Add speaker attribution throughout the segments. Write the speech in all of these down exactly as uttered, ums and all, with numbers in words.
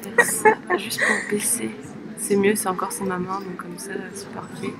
Speaker 1: faire ça, juste pour baisser. C'est mieux, c'est encore sur ma main, donc comme ça, c'est parfait.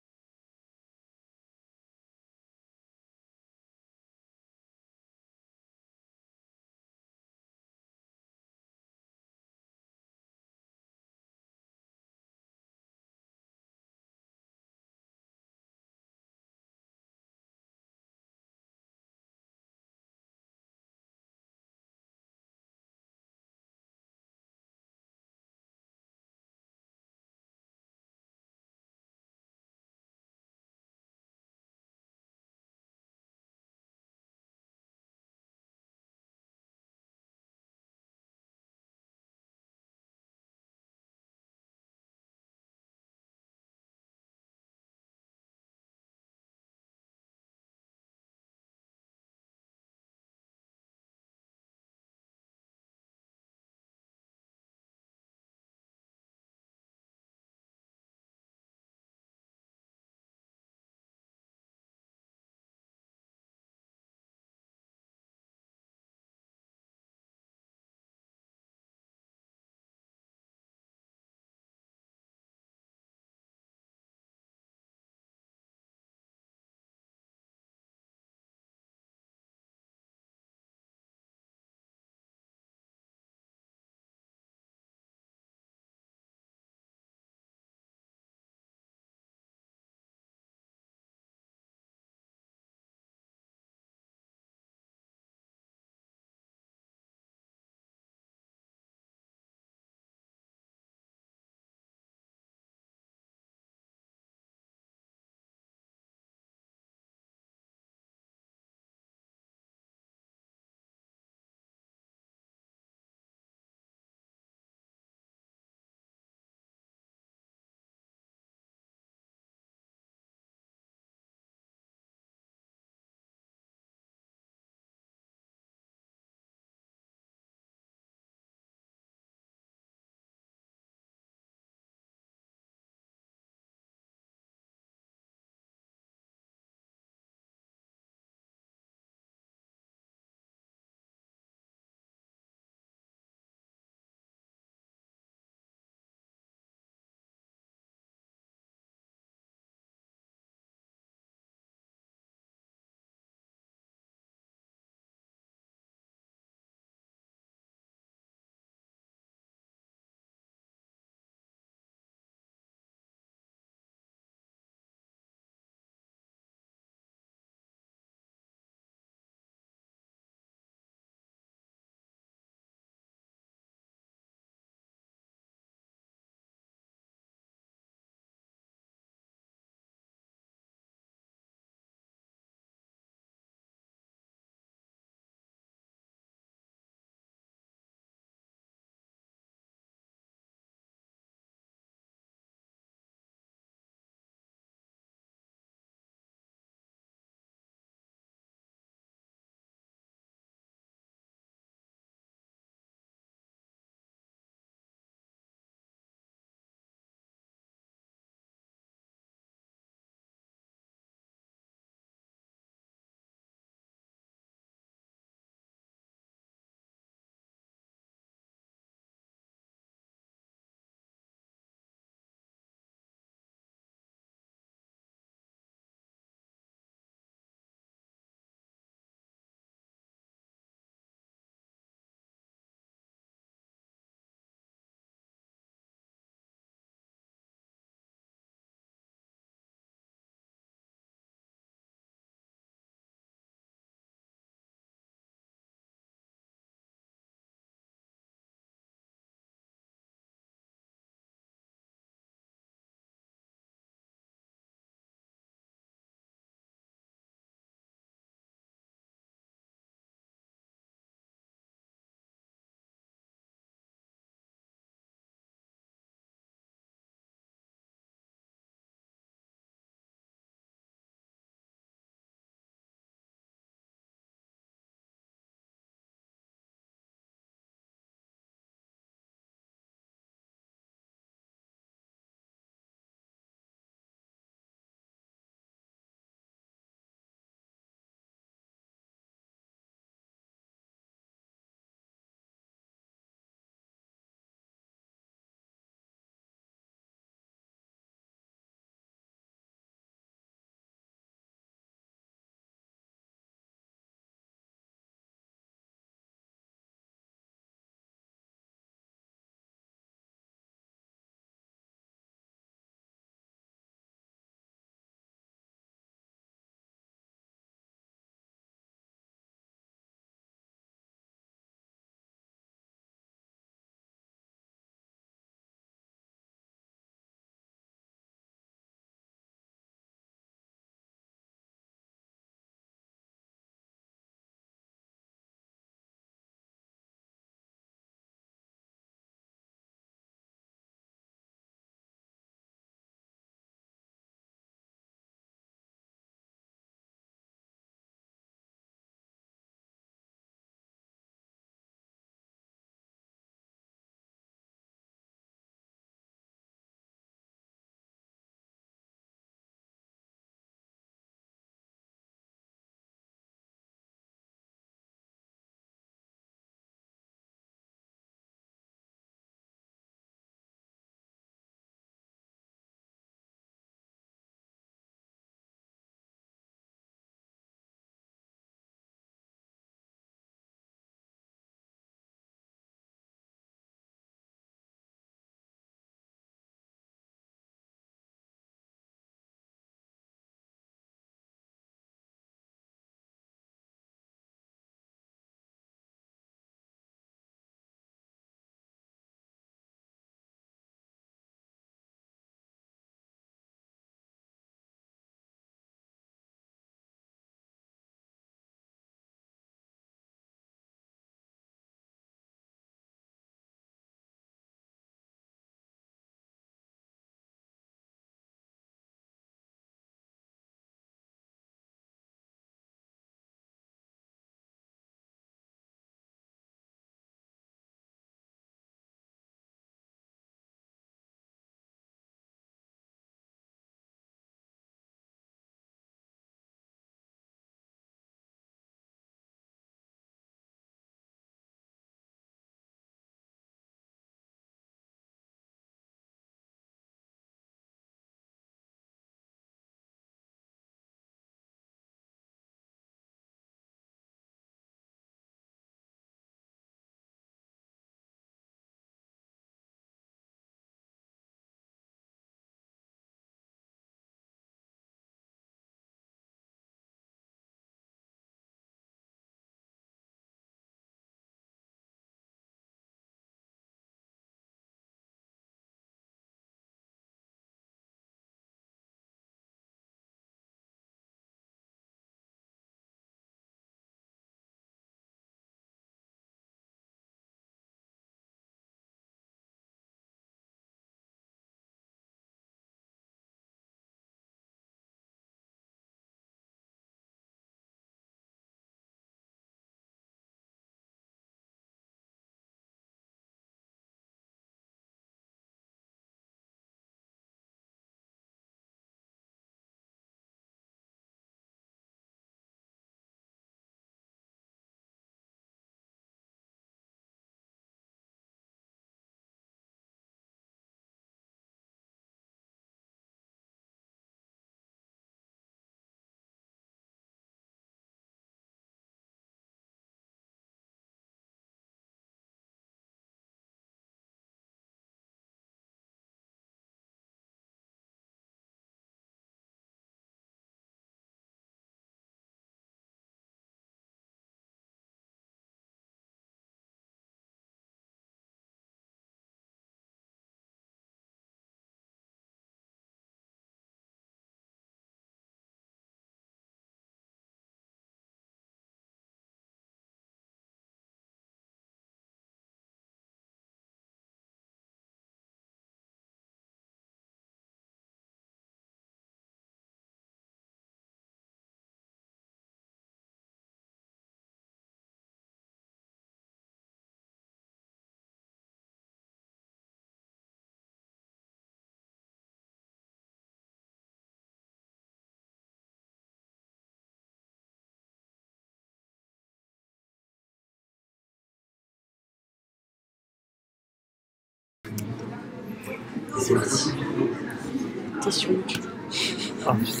Speaker 1: Question.
Speaker 2: Ah putain.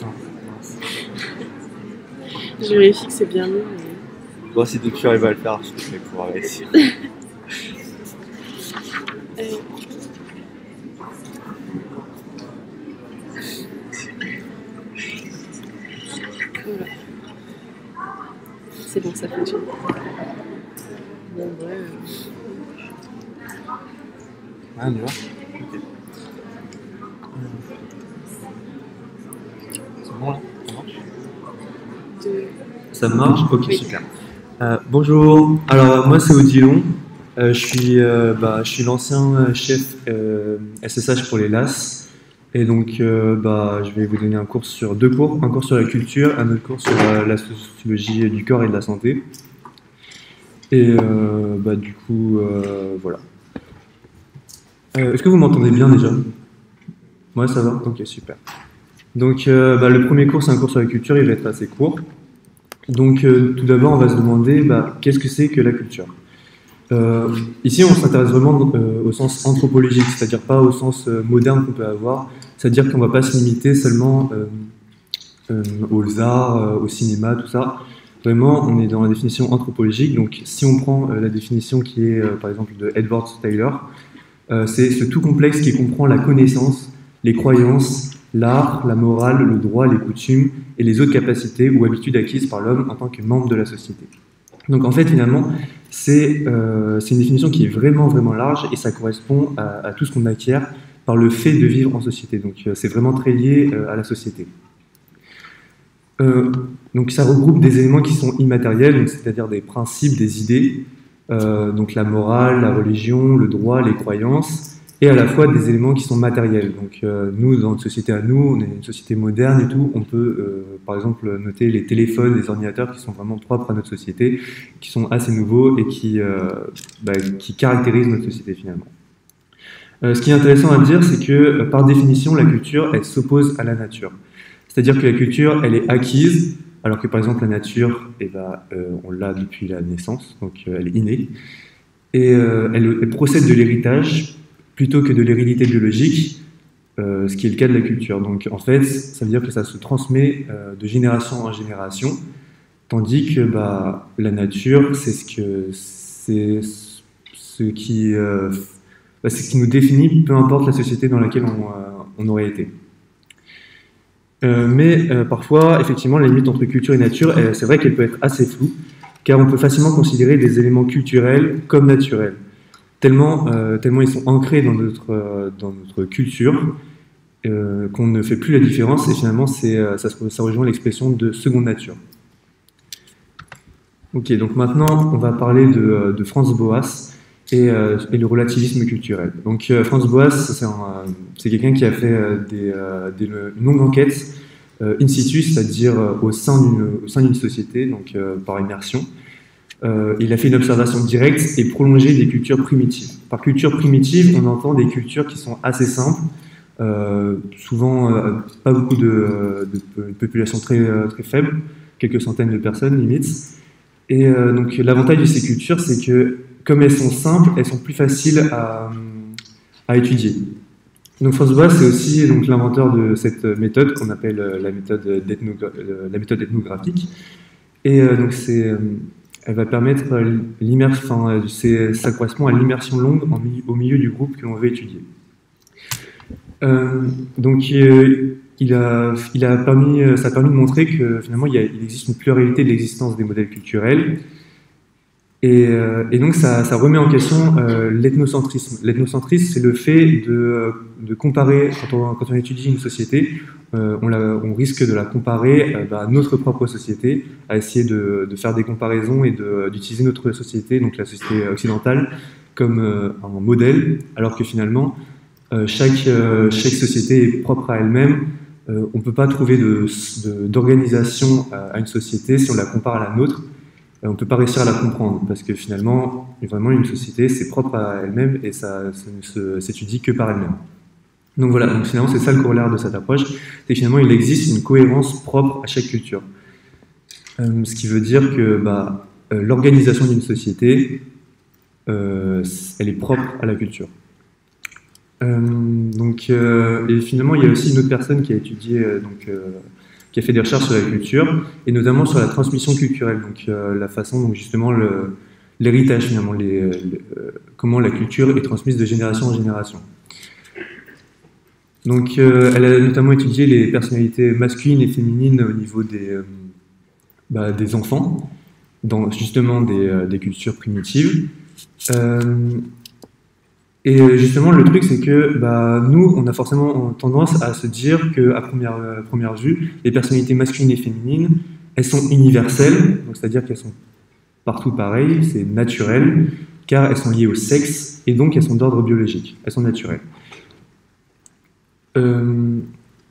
Speaker 1: Je vérifie que c'est bien lu. Mais...
Speaker 2: Bon, si depuis tu arrives à le faire, je te fais pouvoir réussir.
Speaker 1: euh... Voilà. C'est bon, ça fonctionne. Bon, ouais. Euh...
Speaker 2: Ah, on y va. Ok. C'est bon là? Ça marche?
Speaker 1: De...
Speaker 2: Ça marche? Ok,
Speaker 1: oui.
Speaker 2: Super. Euh, bonjour, alors moi c'est Odilon, euh, je suis, euh, bah, je suis l'ancien chef euh, S S H pour les L A S, et donc euh, bah, je vais vous donner un cours sur deux cours, un cours sur la culture, un autre cours sur euh, la sociologie du corps et de la santé. Et euh, bah, du coup, euh, voilà. Euh, Est-ce que vous m'entendez bien déjà? Ouais, ça va? Ok, super. Donc euh, bah, le premier cours c'est un cours sur la culture, il va être assez court. Donc euh, tout d'abord on va se demander bah, qu'est-ce que c'est que la culture? Euh, ici, on s'intéresse vraiment euh, au sens anthropologique, c'est-à-dire pas au sens euh, moderne qu'on peut avoir, c'est-à-dire qu'on ne va pas se limiter seulement euh, euh, aux arts, euh, au cinéma, tout ça. Vraiment, on est dans la définition anthropologique. Donc, si on prend euh, la définition qui est, euh, par exemple, de Edward Taylor, euh, c'est ce tout complexe qui comprend la connaissance, les croyances, l'art, la morale, le droit, les coutumes et les autres capacités ou habitudes acquises par l'homme en tant que membre de la société. Donc en fait, finalement, c'est euh, une définition qui est vraiment, vraiment large et ça correspond à, à tout ce qu'on acquiert par le fait de vivre en société. Donc euh, c'est vraiment très lié euh, à la société. Euh, donc ça regroupe des éléments qui sont immatériels, c'est-à-dire des principes, des idées, euh, donc la morale, la religion, le droit, les croyances, et à la fois des éléments qui sont matériels. Donc euh, nous, dans notre société à nous, on est une société moderne et tout, on peut euh, par exemple noter les téléphones, les ordinateurs qui sont vraiment propres à notre société, qui sont assez nouveaux et qui, euh, bah, qui caractérisent notre société finalement. Euh, ce qui est intéressant à dire, c'est que euh, par définition, la culture, elle s'oppose à la nature. C'est-à-dire que la culture, elle est acquise, alors que par exemple la nature, eh ben, euh, on l'a depuis la naissance, donc euh, elle est innée, et euh, elle, elle procède de l'héritage plutôt que de l'hérédité biologique, euh, ce qui est le cas de la culture. Donc en fait, ça veut dire que ça se transmet euh, de génération en génération, tandis que bah, la nature, c'est ce, que, c'est ce, qui, euh, bah, ce qui nous définit, peu importe la société dans laquelle on, euh, on aurait été. Euh, mais euh, parfois, effectivement, la limite entre culture et nature, c'est vrai qu'elle peut être assez floue, car on peut facilement considérer des éléments culturels comme naturels. Tellement, euh, tellement ils sont ancrés dans notre, euh, dans notre culture euh, qu'on ne fait plus la différence et finalement euh, ça, ça rejoint l'expression de seconde nature. Ok, donc maintenant on va parler de, de Franz Boas et, euh, et le relativisme culturel. Donc euh, Franz Boas, c'est euh, quelqu'un qui a fait euh, des, euh, des, une longue enquête euh, in situ, c'est-à-dire euh, au sein d'une société, donc euh, par immersion. Euh, il a fait une observation directe et prolongée des cultures primitives. Par culture primitive, on entend des cultures qui sont assez simples, euh, souvent euh, pas beaucoup de, de, de population très, très faible, quelques centaines de personnes limite. Et euh, donc l'avantage de ces cultures, c'est que comme elles sont simples, elles sont plus faciles à, à étudier. Donc Franz Boas, c'est aussi l'inventeur de cette méthode qu'on appelle la méthode, la méthode ethnographique. Et euh, donc c'est elle va permettre l'immersion, enfin, ça correspond à l'immersion longue en, au milieu du groupe que l'on veut étudier. Euh, donc, euh, il a, il a permis, ça a permis de montrer que finalement, il, y a, il existe une pluralité de l'existence des modèles culturels. Et, euh, et donc, ça, ça remet en question euh, l'ethnocentrisme. L'ethnocentrisme, c'est le fait de, de comparer, quand on, quand on étudie une société, euh, on, la, on risque de la comparer euh, bah, à notre propre société, à essayer de, de faire des comparaisons et d'utiliser notre société, donc la société occidentale, comme euh, un modèle, alors que finalement, euh, chaque, euh, chaque société est propre à elle-même. Euh, on ne peut pas trouver d'organisation à une société si on la compare à la nôtre. On ne peut pas réussir à la comprendre, parce que finalement, vraiment, une société, c'est propre à elle-même et ça, ça ne s'étudie que par elle-même. Donc voilà, donc finalement, c'est ça le corollaire de cette approche, c'est que finalement, il existe une cohérence propre à chaque culture. Euh, ce qui veut dire que bah, euh, l'organisation d'une société, euh, elle est propre à la culture. Euh, donc, euh, et finalement, il y a aussi une autre personne qui a étudié, euh, donc, euh, qui a fait des recherches sur la culture, et notamment sur la transmission culturelle, donc euh, la façon, donc justement, l'héritage finalement, les, les, euh, comment la culture est transmise de génération en génération. Donc, euh, elle a notamment étudié les personnalités masculines et féminines au niveau des, euh, bah, des enfants, dans justement des, euh, des cultures primitives. Euh, et justement, le truc, c'est que bah, nous, on a forcément tendance à se dire qu'à première, euh, première vue, les personnalités masculines et féminines, elles sont universelles, c'est-à-dire qu'elles sont partout pareilles, c'est naturel, car elles sont liées au sexe, et donc elles sont d'ordre biologique, elles sont naturelles. Euh,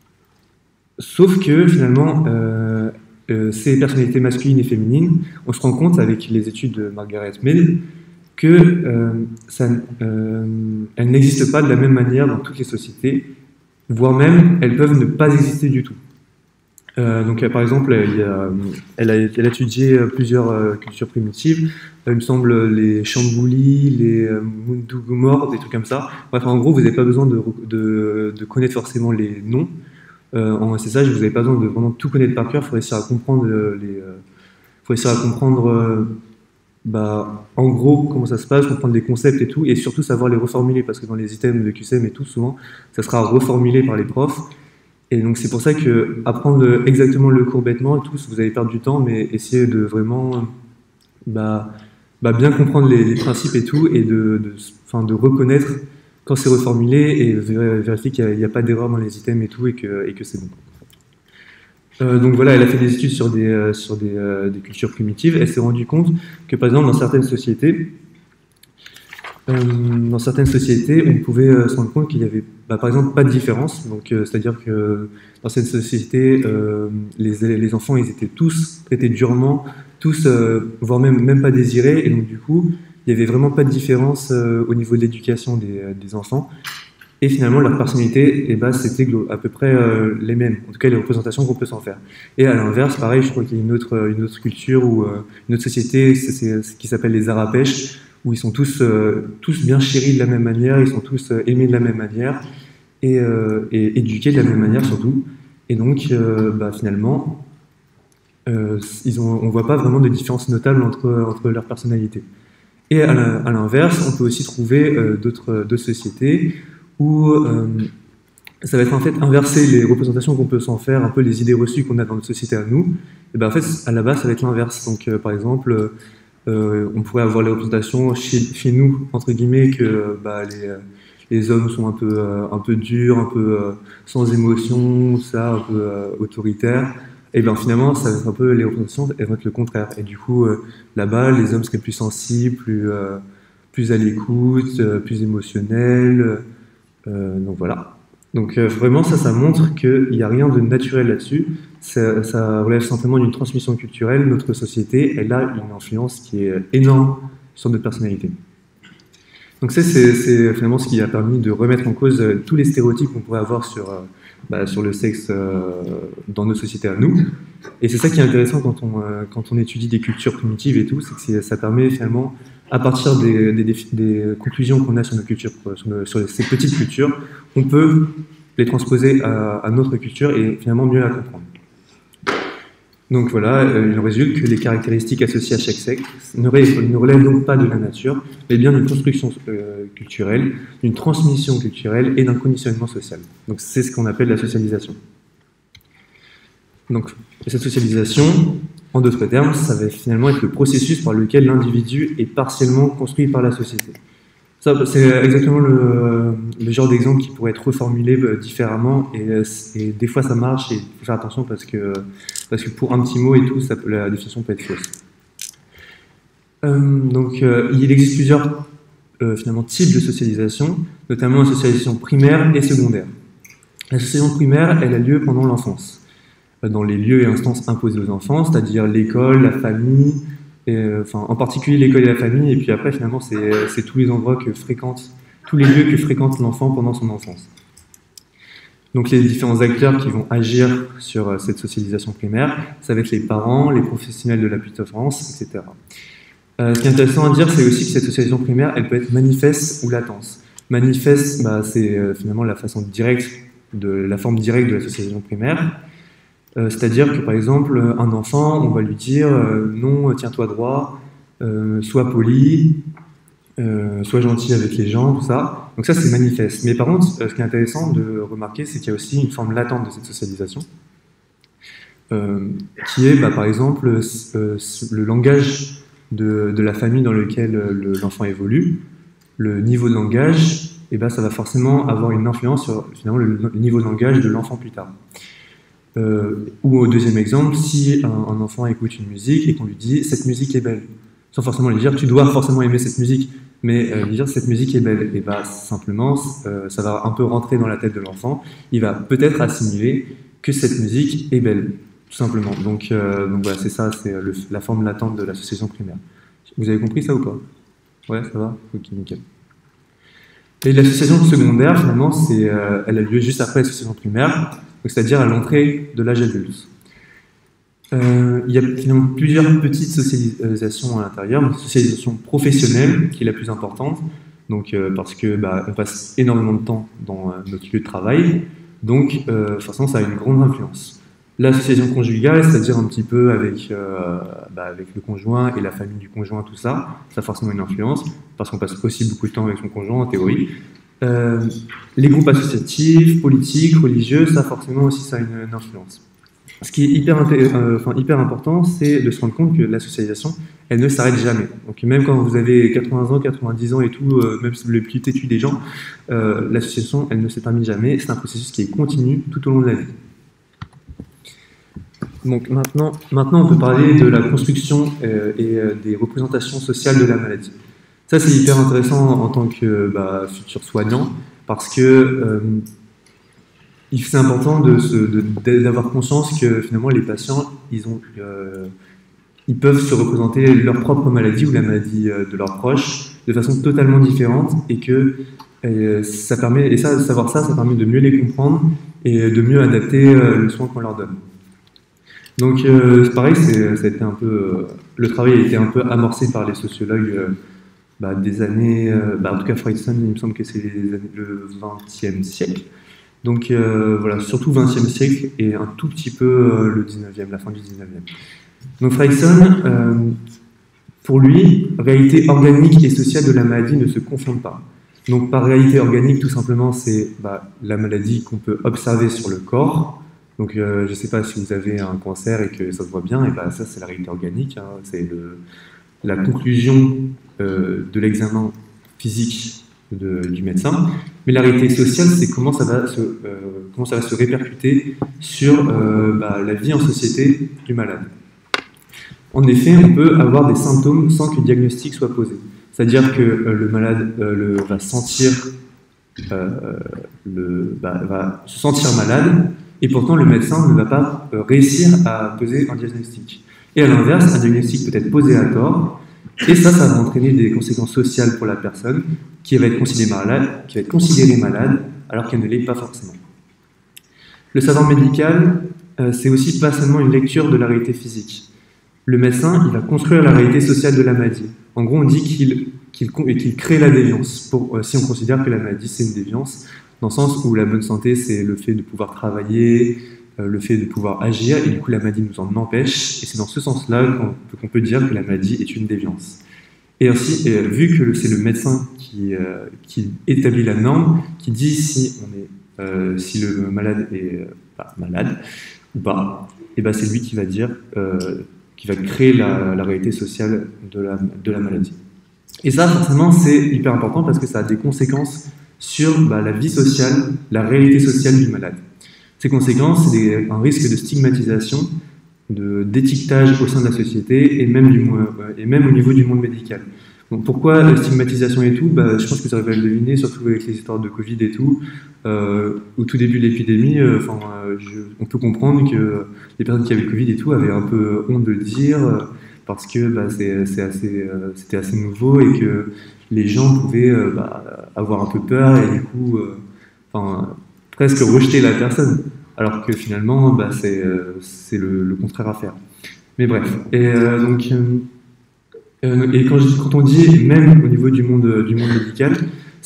Speaker 2: sauf que finalement, euh, euh, ces personnalités masculines et féminines, on se rend compte avec les études de Margaret Mead que euh, ça, euh, elles n'existent pas de la même manière dans toutes les sociétés, voire même elles peuvent ne pas exister du tout. Euh, donc, euh, par exemple, il y a, elle, a, elle a étudié plusieurs euh, cultures primitives. Euh, il me semble les Chamboulis, les euh, Mundugumor, des trucs comme ça. Bref, en gros, vous n'avez pas besoin de, de, de connaître forcément les noms. Euh, en S S H, vous n'avez pas besoin de vraiment tout connaître par cœur. Il faut réussir à comprendre euh, les, euh, faut réussir à comprendre, euh, bah, en gros, comment ça se passe, comprendre les concepts et tout, et surtout savoir les reformuler, parce que dans les items de Q C M et tout, souvent, ça sera reformulé par les profs. Et donc c'est pour ça que apprendre exactement le cours bêtement, tous, vous allez perdre du temps, mais essayez de vraiment bah, bah bien comprendre les, les principes et tout, et de, de, enfin, de reconnaître quand c'est reformulé et vérifier qu'il n'y a, a pas d'erreur dans les items et tout, et que, et que c'est bon. Euh, donc voilà, elle a fait des études sur des, euh, sur des, euh, des cultures primitives. Elle s'est rendue compte que par exemple dans certaines sociétés, Euh, dans certaines sociétés, on pouvait euh, se rendre compte qu'il y avait, bah, par exemple, pas de différence. Donc, euh, c'est-à-dire que dans cette société, euh, les, les enfants, ils étaient tous traités durement, tous, euh, voire même, même pas désirés. Et donc, du coup, il n'y avait vraiment pas de différence euh, au niveau de l'éducation des, des enfants. Et finalement, leur personnalité, eh ben, c'était à peu près euh, les mêmes. En tout cas, les représentations qu'on peut s'en faire. Et à l'inverse, pareil, je crois qu'il y a une autre, une autre culture ou euh, une autre société, c'est, c'est, qui s'appelle les Arapèches, où ils sont tous, euh, tous bien chéris de la même manière, ils sont tous euh, aimés de la même manière, et, euh, et éduqués de la même manière surtout. Et donc, euh, bah, finalement, euh, ils ont, on ne voit pas vraiment de différence notable entre, entre leurs personnalités. Et à l'inverse, on peut aussi trouver euh, d'autres, d'autres sociétés où euh, ça va être en fait inverser les représentations qu'on peut s'en faire, un peu les idées reçues qu'on a dans notre société à nous. Et ben en fait, à la base, ça va être l'inverse. Donc, euh, par exemple, Euh, on pourrait avoir les représentations chez, chez nous, entre guillemets, que bah, les, les hommes sont un peu, euh, un peu durs, un peu euh, sans émotion, ça, un peu euh, autoritaires. Et bien finalement, ça va être un peu, les représentations elles vont être le contraire. Et du coup, euh, là-bas, les hommes seraient plus sensibles, plus, euh, plus à l'écoute, euh, plus émotionnels. Euh, donc voilà. Donc euh, vraiment, ça, ça montre qu'il n'y a rien de naturel là-dessus. Ça, ça relève simplement d'une transmission culturelle. Notre société, elle a une influence qui est énorme sur notre personnalité. Donc ça, c'est, c'est finalement ce qui a permis de remettre en cause euh, tous les stéréotypes qu'on pourrait avoir sur, euh, bah, sur le sexe euh, dans nos sociétés à nous. Et c'est ça qui est intéressant quand on, euh, quand on étudie des cultures primitives et tout, c'est que c'est, ça permet finalement, à partir des, des, des conclusions qu'on a sur nos cultures, sur, nos, sur ces petites cultures, on peut les transposer à, à notre culture et finalement mieux la comprendre. Donc voilà, euh, il en résulte que les caractéristiques associées à chaque sexe ne, relèvent, ne relèvent donc pas de la nature, mais bien d'une construction euh, culturelle, d'une transmission culturelle et d'un conditionnement social. Donc c'est ce qu'on appelle la socialisation. Donc cette socialisation, en d'autres termes, ça va finalement être le processus par lequel l'individu est partiellement construit par la société. Ça, c'est exactement le, le genre d'exemple qui pourrait être reformulé différemment, et, et des fois ça marche, et il faut faire attention parce que, parce que pour un petit mot et tout, ça peut, la définition peut être fausse. Euh, donc euh, il existe plusieurs euh, finalement, types de socialisation, notamment la socialisation primaire et secondaire. La socialisation primaire, elle a lieu pendant l'enfance, dans les lieux et instances imposés aux enfants, c'est-à-dire l'école, la famille, et, enfin, en particulier l'école et la famille, et puis après finalement c'est, c'est tous les endroits que fréquente, tous les lieux que fréquente l'enfant pendant son enfance. Donc les différents acteurs qui vont agir sur cette socialisation primaire, ça va être les parents, les professionnels de la petite enfance, et cetera. Euh, ce qui est intéressant à dire, c'est aussi que cette socialisation primaire, elle peut être manifeste ou latente. Manifeste, bah, c'est euh, finalement la façon directe, de, la forme directe de la socialisation primaire. Euh, C'est-à-dire que par exemple, un enfant, on va lui dire euh, non, tiens-toi droit, euh, sois poli, euh, sois gentil avec les gens, tout ça. Donc ça, c'est manifeste. Mais par contre, euh, ce qui est intéressant de remarquer, c'est qu'il y a aussi une forme latente de cette socialisation, euh, qui est bah, par exemple euh, le langage de, de la famille dans lequel l'enfant évolue. Le niveau de langage, et bah, ça va forcément avoir une influence sur finalement, le, le niveau de langage de l'enfant plus tard. Euh, ou au deuxième exemple, si un, un enfant écoute une musique et qu'on lui dit « cette musique est belle », sans forcément lui dire « tu dois forcément aimer cette musique », mais euh, lui dire « cette musique est belle », et bah, simplement, euh, ça va un peu rentrer dans la tête de l'enfant, il va peut-être assimiler que cette musique est belle, tout simplement. Donc, euh, donc voilà, c'est ça, c'est la forme latente de l'association primaire. Vous avez compris ça ou pas? Ouais, ça va? Ok, nickel. Et l'association secondaire, finalement, euh, elle a lieu juste après l'association primaire, c'est-à-dire à, à l'entrée de l'âge adulte. Euh, il y a finalement plusieurs petites socialisations à l'intérieur. Une socialisation professionnelle, qui est la plus importante, donc, euh, parce que bah, on passe énormément de temps dans euh, notre lieu de travail, donc euh, forcément ça a une grande influence. L'association conjugale, c'est-à-dire un petit peu avec, euh, bah, avec le conjoint et la famille du conjoint, tout ça, ça a forcément une influence, parce qu'on passe aussi beaucoup de temps avec son conjoint en théorie. Euh, les groupes associatifs, politiques, religieux, ça forcément aussi ça a une, une influence. Ce qui est hyper, euh, enfin, hyper important, c'est de se rendre compte que la socialisation, elle ne s'arrête jamais. Donc même quand vous avez quatre-vingts ans, quatre-vingt-dix ans et tout, euh, même si vous êtes le plus têtu des gens, euh, l'association, elle ne se termine jamais. C'est un processus qui est continu tout au long de la vie. Donc maintenant, maintenant, on peut parler de la construction euh, et euh, des représentations sociales de la maladie. Ça, c'est hyper intéressant en tant que bah, futur soignant, parce que euh, c'est important d'avoir conscience que finalement les patients, ils, ont, euh, ils peuvent se représenter leur propre maladie ou la maladie euh, de leurs proches de façon totalement différente, et que euh, ça permet, et ça, savoir ça, ça permet de mieux les comprendre et de mieux adapter euh, le soin qu'on leur donne. Donc, euh, pareil, ça a été un peu, euh, le travail a été un peu amorcé par les sociologues euh, bah, des années, euh, bah, en tout cas Freudson, il me semble que c'est le vingtième siècle. Donc euh, voilà, surtout vingtième siècle et un tout petit peu euh, le dix-neuvième, la fin du dix-neuvième. Donc Freudson, euh, pour lui, réalité organique et sociale de la maladie ne se confondent pas. Donc par réalité organique, tout simplement, c'est bah, la maladie qu'on peut observer sur le corps. Donc, euh, je ne sais pas si vous avez un cancer et que ça se voit bien, et ben ça, c'est la réalité organique. Hein, c'est la conclusion euh, de l'examen physique de, du médecin. Mais la réalité sociale, c'est comment ça va se, euh, comment ça va se répercuter sur euh, bah, la vie en société du malade. En effet, on peut avoir des symptômes sans que le diagnostic soit posé. C'est-à-dire que euh, le malade euh, le, va sentir, euh, le, bah, va se sentir malade. Et pourtant, le médecin ne va pas euh, réussir à poser un diagnostic. Et à l'inverse, un diagnostic peut être posé à tort, et ça, ça va entraîner des conséquences sociales pour la personne qui va être considérée malade, qui va être considérée malade alors qu'elle ne l'est pas forcément. Le savoir médical, euh, c'est aussi pas seulement une lecture de la réalité physique. Le médecin, il va construire la réalité sociale de la maladie. En gros, on dit qu'il qu'il, qu'il crée la déviance, pour, euh, si on considère que la maladie, c'est une déviance, dans le sens où la bonne santé, c'est le fait de pouvoir travailler, euh, le fait de pouvoir agir, et du coup la maladie nous en empêche, et c'est dans ce sens-là qu'on, qu'on peut dire que la maladie est une déviance. Et ainsi, et, vu que c'est le médecin qui, euh, qui établit la norme, qui dit si, on est, euh, si le malade est euh, bah, malade ou pas, et ben c'est lui qui va dire, euh, qui va créer la, la réalité sociale de la, de la maladie. Et ça, forcément, c'est hyper important parce que ça a des conséquences sur bah, la vie sociale, la réalité sociale du malade. Ces conséquences, c'est des, un risque de stigmatisation, de, d'étiquetage au sein de la société et même, du, euh, et même au niveau du monde médical. Donc pourquoi la stigmatisation et tout bah, je pense que ça va le deviner, surtout avec les histoires de Covid et tout. Euh, au tout début de l'épidémie, euh, euh, je, on peut comprendre que les personnes qui avaient le Covid et tout avaient un peu honte de le dire, euh, parce que bah, c'est, c'est assez, euh, c'était assez nouveau et que les gens pouvaient euh, bah, avoir un peu peur et du coup, euh, enfin, presque rejeter la personne, alors que finalement, bah, c'est, euh, c'est le, le contraire à faire. Mais bref, et euh, donc, euh, et quand, je, quand on dit même au niveau du monde, du monde médical,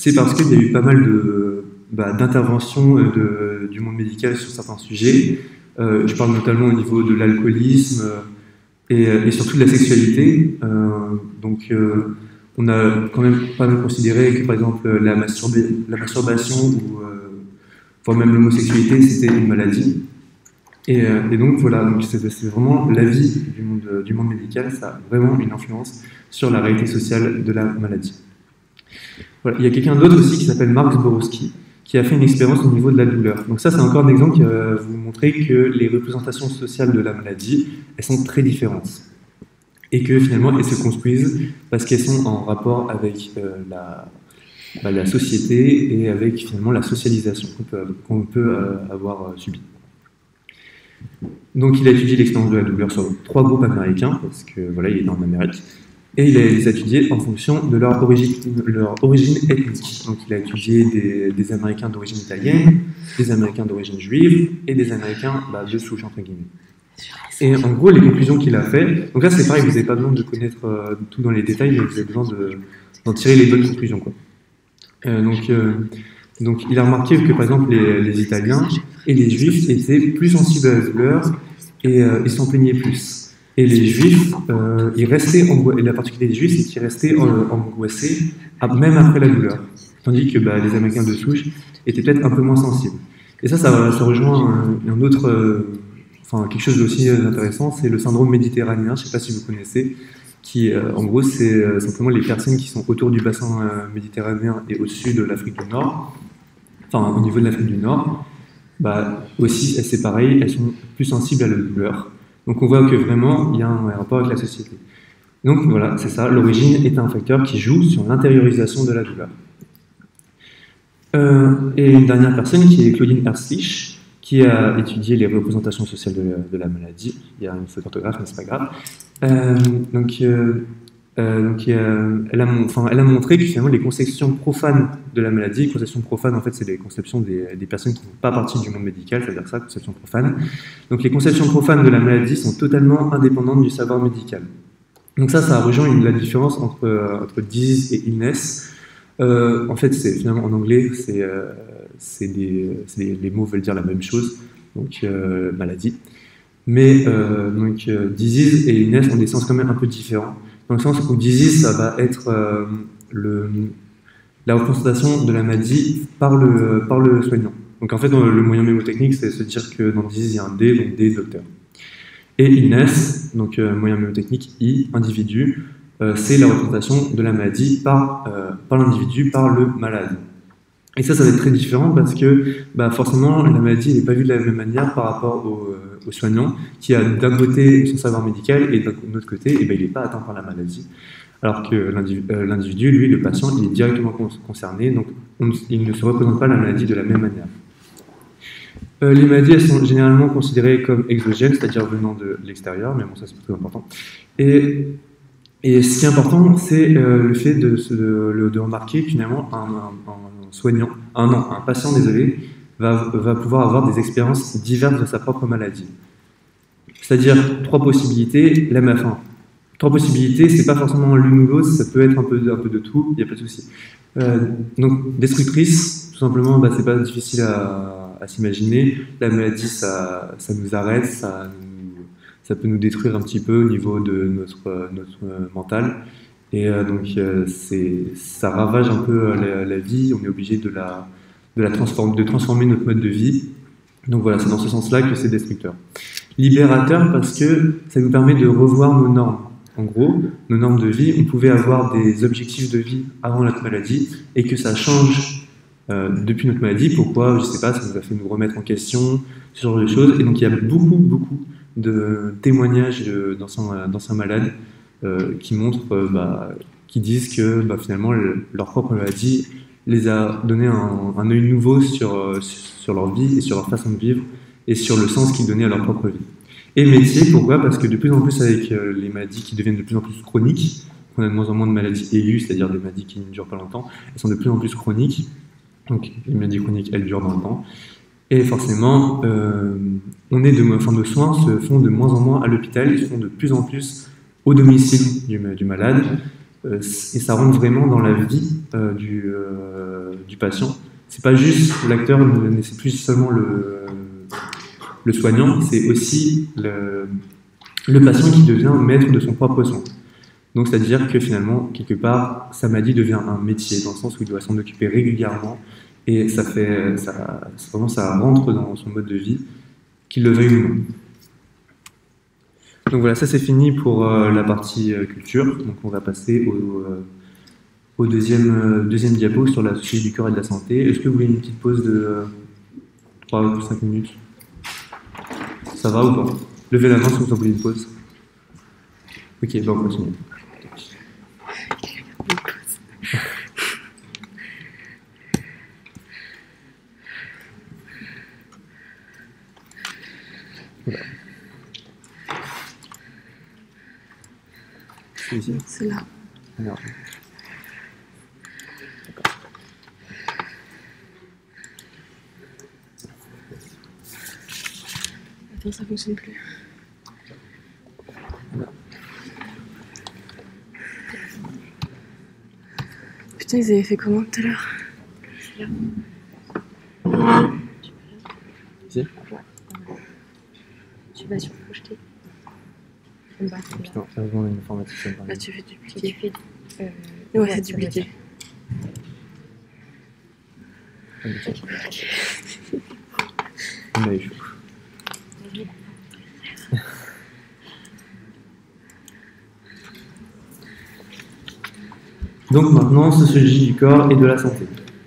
Speaker 2: c'est parce qu'il y a eu pas mal de, bah, d'interventions de, du monde médical sur certains sujets. Euh, je parle notamment au niveau de l'alcoolisme et, et surtout de la sexualité. Euh, donc, euh, on a quand même pas mal considéré que, par exemple, la, masturba- la masturbation ou euh, voire même l'homosexualité, c'était une maladie. Et, euh, et donc voilà, donc c'est, c'est vraiment l'avis du monde, du monde médical, ça a vraiment une influence sur la réalité sociale de la maladie. Voilà. Il y a quelqu'un d'autre aussi qui s'appelle Mark Zborowski, qui a fait une expérience au niveau de la douleur. Donc ça, c'est encore un exemple qui va vous montrer que les représentations sociales de la maladie, elles sont très différentes. Et que finalement, elles se construisent parce qu'elles sont en rapport avec euh, la, bah, la société et avec finalement la socialisation qu'on peut, qu'on peut euh, avoir euh, subie. Donc il a étudié l'expérience de la douleur sur trois groupes américains, parce que voilà, il est en Amérique, et il a les étudié en fonction de leur origine, leur origine ethnique. Donc il a étudié des, des Américains d'origine italienne, des Américains d'origine juive, et des Américains bah, de souche, entre guillemets. Et en gros, les conclusions qu'il a fait, donc là c'est pareil, vous n'avez pas besoin de connaître euh, tout dans les détails, mais vous avez besoin de, d'en tirer les bonnes conclusions, quoi. Euh, donc, euh, donc il a remarqué que par exemple les, les Italiens et les Juifs étaient plus sensibles à la douleur et euh, ils s'en plaignaient plus. Et les Juifs, euh, ils restaient angoissés. Et la particularité des Juifs, c'est qu'ils restaient euh, angoissés même après la douleur. Tandis que bah, les Américains de souche étaient peut-être un peu moins sensibles. Et ça, ça, ça rejoint un, un autre, euh, enfin quelque chose d'aussi intéressant, c'est le syndrome méditerranéen. Je ne sais pas si vous connaissez. Qui, euh, en gros, c'est euh, simplement les personnes qui sont autour du bassin euh, méditerranéen et au-dessus de l'Afrique du Nord, enfin au niveau de l'Afrique du Nord, bah, aussi, c'est pareil, elles sont plus sensibles à la douleur. Donc on voit que vraiment, il y a un rapport avec la société. Donc voilà, c'est ça, l'origine est un facteur qui joue sur l'intériorisation de la douleur. Euh, et une dernière personne qui est Claudine Erzlich, qui a étudié les représentations sociales de la, de la maladie. Il y a une faute d'orthographe, mais c'est pas grave. Euh, donc, euh, euh, donc euh, elle, a, enfin, elle a montré que finalement les conceptions profanes de la maladie, les conceptions profanes en fait c'est les conceptions des, des personnes qui ne font pas partie du monde médical, c'est-à-dire ça, conceptions profanes. Donc les conceptions profanes de la maladie sont totalement indépendantes du savoir médical. Donc ça, ça rejoint une, la différence entre, euh, entre disease et illness. Euh, en fait, c'est finalement en anglais, c'est, euh, c'est des, c'est des, les mots veulent dire la même chose, donc euh, maladie. Mais euh, donc euh, disease et illness ont des sens quand même un peu différents, dans le sens où disease, ça va être euh, le, la représentation de la maladie par le, par le soignant. Donc en fait, dans le moyen mémotechnique, c'est se dire que dans disease, il y a un D, donc D, docteur. Et illness, donc euh, moyen mémotechnique, I, individu, euh, c'est la représentation de la maladie par, euh, par l'individu, par le malade. Et ça, ça va être très différent parce que bah, forcément, la maladie n'est pas vue de la même manière par rapport au, euh, au soignant qui a d'un côté son savoir médical et d'un autre côté, eh ben, il n'est pas atteint par la maladie. Alors que l'individu, euh, l'individu, lui, le patient, il est directement concerné, donc on, il ne se représente pas la maladie de la même manière. Euh, les maladies, elles sont généralement considérées comme exogènes, c'est-à-dire venant de l'extérieur, mais bon, ça c'est pas très important. Et, et ce qui est important, c'est euh, le fait de, de, de remarquer que finalement un, un, un soignant, un, non, un patient, désolé, va, va pouvoir avoir des expériences diverses de sa propre maladie. C'est-à-dire trois possibilités, la enfin, trois possibilités, c'est pas forcément l'une ou l'autre, ça peut être un peu, un peu de tout, il n'y a pas de souci. Euh, donc destructrice, tout simplement, bah, c'est pas difficile à, à s'imaginer. La maladie, ça, ça nous arrête, ça, nous, ça peut nous détruire un petit peu au niveau de notre, notre mental. Et euh, donc, euh, c'est, ça ravage un peu la, la vie. On est obligé de, la, de, la transformer, de transformer notre mode de vie. Donc voilà, c'est dans ce sens-là que c'est destructeur. Libérateur parce que ça nous permet de revoir nos normes. En gros, nos normes de vie, on pouvait avoir des objectifs de vie avant notre maladie et que ça change euh, depuis notre maladie. Pourquoi? Je ne sais pas, ça nous a fait nous remettre en question, ce genre de choses. Et donc il y a beaucoup, beaucoup de témoignages de, d'anciens, d'anciens malades euh, qui montrent, euh, bah, qui disent que bah, finalement le, leur propre maladie les a donné un, un œil nouveau sur, euh, sur leur vie et sur leur façon de vivre et sur le sens qu'ils donnaient à leur propre vie. Et métier, pourquoi? Parce que de plus en plus avec euh, les maladies qui deviennent de plus en plus chroniques, on a de moins en moins de maladies aiguës, c'est-à-dire des maladies qui ne durent pas longtemps, elles sont de plus en plus chroniques, donc les maladies chroniques, elles durent dans le temps, et forcément, euh, on est de, enfin, nos soins se font de moins en moins à l'hôpital, ils se font de plus en plus au domicile du, du malade, euh, et ça rentre vraiment dans la vie euh, du, euh, du patient. C'est pas juste l'acteur, c'est plus seulement le, le soignant, c'est aussi le, le patient qui devient maître de son propre soin. Donc c'est-à-dire que finalement, quelque part, sa maladie devient un métier, dans le sens où il doit s'en occuper régulièrement, et ça fait, ça, vraiment, ça rentre dans son mode de vie, qu'il le veuille ou non. Donc voilà, ça c'est fini pour euh, la partie euh, culture. Donc on va passer au, euh, au deuxième, euh, deuxième diapo sur la sociologie du corps et de la santé. Est-ce que vous voulez une petite pause de euh, trois ou cinq minutes? Ça va ou pas? Levez la main si vous en voulez une pause. Ok, bon, on continue. Voilà.
Speaker 1: C'est là.
Speaker 2: Alors.
Speaker 1: Attends, ça fonctionne plus.
Speaker 2: Voilà.
Speaker 1: Putain, ils avaient fait comment tout à l'heure? C'est là.
Speaker 2: Ici?
Speaker 3: Tu vas sur projeter. Bah,
Speaker 2: putain, sérieusement, on a une informaticienne.
Speaker 1: Là, tu fais dupliquer.
Speaker 3: tu fais. Euh,
Speaker 1: Ouais, c'est dupliquer.
Speaker 2: Ok. On a eu chaud. Donc maintenant, sociologie du corps et de la santé.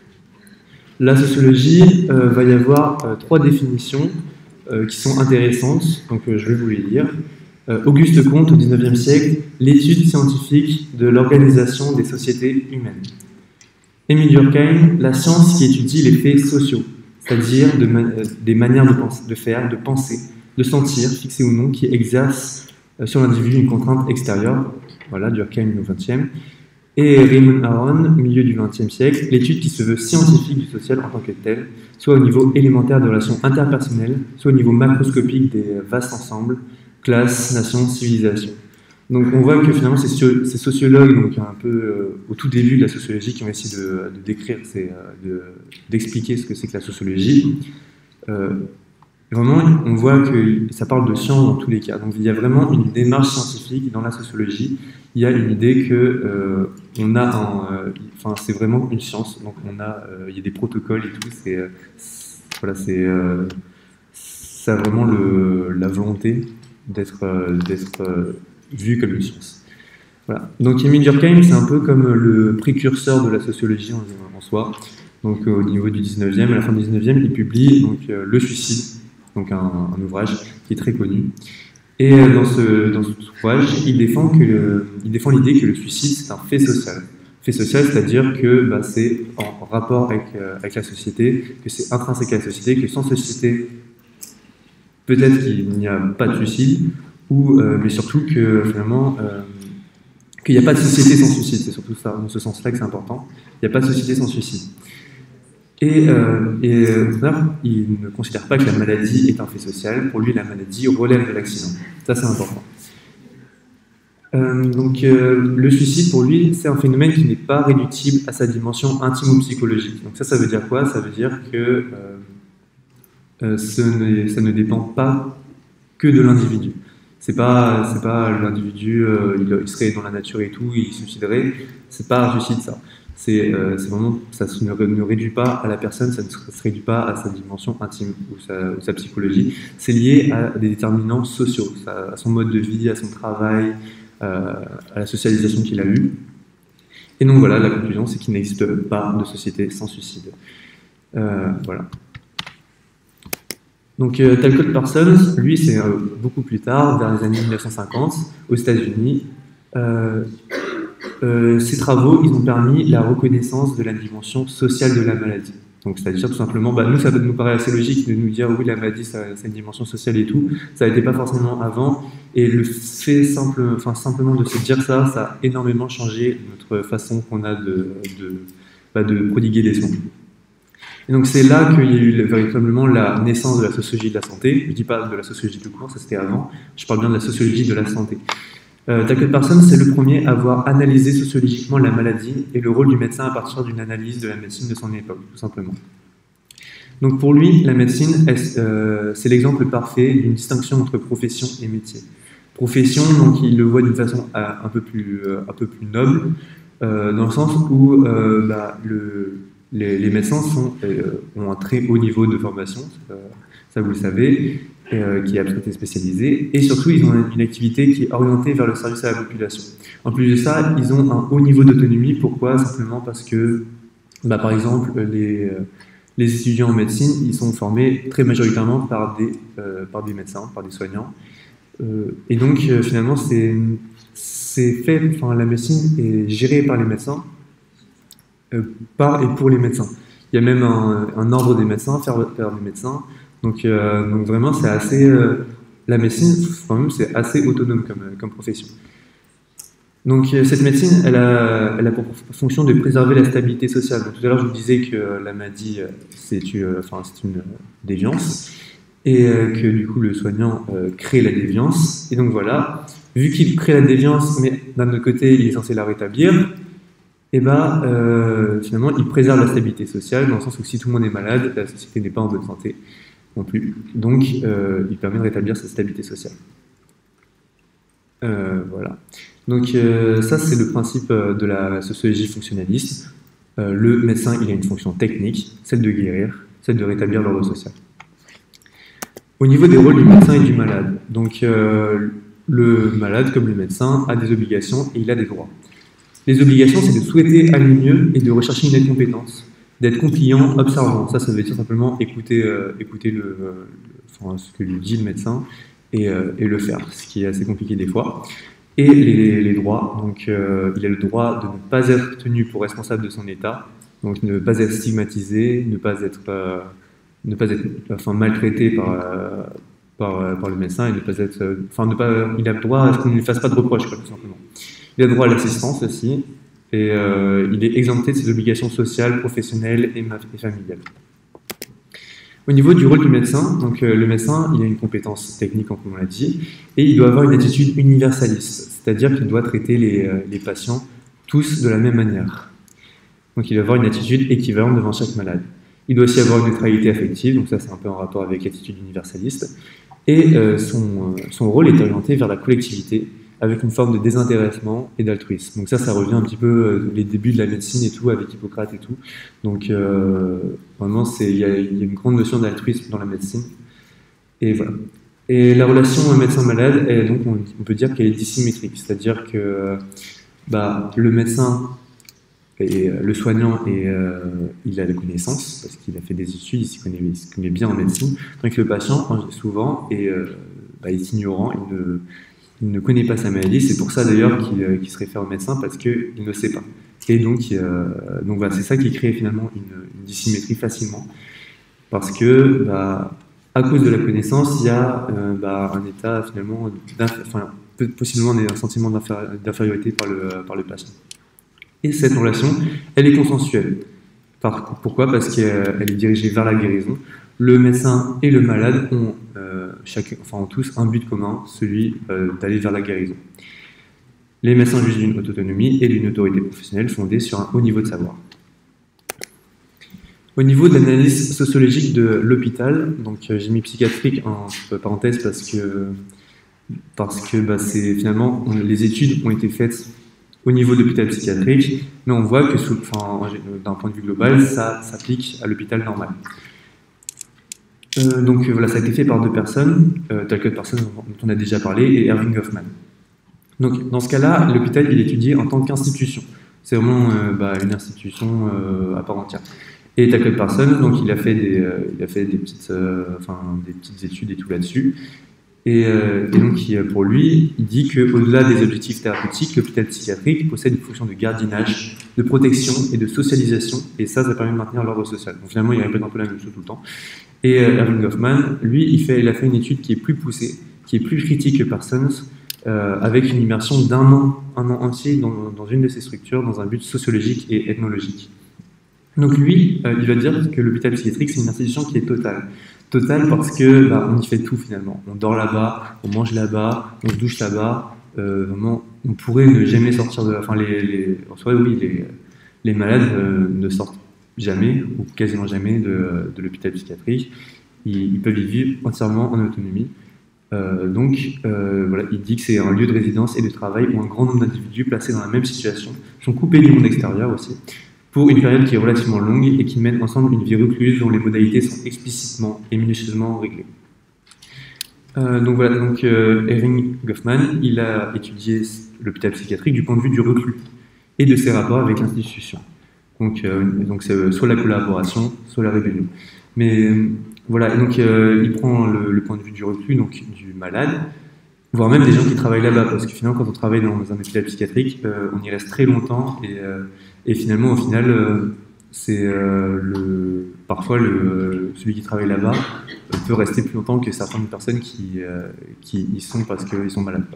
Speaker 2: La sociologie, euh, va y avoir euh, trois définitions euh, qui sont intéressantes, donc euh, je vais vous les lire. Euh, Auguste Comte, au dix-neuvième siècle, l'étude scientifique de l'organisation des sociétés humaines. Émile Durkheim, la science qui étudie les faits sociaux, c'est-à-dire de ma euh, des manières de, penser, de faire, de penser, de sentir, fixées ou non, qui exercent euh, sur l'individu une contrainte extérieure. Voilà, Durkheim au vingtième. Et Raymond Aron, milieu du vingtième siècle, l'étude qui se veut scientifique du social en tant que telle, soit au niveau élémentaire des relations interpersonnelles, soit au niveau macroscopique des vastes ensembles, classes, nations, civilisations. Donc on voit que finalement ces, ces sociologues, donc un peu euh, au tout début de la sociologie, qui ont essayé de, de décrire, d'expliquer de, ce que c'est que la sociologie, euh, vraiment on voit que ça parle de science dans tous les cas. Donc il y a vraiment une démarche scientifique dans la sociologie. Il y a une idée que euh, on a un, euh, enfin c'est vraiment une science. Donc on a, euh, il y a des protocoles et tout. C'est, voilà, c'est, euh, ça a vraiment le, la volonté d'être, euh, d'être euh, vu comme une science. Voilà. Donc Émile Durkheim, c'est un peu comme le précurseur de la sociologie en, en soi. Donc au niveau du dix-neuvième, à la fin du dix-neuvième, il publie donc euh, Le Suicide, donc un, un ouvrage qui est très connu. Et dans ce, dans cet ouvrage, il défend, que le, il défend l'idée que le suicide, c'est un fait social. Fait social, c'est-à-dire que bah, c'est en rapport avec, euh, avec la société, que c'est intrinsèque à la société, que sans société, peut-être qu'il n'y a pas de suicide, ou, euh, mais surtout que finalement, euh, qu'il n'y a pas de société sans suicide. C'est surtout ça, dans ce sens-là que c'est important. Il n'y a pas de société sans suicide. Et, euh, et là, il ne considère pas que la maladie est un fait social. Pour lui, la maladie relève de l'accident. Ça, c'est important. Euh, donc, euh, le suicide, pour lui, c'est un phénomène qui n'est pas réductible à sa dimension intime ou psychologique. Donc ça, ça veut dire quoi? Ça veut dire que euh, euh, ce ne, ça ne dépend pas que de l'individu. C'est pas, c'est pas l'individu, euh, il, il serait dans la nature et tout, il suiciderait. C'est pas un suicide, ça. C'est euh, vraiment, ça ne, ne réduit pas à la personne, ça ne se réduit pas à sa dimension intime ou sa, ou sa psychologie. C'est lié à des déterminants sociaux, à son mode de vie, à son travail, euh, à la socialisation qu'il a eue. Et donc voilà, la conclusion, c'est qu'il n'existe pas de société sans suicide. Euh, voilà. Donc euh, Talcott Parsons, lui, c'est euh, beaucoup plus tard, vers les années mille neuf cent cinquante, aux États-Unis. Euh, Euh, ces travaux, ils ont permis la reconnaissance de la dimension sociale de la maladie. Donc, c'est-à-dire tout simplement, bah, nous, ça nous paraît assez logique de nous dire oui, la maladie, ça, ça a une dimension sociale et tout. Ça n'était pas forcément avant. Et le fait simple, enfin, simplement de se dire ça, ça a énormément changé notre façon qu'on a de, de, bah, de prodiguer des soins. Et donc, c'est là qu'il y a eu véritablement la naissance de la sociologie de la santé. Je ne dis pas de la sociologie tout court, ça c'était avant. Je parle bien de la sociologie de la santé. Euh, Tucker Parsons, c'est le premier à avoir analysé sociologiquement la maladie et le rôle du médecin à partir d'une analyse de la médecine de son époque, tout simplement. Donc pour lui, la médecine, euh, c'est l'exemple parfait d'une distinction entre profession et métier. Profession, donc il le voit d'une façon euh, un peu plus, euh, un peu plus noble, euh, dans le sens où euh, bah, le, les, les médecins sont, euh, ont un très haut niveau de formation, euh, ça vous le savez, et, euh, qui est absolument spécialisé, et surtout ils ont une activité qui est orientée vers le service à la population. En plus de ça, ils ont un haut niveau d'autonomie. Pourquoi? Simplement parce que, bah, par exemple, les, les étudiants en médecine, ils sont formés très majoritairement par des, euh, par des médecins, par des soignants. Euh, et donc, euh, finalement, c'est fait, enfin, la médecine est gérée par les médecins, euh, par et pour les médecins. Il y a même un, un ordre des médecins, faire, faire des médecins. Donc, euh, donc vraiment, c'est assez, euh, la médecine, quand même, c'est assez autonome comme, comme profession. Donc, euh, cette médecine, elle a, elle a pour fonction de préserver la stabilité sociale. Donc, tout à l'heure, je vous disais que euh, la maladie, c'est euh, enfin, une euh, déviance. Et euh, que du coup le soignant euh, crée la déviance. Et donc voilà, vu qu'il crée la déviance, mais d'un autre côté il est censé la rétablir, et ben euh, finalement il préserve la stabilité sociale, dans le sens où si tout le monde est malade, la société n'est pas en bonne santé non plus. Donc euh, il permet de rétablir sa stabilité sociale. Euh, voilà. Donc euh, ça c'est le principe de la sociologie fonctionnaliste. Euh, le médecin il a une fonction technique, celle de guérir, celle de rétablir l'ordre social. Au niveau des rôles du médecin et du malade, donc euh, le malade, comme le médecin, a des obligations et il a des droits. Les obligations, c'est de souhaiter aller mieux et de rechercher une aide compétence, d'être compliant, observant. Ça, ça veut dire simplement écouter, euh, écouter le, le, enfin, ce que lui dit le médecin et, euh, et le faire, ce qui est assez compliqué des fois. Et les, les droits, donc euh, il a le droit de ne pas être tenu pour responsable de son état, donc ne pas être stigmatisé, ne pas être... Euh, ne pas être enfin, maltraité par, euh, par, par le médecin et ne pas être, euh, enfin, ne pas, il a le droit à ce qu'on ne lui fasse pas de reproches, quoi, tout simplement. Il a le droit à l'assistance aussi, et euh, il est exempté de ses obligations sociales, professionnelles et, et familiales. Au niveau du rôle du médecin, donc euh, le médecin, il a une compétence technique, comme on l'a dit, et il doit avoir une attitude universaliste, c'est-à-dire qu'il doit traiter les, euh, les patients tous de la même manière. Donc il doit avoir une attitude équivalente devant chaque malade. Il doit aussi avoir une neutralité affective, donc ça c'est un peu en rapport avec l'attitude universaliste. Et euh, son, son rôle est orienté vers la collectivité, avec une forme de désintéressement et d'altruisme. Donc ça, ça revient un petit peu euh, les débuts de la médecine et tout, avec Hippocrate et tout. Donc euh, vraiment, il y, y a une grande notion d'altruisme dans la médecine. Et voilà. Et la relation médecin-malade, donc on, on peut dire qu'elle est dissymétrique, c'est-à-dire que bah, le médecin et le soignant, et, euh, il a des connaissances, parce qu'il a fait des études, il s'y connaît, connaît bien en médecine, tandis que le patient, souvent, est, euh, bah, est ignorant, il ne, il ne connaît pas sa maladie, c'est pour ça d'ailleurs qu'il euh, qu'il se réfère au médecin, parce qu'il ne sait pas. Et donc, euh, donc voilà, c'est ça qui crée finalement une, une dissymétrie facilement, parce que, bah, à cause de la connaissance, il y a euh, bah, un état finalement, enfin, possiblement un sentiment d'infériorité par le, par le patient. Et cette relation, elle est consensuelle. Par, pourquoi? Parce qu'elle est dirigée vers la guérison. Le médecin et le malade ont, euh, chacun, enfin, ont tous un but commun, celui euh, d'aller vers la guérison. Les médecins jugent d'une haute autonomie et d'une autorité professionnelle fondée sur un haut niveau de savoir. Au niveau de l'analyse sociologique de l'hôpital, donc euh, j'ai mis psychiatrique en parenthèse parce que, parce que bah, c'est finalement, on, les études ont été faites au niveau de l'hôpital psychiatrique, mais on voit que enfin, d'un point de vue global, ça s'applique à l'hôpital normal. Euh, donc voilà, ça a été fait par deux personnes, euh, Tucker Parsons dont on a déjà parlé, et Erving Goffman. Donc dans ce cas-là, l'hôpital il est étudié en tant qu'institution. C'est vraiment euh, bah, une institution euh, à part entière. Et Tucker Parsons, donc il a fait des, euh, il a fait des petites, euh, enfin, des petites études et tout là-dessus. Et, euh, et donc, pour lui, il dit qu'au-delà des objectifs thérapeutiques, l'hôpital psychiatrique possède une fonction de gardiennage, de protection et de socialisation, et ça, ça permet de maintenir l'ordre social. Donc finalement, il répète un peu la même chose tout le temps. Et euh, Erving Goffman, lui, il, fait, il a fait une étude qui est plus poussée, qui est plus critique que Parsons, euh, avec une immersion d'un an, un an entier dans, dans une de ces structures, dans un but sociologique et ethnologique. Donc lui, euh, il va dire que l'hôpital psychiatrique, c'est une institution qui est totale. Total parce que bah, on y fait tout finalement. On dort là-bas, on mange là-bas, on se douche là-bas, euh, vraiment, on pourrait ne jamais sortir de... Enfin, les, les, en soi, oui, les, les malades euh, ne sortent jamais, ou quasiment jamais, de, de l'hôpital psychiatrique. Ils, ils peuvent y vivre entièrement en autonomie. Euh, donc, euh, voilà, il dit que c'est un lieu de résidence et de travail où un grand nombre d'individus placés dans la même situation sont coupés du monde extérieur aussi, pour une période qui est relativement longue et qui mènent ensemble une vie recluse dont les modalités sont explicitement et minutieusement réglées. Euh, donc voilà, donc euh, Erving Goffman, il a étudié l'hôpital psychiatrique du point de vue du reclus et de ses rapports avec l'institution. Donc, euh, donc c'est soit la collaboration, soit la rébellion. Mais euh, voilà, et donc euh, il prend le, le point de vue du reclus, donc du malade, voire même des gens qui travaillent là-bas, parce que finalement, quand on travaille dans un hôpital psychiatrique, euh, on y reste très longtemps, et, euh, et finalement, au final, euh, c'est euh, le, parfois le, celui qui travaille là-bas peut rester plus longtemps que certaines personnes qui, euh, qui y sont parce qu'ils sont malades.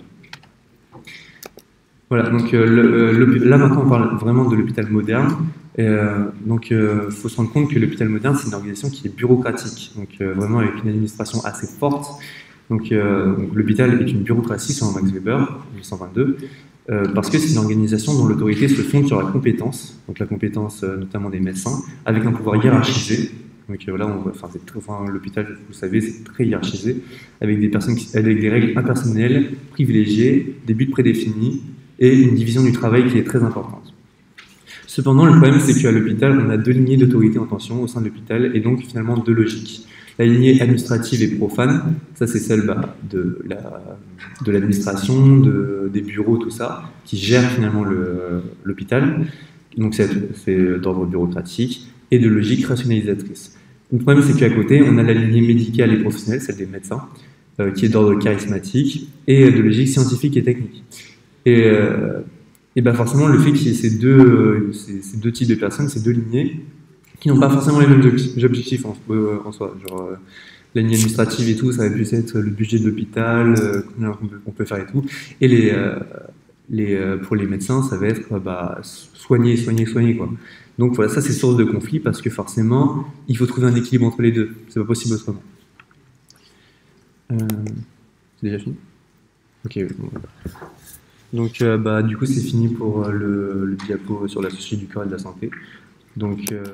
Speaker 2: Voilà, donc euh, le, le, là maintenant on parle vraiment de l'hôpital moderne. Euh, donc il euh, faut se rendre compte que l'hôpital moderne c'est une organisation qui est bureaucratique, donc euh, vraiment avec une administration assez forte. Donc, euh, donc l'hôpital est une bureaucratie selon Max Weber, mille huit cent vingt-deux, euh, parce que c'est une organisation dont l'autorité se fonde sur la compétence, donc la compétence euh, notamment des médecins, avec un pouvoir hiérarchisé. Donc euh, là, on voit, enfin, enfin, l'hôpital, vous savez, c'est très hiérarchisé, avec des personnes qui, avec des règles impersonnelles, privilégiées, des buts prédéfinis et une division du travail qui est très importante. Cependant, le problème, c'est qu'à l'hôpital, on a deux lignées d'autorité en tension au sein de l'hôpital, et donc finalement deux logiques. La lignée administrative et profane, ça c'est celle bah, de, la, de l'administration, de, des bureaux, tout ça, qui gère finalement le, l'hôpital. Donc c'est, c'est d'ordre bureaucratique, et de logique rationalisatrice. Le problème, c'est qu'à côté, on a la lignée médicale et professionnelle, celle des médecins, euh, qui est d'ordre charismatique, et de logique scientifique et technique. Et, euh, et ben forcément, le fait qu'il y ait ces deux, euh, ces, ces deux types de personnes, ces deux lignées, qui n'ont pas forcément les mêmes objectifs en, euh, en soi. Genre, euh, la ligne administrative et tout, ça va plus être le budget de l'hôpital, euh, combien on peut, on peut faire et tout. Et les, euh, les, euh, pour les médecins, ça va être bah, soigner, soigner, soigner, quoi. Donc voilà, ça c'est source de conflit parce que forcément, il faut trouver un équilibre entre les deux. C'est pas possible autrement. Euh, c'est déjà fini? Ok. Bon. Donc, euh, bah, du coup, c'est fini pour euh, le, le diapo sur la société du corps et de la santé. Donc, euh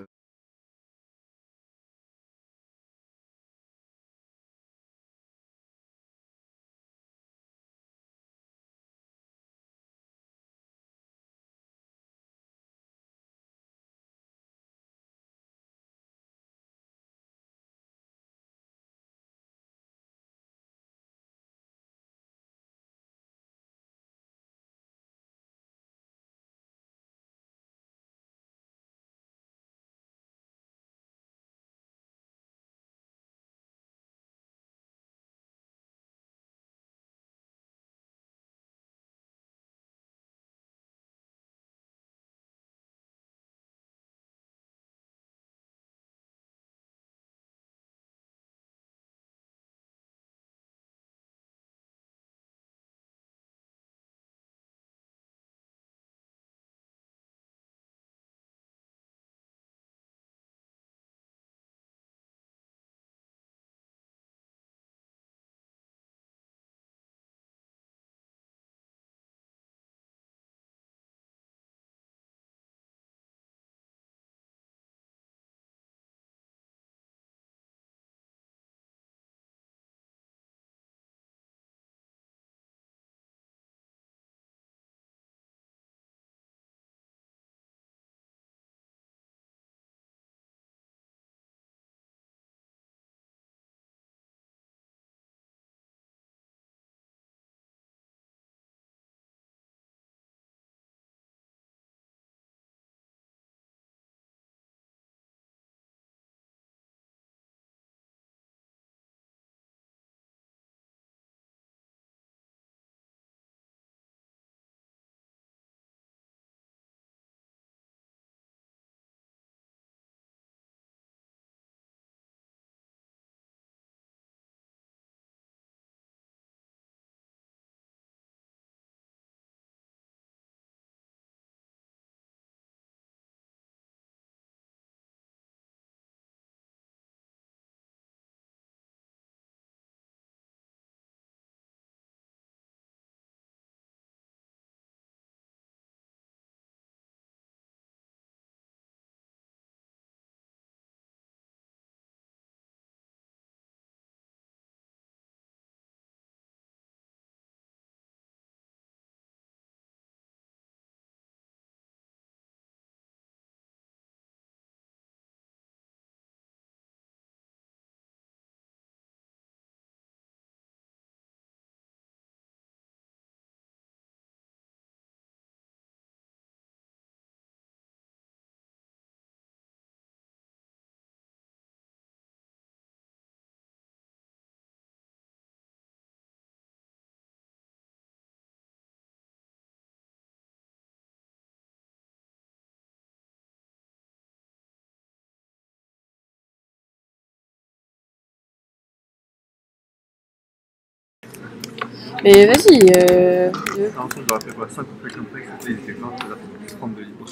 Speaker 3: Mais vas-y, euh, deux.
Speaker 2: Alors, ensemble, j'aurais fait quoi cinq complexes complexes, c'était ils étaient pleins, ça fait trente-deux livres.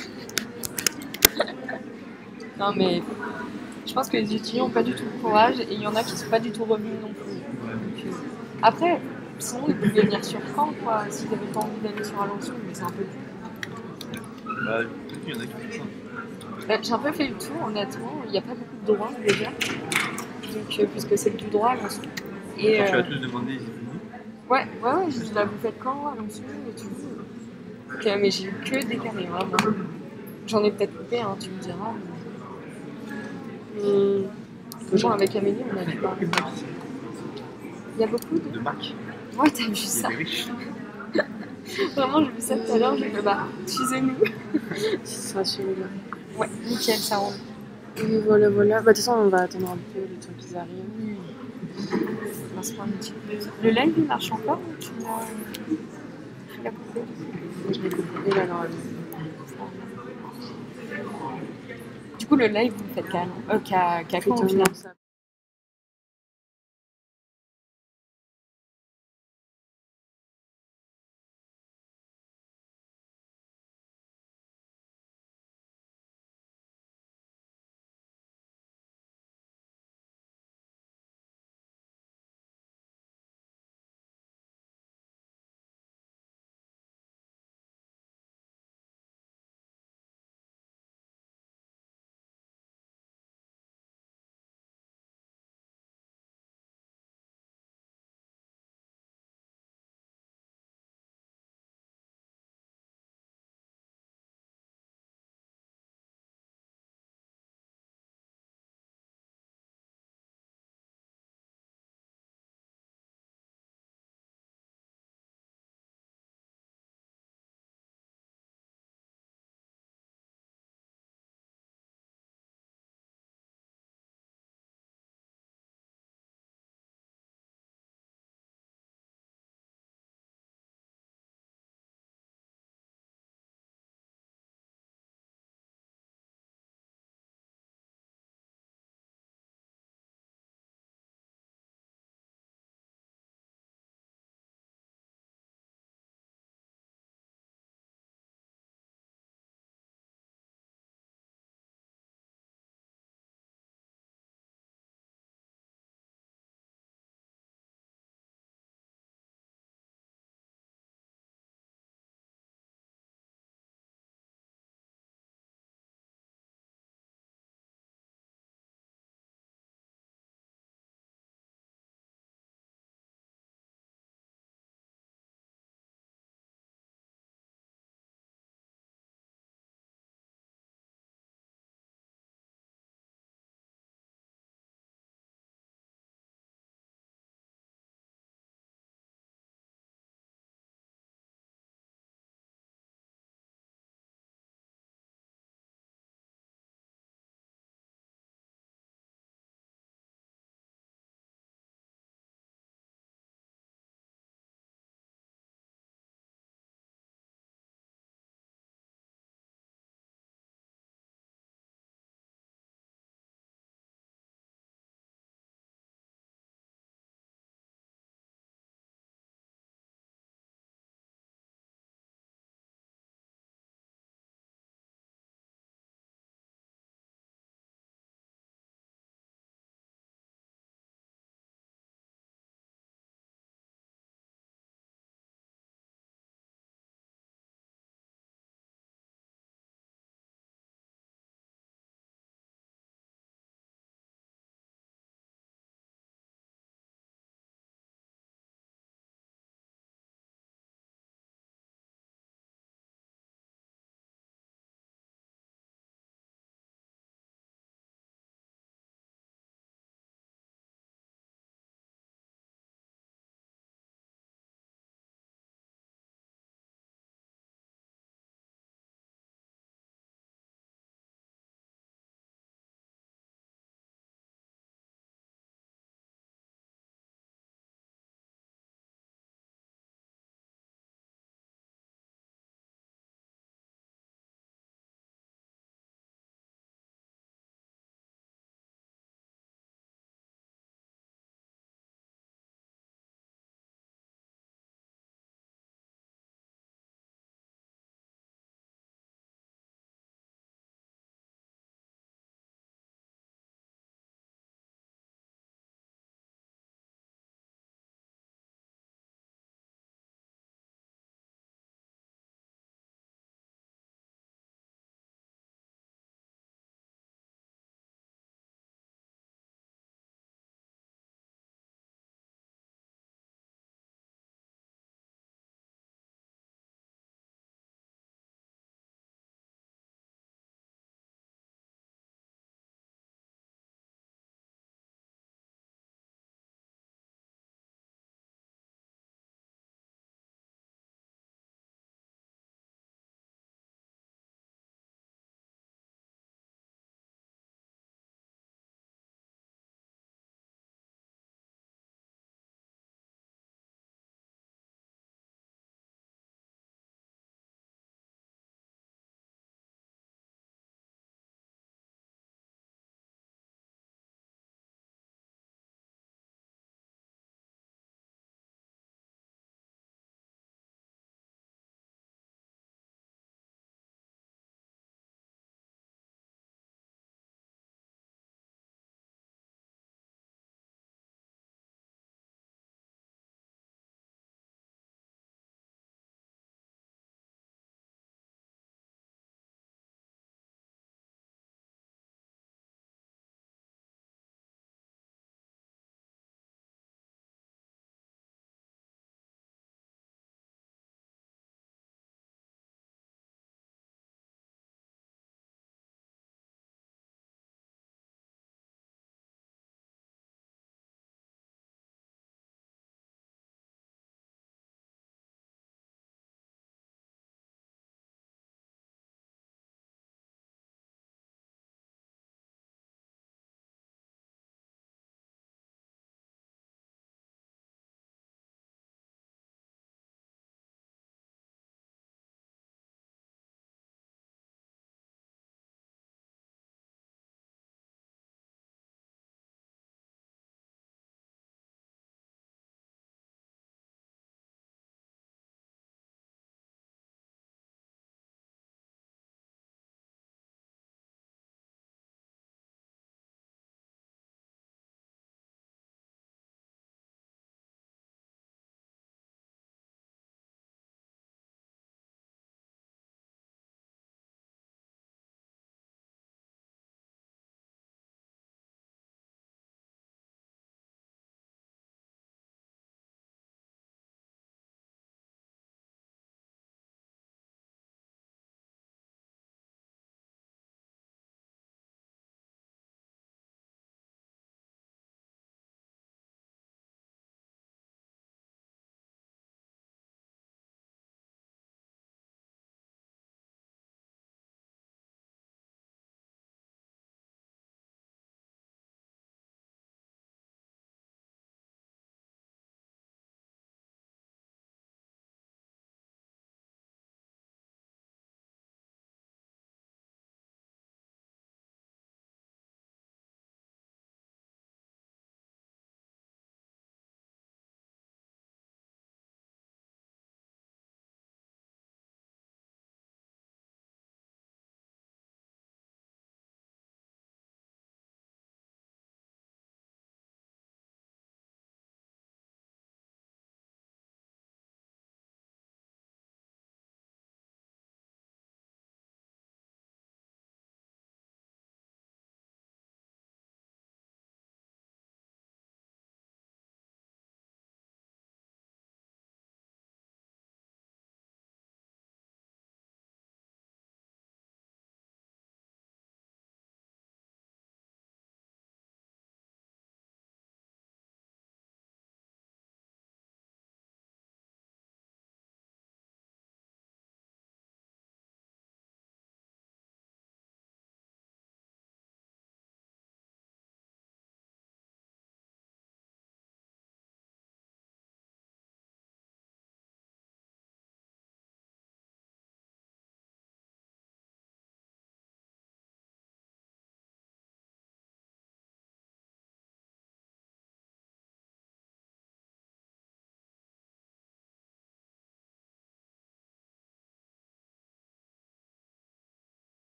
Speaker 4: Non, mais je pense que les étudiants n'ont pas du tout le courage et il y en a qui sont pas du tout revenus non plus. Donc, euh, après, sinon ils pouvaient venir sur Caen, quoi, s'ils n'avaient pas envie d'aller sur Alençon, mais c'est un peu dur.
Speaker 2: Bah, peut-être qu'il y en a qui font ça.
Speaker 4: Euh, J'ai un peu fait le tour, honnêtement, il n'y a pas beaucoup de droit déjà, donc, euh, puisque c'est du droit à Alençon. Et,
Speaker 2: Quand tu
Speaker 4: euh,
Speaker 2: as tous demandé, ils étaient venus.
Speaker 4: ouais, ouais, ouais, je dis là, vous faites quand Alençon et tout. Donc, euh, mais j'ai eu que des carrés, vraiment. J'en ai peut-être coupé, hein, tu me diras. Mais...
Speaker 3: Hum,
Speaker 4: Bon, avec Amélie, on a dû parler. Il y a beaucoup de.
Speaker 2: De Mac.
Speaker 4: Ouais, t'as vu
Speaker 2: Il
Speaker 4: ça.
Speaker 2: est riche.
Speaker 4: Vraiment, j'ai vu ça tout à l'heure, j'ai fait bah, excusez-nous.
Speaker 3: Ce sera celui-là.
Speaker 4: Ouais, nickel, ça rentre.
Speaker 3: Et voilà, voilà. Bah, de toute façon, on va attendre un peu le temps qu'ils arrivent.
Speaker 4: On va se prendre un petit peu. Le live, il marche encore ou tu l'as tu l'as coupé?
Speaker 3: Moi, je l'ai coupé là, normalement.
Speaker 4: Du coup, le live, vous le faites qu'à euh, qu'à qu'à quand au
Speaker 3: Putain,
Speaker 4: final?
Speaker 3: non, ça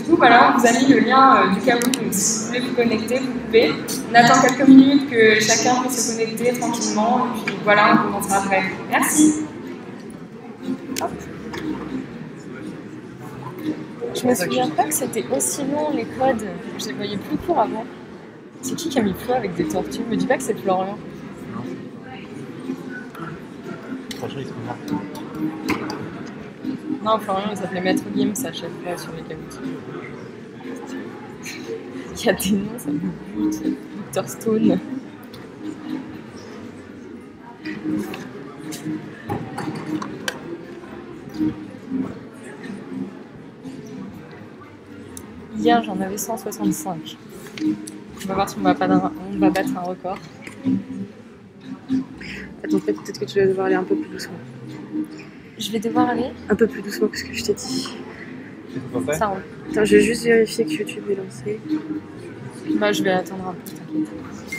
Speaker 4: coup, voilà, on vous a mis le lien euh, du Kahoot, donc si vous voulez vous connecter, vous pouvez. On attend quelques minutes que chacun puisse se connecter tranquillement, et puis voilà, on commencera après. Merci. Hop. Je me souviens pas que c'était aussi long les codes, je les voyais plus courts avant. C'est qui qui a mis feu avec des tortues? Me dis pas que c'est Florian.
Speaker 5: Franchement, il se remarque.
Speaker 4: Non, Florian, il s'appelait Maître Gims à chaque fois sur les Kahoot. Il y a des noms, ça me bute. Victor Stone. Hier, j'en avais cent soixante-cinq. On va voir si on va, pas d'un- on va battre un record.
Speaker 3: Attends, peut-être que tu vas devoir aller un peu plus doucement.
Speaker 4: Je vais devoir aller.
Speaker 3: Un peu plus doucement que ce que je t'ai dit.
Speaker 5: C'est pas fait?
Speaker 4: Ça roule.
Speaker 3: Attends, je vais juste vérifier que YouTube est lancé.
Speaker 4: Bah, je vais attendre un peu, t'inquiète.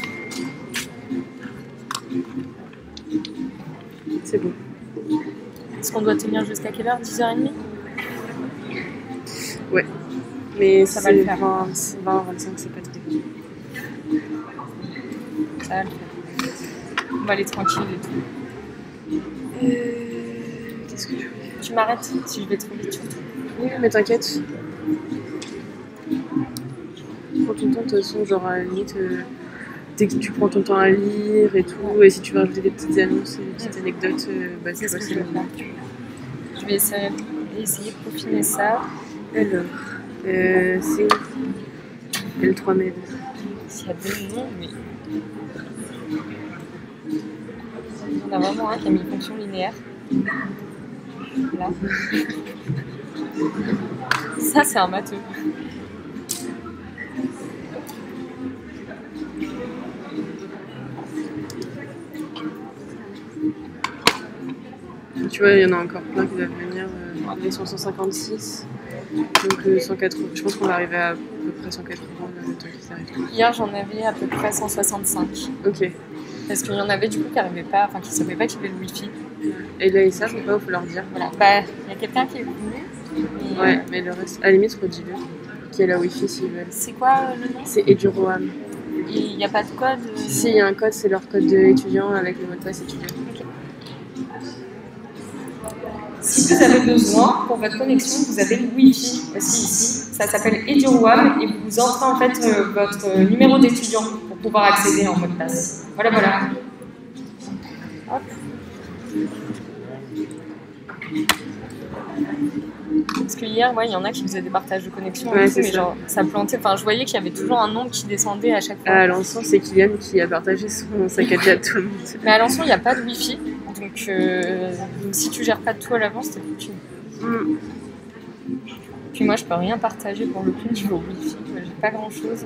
Speaker 3: C'est bon.
Speaker 4: Est-ce qu'on doit tenir jusqu'à quelle heure? dix heures trente?
Speaker 3: Ouais. Mais
Speaker 4: Ça va le faire.
Speaker 3: vingt, vingt, vingt-cinq, c'est pas terrible.
Speaker 4: Ça va le faire. On va aller tranquille et tout.
Speaker 3: Euh... Qu'est-ce que je voulais faire?
Speaker 4: Tu m'arrêtes si je vais trop vite surtout.
Speaker 3: Oui, mais t'inquiète. Prends ton temps, de toute façon, genre à la limite, euh, dès que tu prends ton temps à lire et tout, et si tu veux rajouter des petites annonces, des petites anecdotes, euh, bah
Speaker 4: C'est
Speaker 3: c'est
Speaker 4: ce que je
Speaker 3: facile.
Speaker 4: vais faire. Je vais essayer, essayer de peaufiner ça.
Speaker 3: Alors, euh, c'est L trois Med.
Speaker 4: S'il y a deux noms, mais. Il y en a vraiment un qui a mis fonction linéaire. Là. Ça, c'est un matheux.
Speaker 3: Tu vois, il y en a encore plein qui doivent venir. Euh, ils sont cent cinquante-six. Donc euh, cent quatre-vingts. Je pense qu'on va arriver à, à peu près cent quatre-vingts le temps qu'ils arrivent.
Speaker 4: Hier, j'en avais à peu près cent soixante-cinq.
Speaker 3: Ok.
Speaker 4: Parce qu'il y en avait du coup qui n'arrivaient pas, enfin qui ne savaient pas qu'il y avait le Wi-Fi.
Speaker 3: Et là, ils savent ou pas, il faut leur dire.
Speaker 4: Voilà. Bah, il y a quelqu'un qui est venu. mais-
Speaker 3: Ouais, mais le reste, à la limite, redis-le. Qui est la Wi-Fi s'ils veulent.
Speaker 4: C'est quoi euh, le nom?
Speaker 3: C'est Eduroam.
Speaker 4: Et il n'y a pas de code euh,
Speaker 3: Si, il y a un code, c'est leur code étudiant avec le mot de passe étudiant.
Speaker 4: Si vous avez besoin, pour votre connexion, vous avez le Wi-Fi aussi ici. Ça s'appelle EduRoam et vous entrez en fait euh, votre euh, numéro d'étudiant pour pouvoir accéder en mot de passe. Voilà, voilà. Hop. Parce que hier, ouais, il y en a qui faisaient des partages de connexion,
Speaker 3: Ouais,
Speaker 4: et tout,
Speaker 3: c'est
Speaker 4: mais
Speaker 3: ça.
Speaker 4: genre ça plantait. Enfin, je voyais qu'il y avait toujours un nombre qui descendait à chaque fois.
Speaker 3: À Alençon, c'est Kylian qui a partagé son sac à dos à tout le monde.
Speaker 4: Mais à Alençon, il n'y a pas de Wi-Fi, donc, euh, donc si tu gères pas tout à l'avance, t'es foutu.
Speaker 3: Mm.
Speaker 4: Puis moi, je peux rien partager pour le coup niveau Wi-Fi. J'ai pas grand-chose.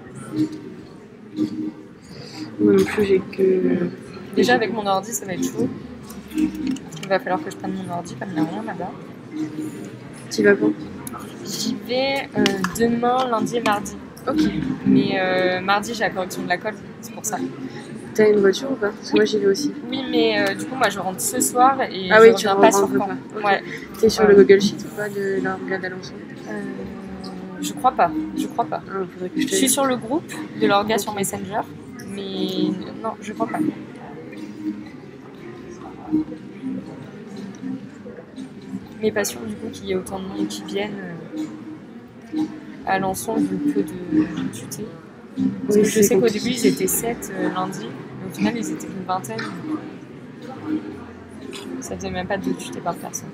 Speaker 3: Moi non plus, j'ai que.
Speaker 4: Déjà, avec mon ordi, ça va être chaud. Il va falloir que je prenne mon ordi, comme il n'y a rien là-bas.
Speaker 3: Tu vas quand?
Speaker 4: J'y vais euh, demain, lundi et mardi.
Speaker 3: Ok.
Speaker 4: Mais euh, mardi, j'ai la correction de la colle, c'est pour ça.
Speaker 3: T'as une voiture ou pas? Parce que moi j'y vais aussi.
Speaker 4: Oui, mais euh, du coup, moi, je rentre ce soir et
Speaker 3: Ah
Speaker 4: je
Speaker 3: oui, tu
Speaker 4: reviens pas
Speaker 3: rentres
Speaker 4: sur
Speaker 3: pas.
Speaker 4: Caen.
Speaker 3: Ok.
Speaker 4: Ouais.
Speaker 3: T'es sur
Speaker 4: Ouais.
Speaker 3: le Google Sheet ou pas de l'orga d'Alençon?
Speaker 4: Euh, je crois pas, je crois pas.
Speaker 3: Ah, faudrait que je
Speaker 4: Je
Speaker 3: te
Speaker 4: suis sur le groupe de l'orga
Speaker 3: Ok.
Speaker 4: sur Messenger, mais non, je crois pas. Mais pas sûr du coup qu'il y ait autant de monde qui viennent euh, à Alençon vu le peu de tutés. Parce
Speaker 3: Oui,
Speaker 4: que je
Speaker 3: c'est
Speaker 4: sais qu'au
Speaker 3: compliqué.
Speaker 4: début ils étaient sept euh, lundi, mais au final ils étaient une vingtaine. Ça faisait même pas deux tutés par personne.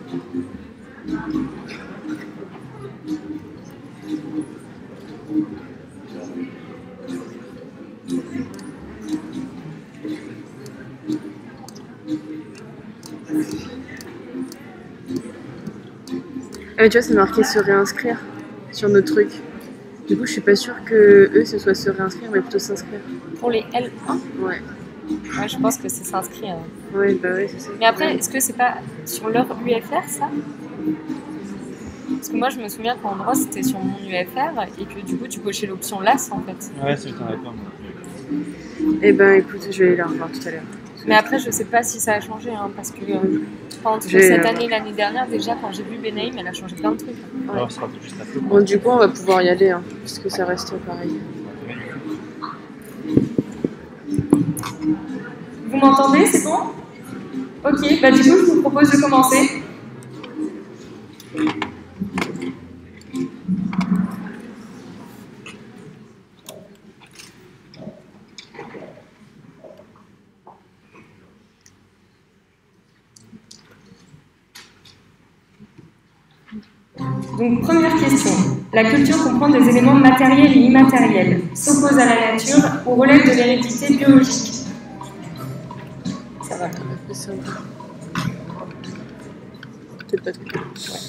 Speaker 3: Ah, mais tu vois, c'est marqué se réinscrire sur notre truc. Du coup, je suis pas sûre que eux ce soit se réinscrire, mais plutôt s'inscrire.
Speaker 4: Pour les L un,
Speaker 3: Ouais.
Speaker 4: ouais, je pense que c'est s'inscrire.
Speaker 3: Ouais, bah ouais, c'est ça.
Speaker 4: Mais après, est-ce que c'est pas sur leur U F R ça? Parce que moi je me souviens qu'en droit c'était sur mon U F R et que du coup tu cochais l'option L A S en fait.
Speaker 5: Ouais, c'est je t'en avais pas, moi.
Speaker 3: Eh ben écoute, je vais aller la revoir tout à l'heure.
Speaker 4: Mais après, je sais pas si ça a changé, hein, parce que euh, entre
Speaker 3: J'ai,
Speaker 4: cette
Speaker 3: euh,
Speaker 4: année et l'année dernière, déjà, quand j'ai vu Benaïm, elle a changé plein de trucs.
Speaker 5: Alors, ce sera juste après.
Speaker 3: Bon, du coup, on va pouvoir y aller, hein, puisque ça reste pareil.
Speaker 6: Vous m'entendez, c'est bon? Ok, bah du coup, je vous propose de commencer. Donc, première question. La culture comprend des éléments matériels et immatériels, s'oppose à la nature ou relève de l'hérédité biologique.
Speaker 3: Ça va, on a fait ça. Peut-être pas trop.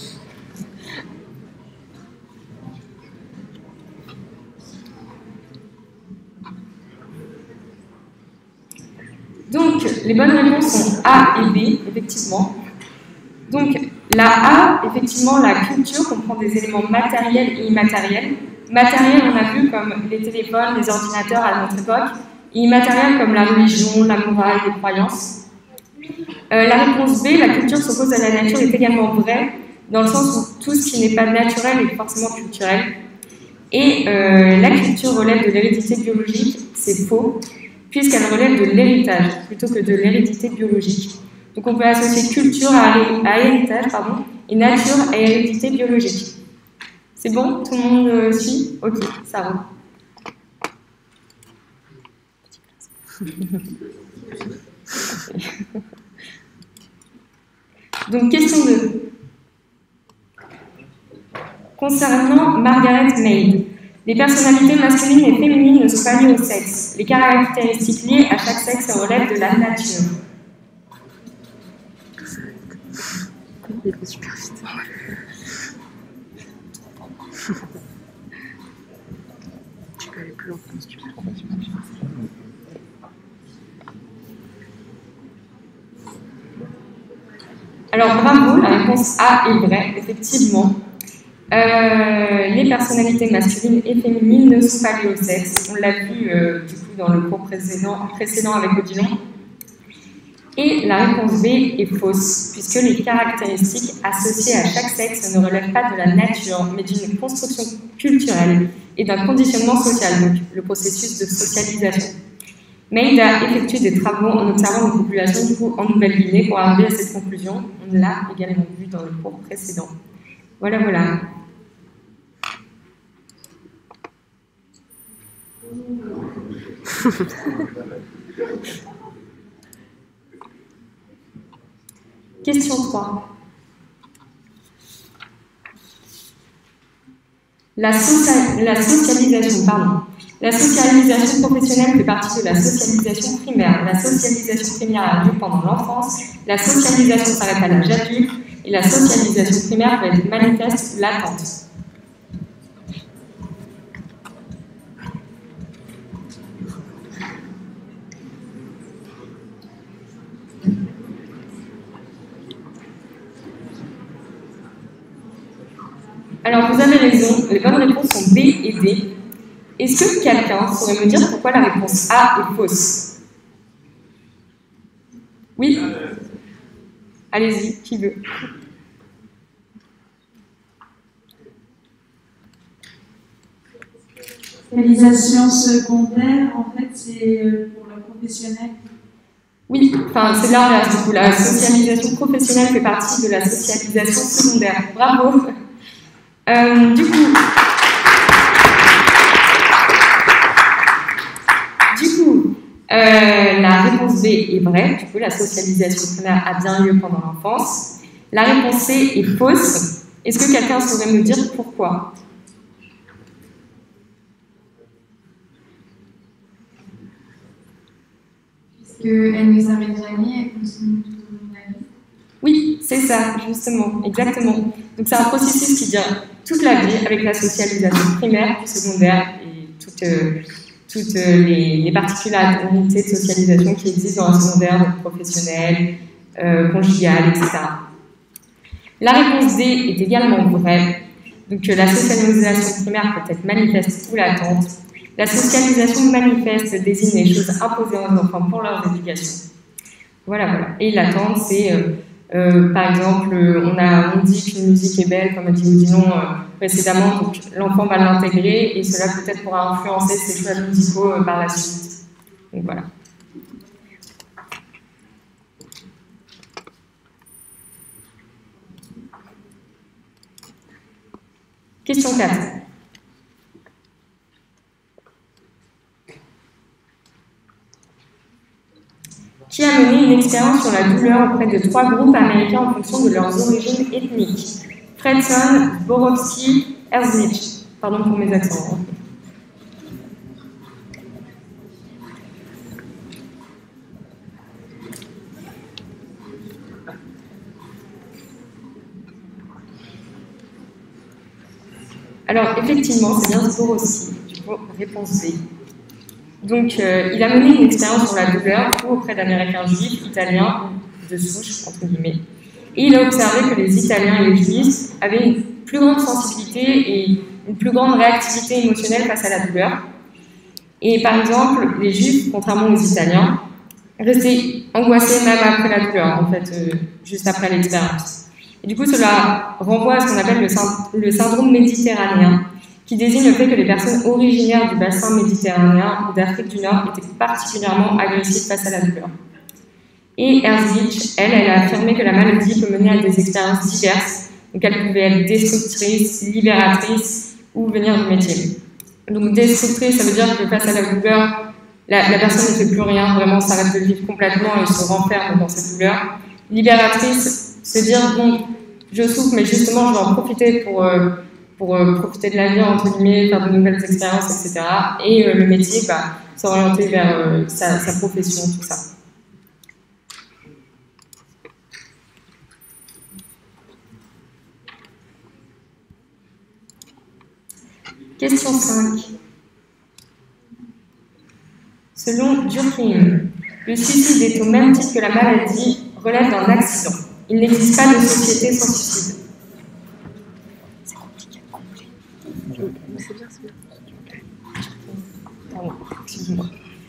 Speaker 6: Donc, les bonnes réponses sont A et B, effectivement. Donc, la A, effectivement, la culture comprend des éléments matériels et immatériels. Matériels, on a vu comme les téléphones, les ordinateurs à notre époque, et immatériels comme la religion, la morale, les croyances. Euh, la réponse B, la culture s'oppose à la nature, est également vraie, dans le sens où tout ce qui n'est pas naturel est forcément culturel. Et euh, la culture relève de l'hérédité biologique, c'est faux, puisqu'elle relève de l'héritage plutôt que de l'hérédité biologique. Donc on peut associer culture à, à héritage pardon, et nature à hérédité biologique. C'est bon? Tout le monde euh, suit? Ok, ça roule. Donc question deux. Concernant Margaret Mead, les personnalités masculines et féminines ne sont pas liées au sexe. Les caractéristiques liées à chaque sexe relèvent de la nature.
Speaker 3: Il faut super vite. Tu peux aller plus loin si tu veux.
Speaker 6: Alors bravo, la réponse A est vraie, effectivement. Euh, les personnalités masculines et féminines ne sont pas liées au sexe. On l'a vu euh, du coup dans le cours précédent, précédent avec Odilon. Et la réponse B est fausse, puisque les caractéristiques associées à chaque sexe ne relèvent pas de la nature, mais d'une construction culturelle et d'un conditionnement social, donc le processus de socialisation. Mead a effectué des travaux en observant une population du coup, en Nouvelle-Guinée pour arriver à cette conclusion. On l'a également vu dans le cours précédent. Voilà, voilà. Question trois. La, socia la socialisation, pardon. La socialisation professionnelle fait partie de la socialisation primaire. La socialisation primaire a lieu pendant l'enfance. La socialisation s'arrête à l'âge adulte. Et la socialisation primaire peut être manifeste ou latente. Alors, vous avez raison, les bonnes réponses sont B et D. Est-ce que quelqu'un saurait me dire pourquoi la réponse A est fausse? Oui? Allez-y, qui veut?
Speaker 7: Socialisation secondaire, en fait, c'est pour le professionnel.
Speaker 6: Oui, enfin, c'est l'inverse du coup. La socialisation professionnelle fait partie de la socialisation secondaire. Bravo! Euh, du coup, du coup euh, la réponse B est vraie. Du coup, la socialisation primaire a bien lieu pendant l'enfance. La réponse C est fausse. Est-ce que quelqu'un saurait me dire pourquoi?
Speaker 7: Puisqu'elle nous amène jamais, elle continue tout au long de la vie. Oui,
Speaker 6: c'est ça, justement, exactement. Donc c'est un processus qui vient toute la vie avec la socialisation primaire, puis secondaire et toutes, euh, toutes euh, les, les particularités de socialisation qui existent dans un secondaire, donc professionnel, euh, conjugal, et cetera. La réponse D est également vraie. Donc euh, la socialisation primaire peut être manifeste ou latente. La socialisation manifeste désigne les choses imposées aux enfants pour leur éducation. Voilà, voilà. Et l'attente, c'est, euh, euh, par exemple, euh, on, a, on dit qu'une musique est belle, comme a dit Odilon euh, précédemment, donc l'enfant va l'intégrer et cela peut-être pourra influencer ses choix musicaux euh, par la suite. Donc voilà. Question quatre. Qui a mené une expérience sur la douleur auprès de trois groupes américains en fonction de leurs origines ethniques? Fredson, Borowski, Herzlich. Pardon pour mes accents. Alors, effectivement, c'est bien Borowski. Du coup, réponse B. Donc, euh, il a mené une expérience sur la douleur auprès d'Américains juifs, italiens, de souche, entre guillemets. Et il a observé que les Italiens et les Juifs avaient une plus grande sensibilité et une plus grande réactivité émotionnelle face à la douleur. Et par exemple, les Juifs, contrairement aux Italiens, restaient angoissés même après la douleur, en fait, euh, juste après l'expérience. Et du coup, cela renvoie à ce qu'on appelle le, sy- le syndrome méditerranéen, qui désigne le fait que les personnes originaires du bassin méditerranéen ou d'Afrique du Nord étaient particulièrement agressives face à la douleur. Et Herzlich, elle, elle a affirmé que la maladie peut mener à des expériences diverses, donc elle pouvait être destructrice, libératrice ou venir du métier. Donc destructrice, ça veut dire que face à la douleur, la, la personne ne fait plus rien, vraiment s'arrête de vivre complètement et se renferme dans cette douleur. Libératrice, se dire, bon, je souffre, mais justement, je vais en profiter pour... Euh, pour euh, profiter de la vie, entre guillemets, faire de nouvelles expériences, et cetera. Et euh, le métier, bah, s'orienter vers euh, sa, sa profession, tout ça. Question cinq. Selon Durkheim, le suicide est au même titre que la maladie, relève d'un accident. Il n'existe pas de société sans suicide.
Speaker 3: C'est bien, c'est bien.
Speaker 6: Pardon, excuse-moi.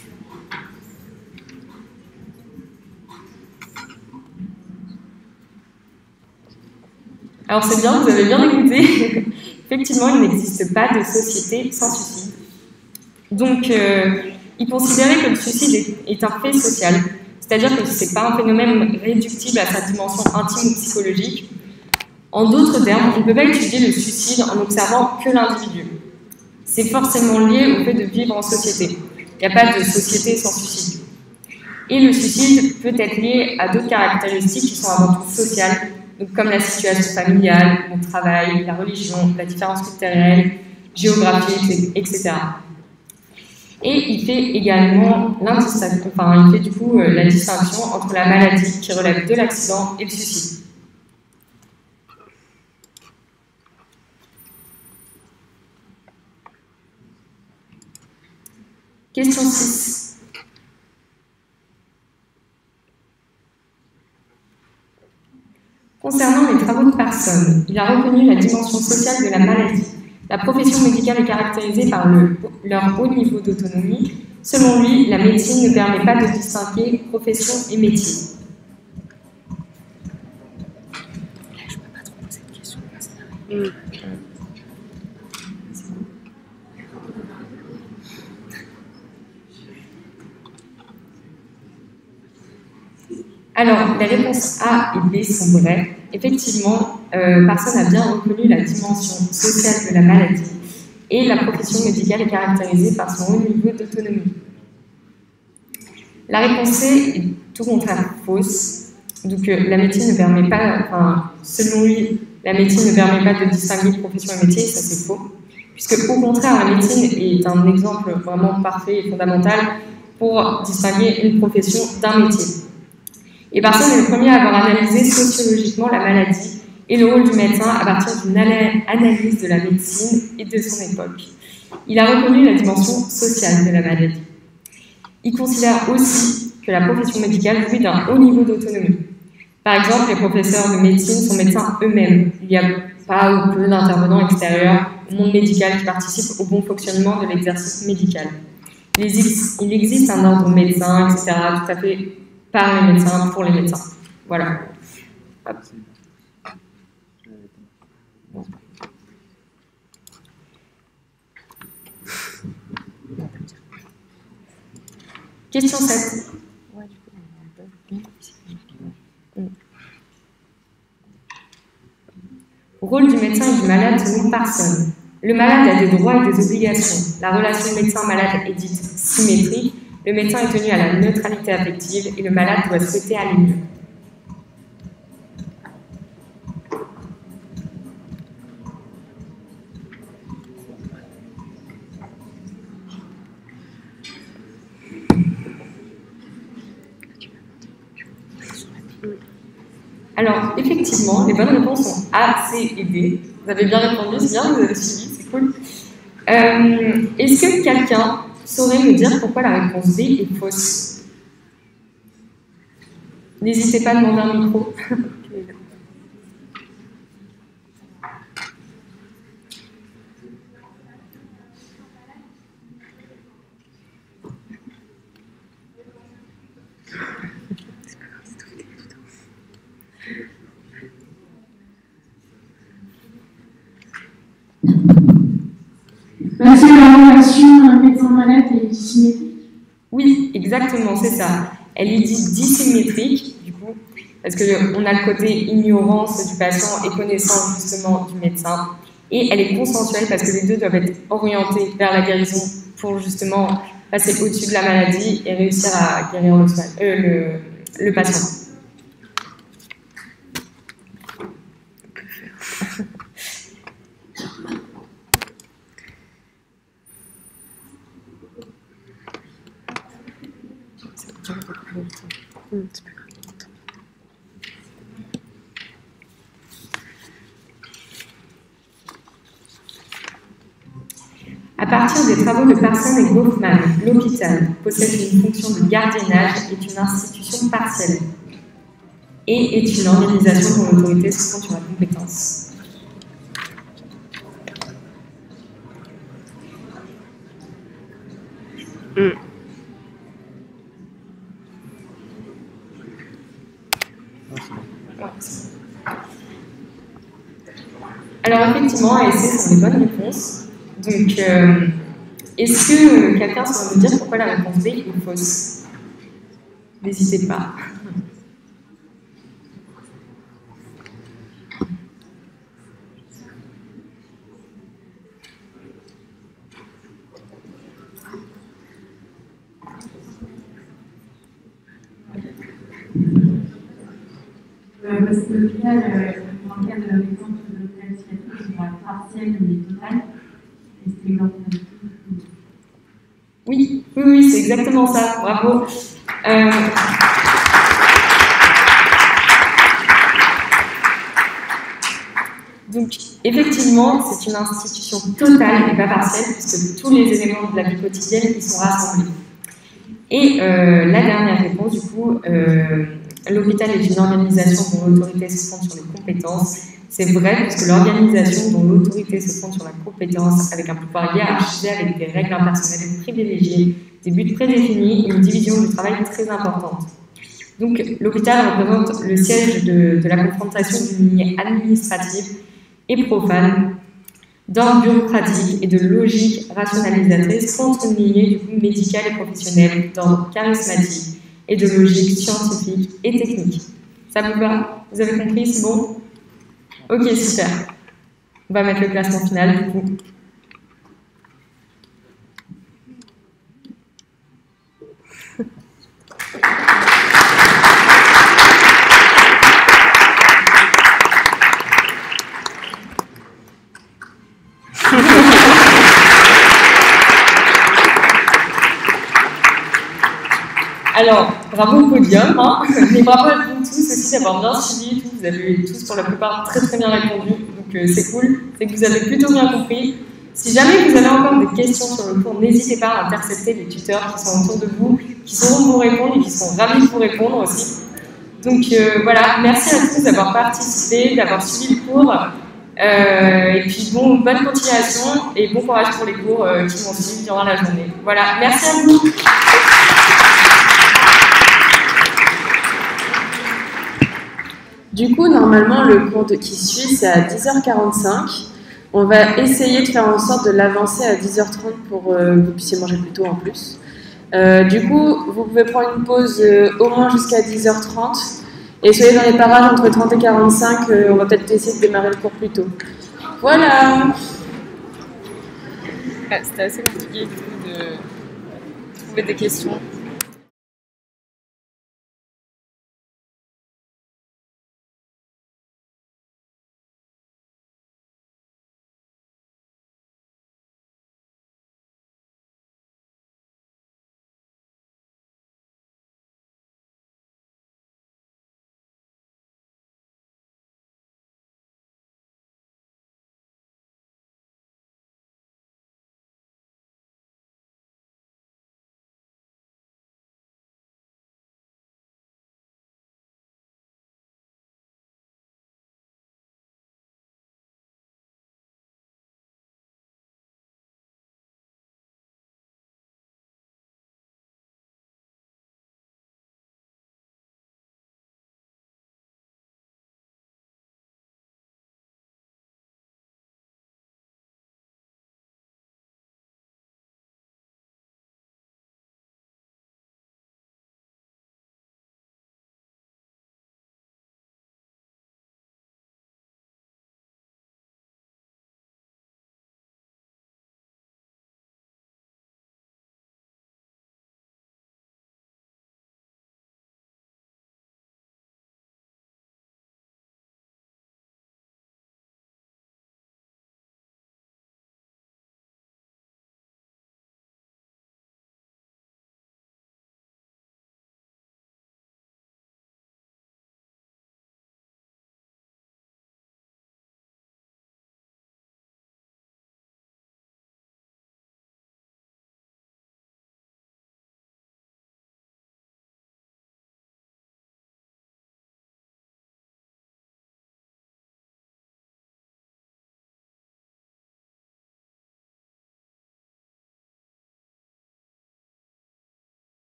Speaker 6: Alors c'est bien, vous avez bien écouté. Effectivement, il n'existe pas de société sans suicide. Donc, euh, il considérait que le suicide est, est un fait social, c'est-à-dire que ce n'est pas un phénomène réductible à sa dimension intime ou psychologique. En d'autres termes, on ne peut pas étudier le suicide en n'observant que l'individu. C'est forcément lié au fait de vivre en société. Il n'y a pas de société sans suicide. Et le suicide peut être lié à d'autres caractéristiques qui sont avant tout sociales, donc comme la situation familiale, le travail, la religion, la différence culturelle, géographique, et cetera. Et il fait également l'indistinction, enfin, il fait du coup euh, la distinction entre la maladie qui relève de l'accident et le suicide. Question six. Concernant les travaux de Parson, il a reconnu la dimension sociale de la maladie. La profession médicale est caractérisée par le, leur haut niveau d'autonomie. Selon lui, la médecine ne permet pas de distinguer profession et métier.
Speaker 3: Je peux pas trop poser de questions. Mmh.
Speaker 6: Alors, les réponses A et B sont vraies. Effectivement, euh, Parson a bien reconnu la dimension sociale de la maladie et la profession médicale est caractérisée par son haut niveau d'autonomie. La réponse C est tout contraire fausse. Donc, euh, la médecine ne permet pas, enfin, selon lui, la médecine ne permet pas de distinguer profession et métier, ça c'est faux. Puisque, au contraire, la médecine est un exemple vraiment parfait et fondamental pour distinguer une profession d'un métier. Et Parson est le premier à avoir analysé sociologiquement la maladie et le rôle du médecin à partir d'une analyse de la médecine et de son époque. Il a reconnu la dimension sociale de la maladie. Il considère aussi que la profession médicale jouit d'un haut niveau d'autonomie. Par exemple, les professeurs de médecine sont médecins eux-mêmes. Il n'y a pas ou peu d'intervenants extérieurs au monde médical qui participent au bon fonctionnement de l'exercice médical. Il existe un ordre médecin, et cetera, tout à fait par les médecins, pour les médecins. Voilà. Hop. Question sept. Rôle du médecin et du malade selon Parson. Le malade a des droits et des obligations. La relation médecin-malade est dite symétrique. Le médecin est tenu à la neutralité affective et le malade doit souhaiter aller mieux. Alors, effectivement, les bonnes réponses sont A, C et D. Vous avez bien répondu, c'est bien, vous avez suivi, c'est cool. Euh, Est-ce que quelqu'un saurait me dire pourquoi la réponse D est fausse? N'hésitez pas à demander un micro.
Speaker 7: Parce que la relation médecin-malade est dissymétrique.
Speaker 6: Oui, exactement, c'est ça. Elle est dite dissymétrique, du coup, parce qu'on a le côté ignorance du patient et connaissance justement du médecin. Et elle est consensuelle parce que les deux doivent être orientés vers la guérison pour justement passer au-dessus de la maladie et réussir à guérir le, euh, le, le patient. À partir des travaux de Parson et Goffman, l'hôpital possède une fonction de gardiennage et est une institution partielle et est une organisation dont l'autorité se fonde sur la compétence.
Speaker 1: Mm.
Speaker 6: Alors effectivement, A et C sont des bonnes réponses. Donc, euh, est-ce que quelqu'un saurait me dire pourquoi la réponse B est fausse? N'hésitez pas.
Speaker 7: Euh, parce que l'hôpital, euh, dans le cas de l'exemple de l'hôpital psychiatrique, il y a partiel mais total. Et c'est l'exemple de
Speaker 6: Oui, oui, oui, c'est exactement ça. Bravo. Euh... Donc, effectivement, c'est une institution totale et pas partielle, puisque tous les éléments de la vie quotidienne y sont rassemblés. Et euh, la dernière réponse, du coup, euh, l'hôpital est une organisation dont l'autorité se fonde sur les compétences. C'est vrai, parce que l'organisation dont l'autorité se fonde sur la compétence, avec un pouvoir hiérarchisé, avec des règles impersonnelles privilégiées, des buts prédéfinis et une division du travail très importante. Donc, l'hôpital représente le siège de, de la confrontation d'une ligne administrative et profane, d'ordre bureaucratique et de logique rationalisatrice contre une lignée du coup médicale et professionnelle, d'ordre charismatique et de logique scientifique et technique. Ça vous va? Vous avez compris? C'est bon? Ok, super. On va mettre le classement final du coup. Alors, bravo au podium, hein, mais bravo à vous tous aussi d'avoir bien suivi. Vous avez tous pour la plupart très très bien répondu, donc euh, c'est cool, c'est que vous avez plutôt bien compris. Si jamais vous avez encore des questions sur le cours, n'hésitez pas à intercepter les tuteurs qui sont autour de vous, qui sauront vous répondre et qui seront ravis de vous répondre aussi. Donc euh, voilà, merci à tous d'avoir participé, d'avoir suivi le cours. Euh, et puis bon, bonne continuation et bon courage pour les cours euh, qui vont suivre durant la journée. Voilà, merci à vous.
Speaker 3: Du coup, normalement, le cours de, qui suit, c'est à dix heures quarante-cinq. On va essayer de faire en sorte de l'avancer à dix heures trente pour euh, que vous puissiez manger plus tôt en plus. Euh, du coup, vous pouvez prendre une pause euh, au moins jusqu'à dix heures trente. Et soyez dans les parages entre trente et quarante-cinq. Euh, on va peut-être essayer de démarrer le cours plus tôt. Voilà.
Speaker 4: Ouais, c'était assez compliqué du coup de trouver des questions.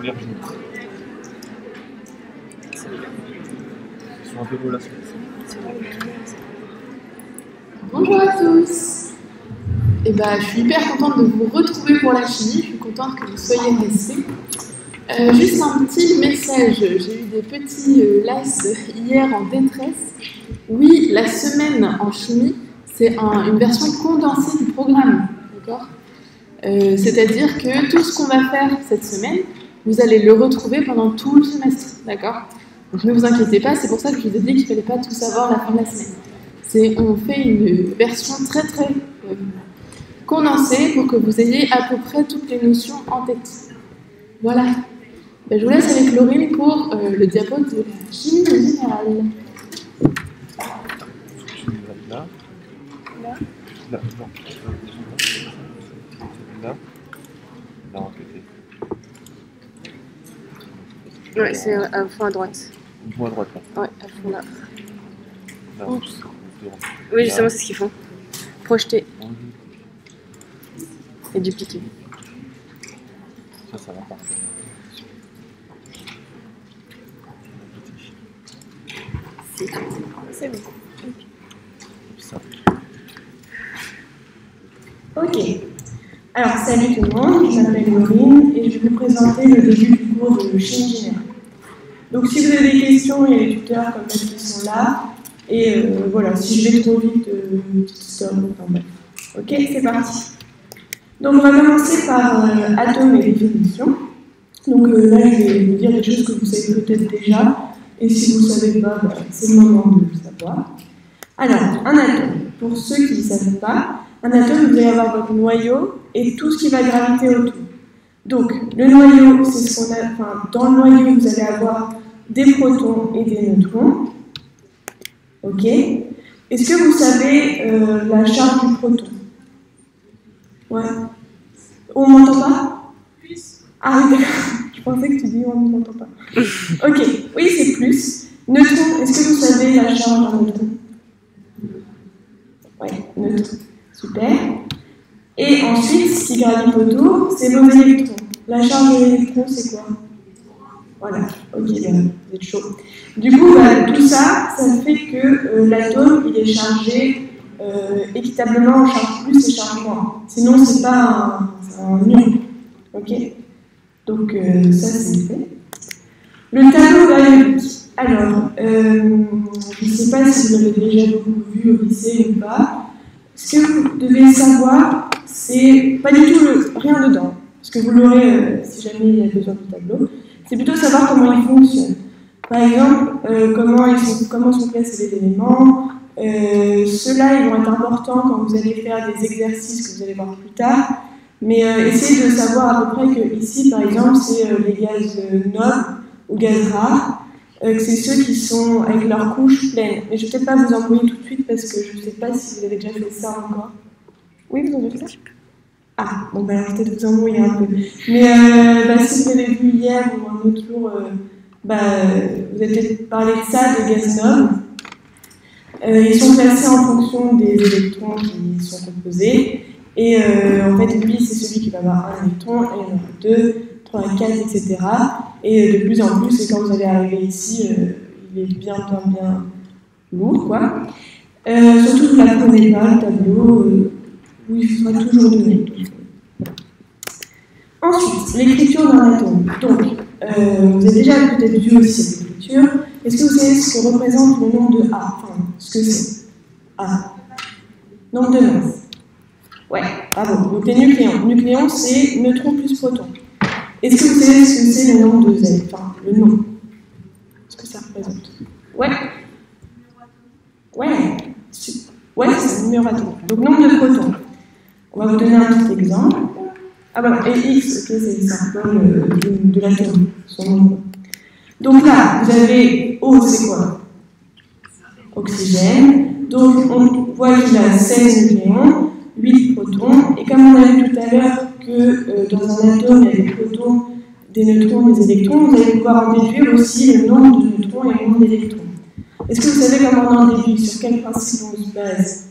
Speaker 5: Virginie. Ils sont un peu beaux là.
Speaker 8: Bonjour à tous. Eh ben, je suis hyper contente de vous retrouver pour la chimie. Je suis contente que vous soyez restés. Euh, juste un petit message. J'ai eu des petits euh, las hier en détresse. Oui, la semaine en chimie, c'est un, une version condensée du programme. D'accord ? euh, C'est-à-dire que tout ce qu'on va faire cette semaine, vous allez le retrouver pendant tout le semestre. D'accord ? Donc ne vous inquiétez pas, c'est pour ça que je vous ai dit qu'il ne fallait pas tout savoir à la fin de la semaine. C'est, on fait une version très très euh, condensée pour que vous ayez à peu près toutes les notions en tête. Voilà. Ben, je vous laisse avec Laurine pour euh, le diapo de la chimie générale.
Speaker 5: Là. Là. Là. Non. Là. Là, en côté.
Speaker 1: Ouais, c'est à fond à droite.
Speaker 5: Au fond à droite, là.
Speaker 1: Ouais, à fond là.
Speaker 5: Là.
Speaker 1: Oups. Oui, justement, c'est ce qu'ils font. Projeter. Et dupliquer.
Speaker 5: Ça, ça va partir.
Speaker 1: C'est bon.
Speaker 5: Ça.
Speaker 6: Ok. Alors, salut tout le monde, je m'appelle Laurine et je vais vous présenter le début du cours de chimie générale. Donc, si vous avez des questions, il y a les tuteurs comme ça qui sont là. Et euh, voilà, si je vais trop vite, euh, petite stop, enfin bref. Ok, c'est parti. Donc, on va commencer par euh, atomes et définition. Donc euh, là, je vais vous dire des choses que vous savez peut-être déjà. Et si vous ne savez pas, bah, c'est le moment de le savoir. Alors, un atome, pour ceux qui ne savent pas, un atome, vous allez avoir votre noyau et tout ce qui va graviter autour. Donc, le noyau, c'est ce qu'on a. Enfin, dans le noyau, vous allez avoir des protons et des neutrons. Ok. Est-ce que vous savez euh, la charge du proton? Ouais. On m'entend pas? Ah oui, d'accord. Je pensais que tu dis on ne m'entend pas. Ok. Oui, c'est plus. Neutron, est-ce que vous savez la charge d'un neutron? Ouais, neutron. Super. Et ensuite, ce qui gravite autour, c'est vos électrons. La charge de l'électron, c'est quoi? Voilà, ok, bien, vous êtes chaud. Du coup, bah, tout ça, ça fait que euh, l'atome, il est chargé euh, équitablement, on charge plus et charge moins. Sinon, c'est pas un, un nul. Ok? Donc, euh, ça, c'est fait. Le tableau périodique. Alors, euh, je ne sais pas si vous l'avez déjà beaucoup vu au lycée ou pas. Ce que vous devez savoir, c'est pas du tout le, rien dedans, parce que vous l'aurez euh, si jamais il y a besoin du tableau. C'est plutôt savoir comment il fonctionne. Par exemple, euh, comment, ils sont, comment sont placés les éléments. Euh, Ceux-là, ils vont être importants quand vous allez faire des exercices que vous allez voir plus tard. Mais euh, essayez de savoir à peu près que ici, par exemple, c'est euh, les gaz euh, nobles ou gaz rares, euh, que c'est ceux qui sont avec leur couche pleine. Mais je ne vais peut-être pas vous envoyer tout de suite parce que je ne sais pas si vous avez déjà fait ça encore. Oui, vous en avez fait ça? Ah, bon, bah, alors peut-être vous envoyer un peu. Mais euh, bah, si vous avez vu hier ou un autre jour, euh, bah, vous avez peut-être parlé de ça, de gaz nobles. Euh, ils sont classés en fonction des électrons qui sont composés. Et euh, en fait, lui, c'est celui qui va avoir un électron, et il y en aura deux, trois, quatre, et cetera. Et euh, de plus en plus, et quand vous allez arriver ici, euh, il est bien, bien, bien lourd, quoi. Euh, surtout, vous ne l'apprenez pas, le tableau, euh, où il faudra toujours donner. Ensuite, l'écriture d'un atome. Donc, euh, vous avez déjà peut-être vu aussi cette écriture. Est-ce que vous savez ce que représente le nombre de A? Enfin, ce que c'est A. Nombre de masses. Ouais, bravo. Donc les nucléons. Nucléon, c'est neutron plus proton. Est-ce que vous savez ce que c'est le nombre de Z? Enfin, le nom. Ce que ça représente. Ouais. Ouais. Ouais, c'est le numéro atome. Donc nombre de protons. On va vous donner un petit exemple. Ah bah, et X, ok, c'est le symbole de, de l'atome, son nombre. Donc là, vous avez O, c'est quoi? Oxygène. Donc on voit qu'il a seize nucléons. huit protons, et comme on a vu tout à l'heure que euh, dans un atome il y a des protons, des neutrons, des électrons, vous allez pouvoir en déduire aussi le nombre de neutrons et le nombre d'électrons. Est-ce que vous savez comment on en déduit? Sur quel principe on se base?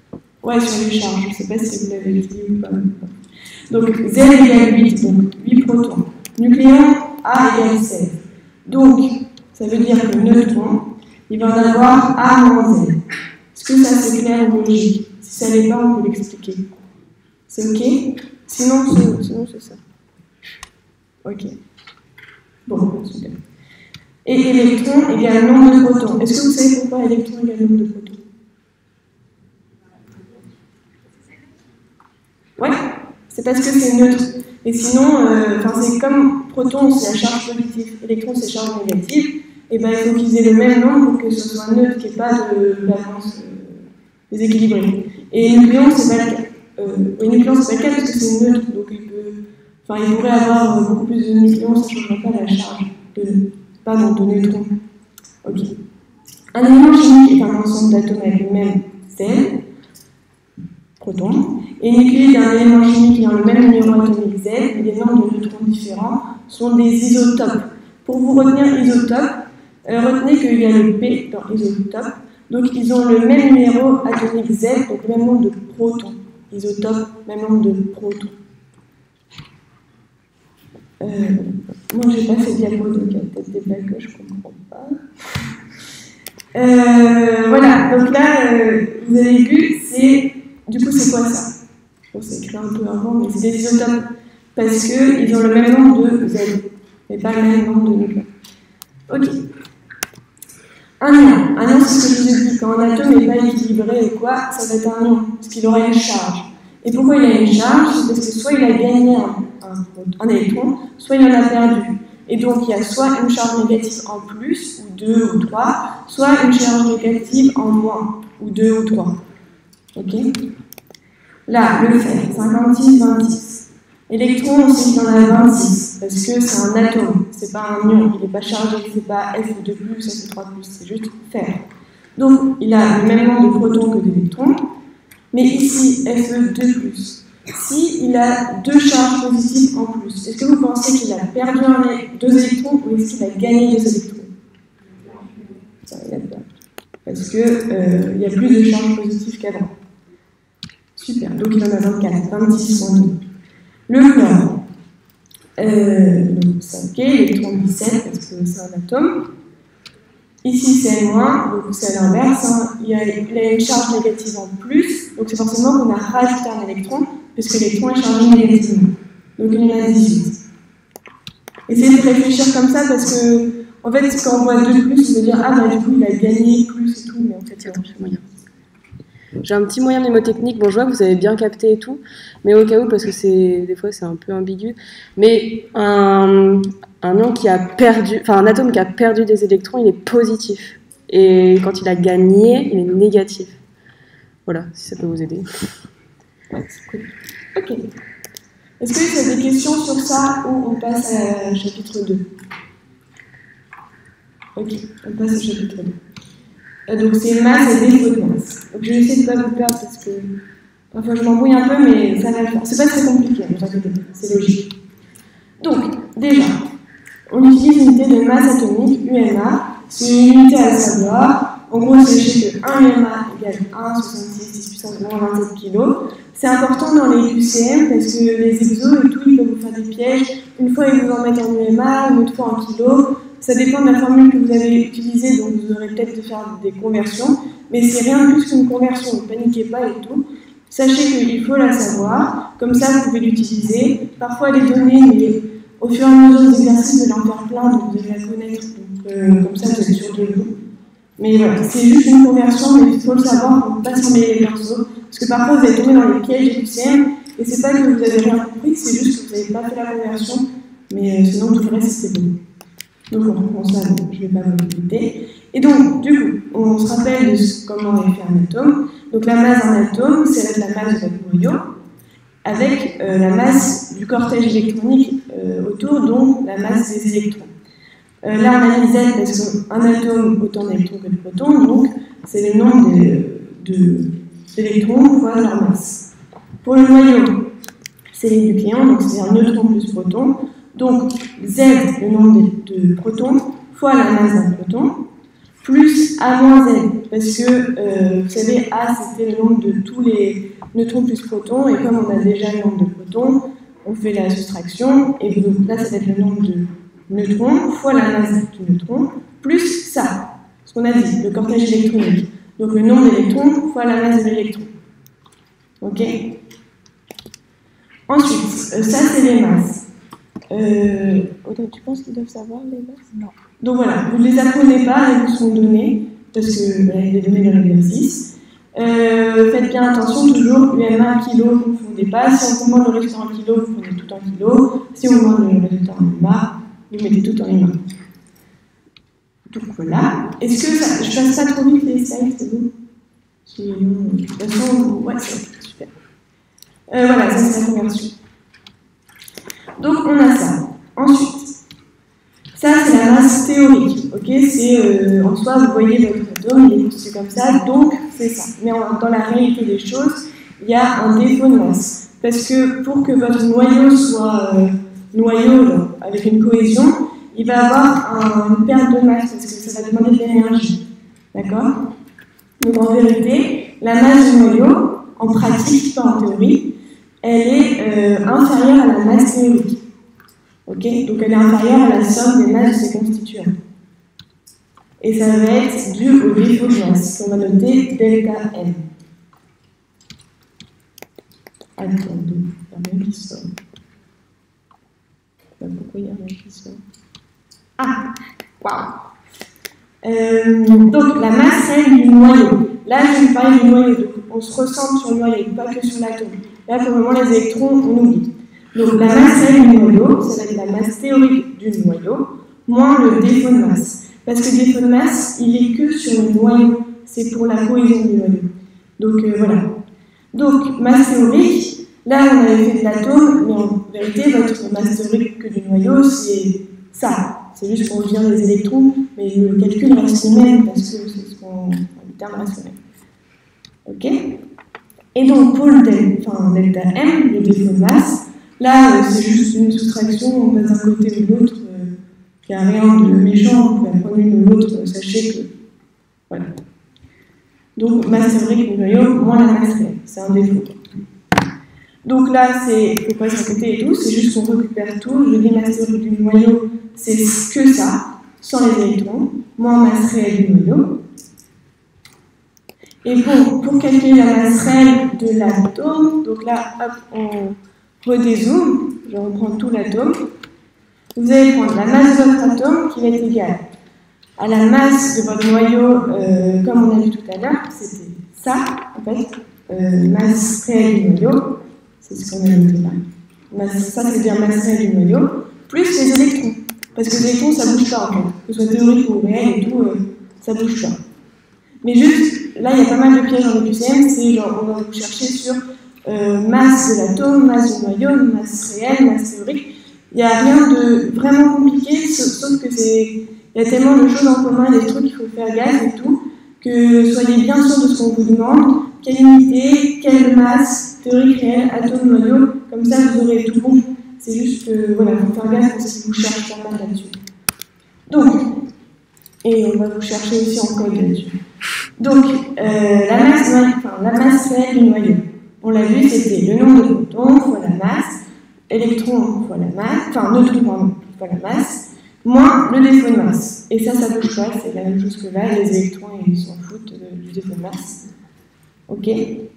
Speaker 6: Ouais, sur les charges, je ne sais pas si vous l'avez dit ou pas. Donc Z égale huit, donc huit
Speaker 9: protons. Nucléon A égale seize. Donc, ça veut dire que neutron, il va en avoir A moins Z. Est-ce que ça c'est clair ou logique? Si ça l'est pas, on peut l'expliquer. C'est ok? Sinon, c'est sinon, c'est ça. Ok. Bon, super. Et électron égale nombre de protons. Est-ce que vous savez pourquoi électron égale nombre de protons? Ouais, c'est parce que c'est neutre. Et sinon, euh, c'est comme proton, c'est la charge positive, électron, c'est charge négative. Et ben, il faut qu'ils aient le même nombre pour que ce soit neutre, qu'il n'y ait pas de balance euh, déséquilibrée. Et nucléon, c'est pas le cas. Euh, oui, nucléon, c'est pas le cas parce que c'est neutre. Donc, il, peut, enfin, il pourrait avoir euh, beaucoup plus de nucléons, ça ne changerait pas la charge de, pardon, de neutrons. Ok. Un élément chimique est un ensemble d'atomes avec le même Z, proton, et le nucléide d'un élément chimique ayant le même numéro atomique Z, et les nombres de neutrons différents sont des isotopes. Pour vous retenir isotope, euh, retenez qu'il y a le P dans isotope, donc ils ont le même numéro atomique Z, donc le même nombre de protons. Isotope, même nombre de protons. Euh, moi, je n'ai pas fait diapo, donc il y a peut-être des blagues que je ne comprends pas. Euh, voilà, donc là, euh, vous avez vu, c'est. Du coup, c'est quoi ça? Bon, c'est écrit un peu avant, mais c'est des isotopes parce qu'ils ont le même nombre de Z, mais pas le même nombre de nucléons. Ok. Un ion. Un ion, c'est ce que je vous ai dit. Quand un atome n'est pas équilibré ou quoi, ça va être un ion, parce qu'il aura une charge. Et pourquoi il a une charge? C'est parce que soit il a gagné un, un, un électron, soit il en a perdu. Et donc, il y a soit une charge négative en plus, ou deux, ou trois, soit une charge négative en moins, ou deux, ou trois. Ok? Là, le fer, cinquante-six, vingt-six. Électron, on sait qu'il en a vingt-six, parce que c'est un atome, c'est pas un ion, il n'est pas chargé, c'est pas F deux plus, ça c'est trois plus, c'est juste fer. Donc, il a le même nombre de protons que d'électrons, mais ici, F deux plus. Si il a deux charges positives en plus, est-ce que vous pensez qu'il a perdu un, deux électrons ou est-ce qu'il a gagné deux électrons? Ça, il a perdu. Parce qu'il euh, y a plus de charges positives qu'avant. Super, donc il en a vingt-quatre, vingt-six moins deux. Le chlore, euh, donc c'est ok, électron dix-sept parce que c'est un atome. Ici c'est moins, donc c'est à l'inverse, hein. il, il a une charge négative en plus, donc c'est forcément qu'on a rajouté un électron, puisque l'électron est chargé négativement. Donc il en a dix-huit. Essayez de réfléchir comme ça parce que, en fait, quand on voit deux plus, on veut dire ah bah du coup il a gagné plus et tout, mais en fait c'est moyen.
Speaker 3: J'ai un petit moyen mnémotechnique, bon je vois que vous avez bien capté et tout, mais au cas où, parce que c'est des fois c'est un peu ambigu, mais un, un ion qui a perdu, enfin un atome qui a perdu des électrons, il est positif. Et quand il a gagné, il est négatif. Voilà, si ça peut vous aider.
Speaker 9: Ok. Est-ce que vous avez des questions sur ça ou on passe à chapitre deux? Ok, on passe au chapitre deux. Donc c'est masse et défaut de masse. Donc je vais essayer de ne pas vous perdre parce que parfois je m'embrouille un peu, mais ça va le faire. C'est pas très compliqué, ne vous inquiétez pas, c'est logique. Donc, déjà, on utilise l'unité de masse atomique, U M A. C'est une unité à savoir. En gros, sachez que un U M A égale un virgule soixante-six dix puissance moins vingt-sept kilos. C'est important dans les Q C M parce que les exos et tout, ils peuvent vous faire des pièges. Une fois, ils vous en mettent en U M A, une autre fois en kilos. Ça dépend de la formule que vous avez utilisée, donc vous aurez peut-être de faire des conversions, mais c'est rien de plus qu'une conversion, ne paniquez pas et tout. Sachez qu'il faut la savoir, comme ça vous pouvez l'utiliser. Parfois les données, mais au fur et à mesure des exercices, vous allez en faire plein, donc vous allez la connaître, donc euh, comme ça vous êtes sûr de vous. Mais voilà, c'est juste une conversion, mais il faut le savoir pour ne pas s'emmêler les pinceaux, parce que parfois vous allez tomber dans les pièges des Q C M, et c'est pas que vous avez rien compris, c'est juste que vous n'avez pas fait la conversion, mais euh, sinon tout le reste c'est bon. Donc on reprend ça, donc je ne vais pas vous répéter. Et donc, du coup, on se rappelle de ce, comment on fait un atome. Donc la masse d'un atome, c'est avec la masse de votre noyau, avec euh, la masse du cortège électronique euh, autour, donc la masse des électrons. Euh, là, on a mis Z parce qu'un atome autant d'électrons que de protons, donc c'est le nombre d'électrons fois leur masse. Pour le noyau, c'est les nucléons, donc c'est un neutron plus proton. Donc, Z, le nombre de, de protons, fois la masse d'un proton, plus A moins Z, parce que, euh, vous savez, A, c'était le nombre de tous les neutrons plus protons, et comme on a déjà le nombre de protons, on fait la soustraction, et donc là, ça va être le nombre de neutrons fois la masse du neutron, plus ça, ce qu'on a dit, le cortège électronique. Donc le nombre d'électrons fois la masse de l'électron. Ok? Ensuite, euh, ça c'est les masses. Euh, Aude, tu penses qu'ils doivent savoir les masses? Non. Donc voilà, vous ne les apprenez pas, elles vous sont données, parce que bah, il est donné dans l'exercice. Euh, faites bien attention, toujours, U M A, kilo, vous ne confondez pas. Si on commande le résultat en kilo, vous prenez tout en kilo. Si on commande le résultat en U M A, vous mettez tout en U M A. Donc voilà. Est-ce que ça, je passe pas trop vite les slides, c'est bon? De toute façon, ouais, c'est super. Euh, voilà, ça c'est la conversion. Donc on a ça. Ensuite, ça c'est la masse théorique. Ok, c'est euh, en soi, vous voyez votre atome, il est constitué comme ça, donc c'est ça. Mais en, dans la réalité des choses, il y a un défaut de masse. Parce que pour que votre noyau soit euh, noyau là, avec une cohésion, il va avoir un, une perte de masse parce que ça va demander de l'énergie. D'accord? Donc en vérité, la masse du noyau, en pratique, pas en théorie, elle est euh, inférieure à la masse théorique. Okay, donc elle est inférieure à la somme des masses de ses constituants. Et ça va être dû au défaut de masse, qu'on va noter delta M. Attendez, il n'y a rien qui sort. Pourquoi il n'y a rien qui sort? Ah, waouh! Euh, donc la masse réelle du noyau. Là, je vais parler du noyau, donc on se recentre sur le noyau, pas que sur l'atome. Là, pour le moment, les électrons, on oublie. Donc la masse réelle du noyau, ça va être la masse théorique du noyau, moins le défaut de masse. Parce que le défaut de masse, il est que sur le noyau, c'est pour la cohésion du noyau. Donc euh, voilà. Donc masse théorique, là on avait fait de l'atome, mais en vérité, votre masse théorique que du noyau, c'est ça. C'est juste pour dire les électrons, mais le calcul reste le même, parce que c'est ce qu'on... le terme reste le même. Ok? Et donc pour le delta, enfin, delta M, le défaut de masse, là, euh, c'est juste une soustraction, on passe d'un côté ou de l'autre, il n'y a rien de méchant, vous pouvez prendre l'une ou l'autre, euh, sachez que... Voilà. Donc, masse théorique du noyau, moins la masse réelle, c'est un défaut. Donc là, c'est, il faut passer à côté et tout, c'est juste qu'on récupère tout, je dis masse théorique du noyau, c'est que ça, sans les électrons, moins masse réelle du noyau. Et bon, pour calculer la masse réelle de l'atome, donc là, hop, on redézoome, je reprends tout l'atome. Vous allez prendre la masse de votre atome qui va être égale à la masse de votre noyau, euh, comme on a vu tout à l'heure, c'était ça, en fait, euh, masse réelle du noyau, c'est ce qu'on a noté là. Masse, ça, c'est bien masse réelle du noyau, plus les électrons. Parce que les électrons, ça ne bouge pas, en fait. Que ce soit théorique ou réel et tout, euh, ça ne bouge pas. Mais juste, là, il y a pas mal de pièges dans le Q C M, c'est genre, on va vous chercher sur euh, masse de l'atome, masse du noyau, masse réelle, masse théorique. Il n'y a rien de vraiment compliqué, sauf que c'est... Il y a tellement de choses en commun, des trucs qu'il faut faire gaffe et tout, que soyez bien sûr de ce qu'on vous demande, quelle unité, quelle masse, théorique réelle, atome, noyau, comme ça vous aurez tout bon. C'est juste que, voilà, il faut faire gaffe parce que vous cherchez pas mal là-dessus. Donc, et on va vous chercher aussi en code là-dessus. Donc, euh, la, masse, enfin, la masse réelle du noyau, on l'a vu, c'était le nombre de protons fois la masse, électrons fois la masse, enfin neutrons pardon, fois la masse, moins le défaut de masse. Et ça, ça ne bouge pas, c'est la même chose que là, les électrons, ils s'en foutent du défaut de masse. Ok?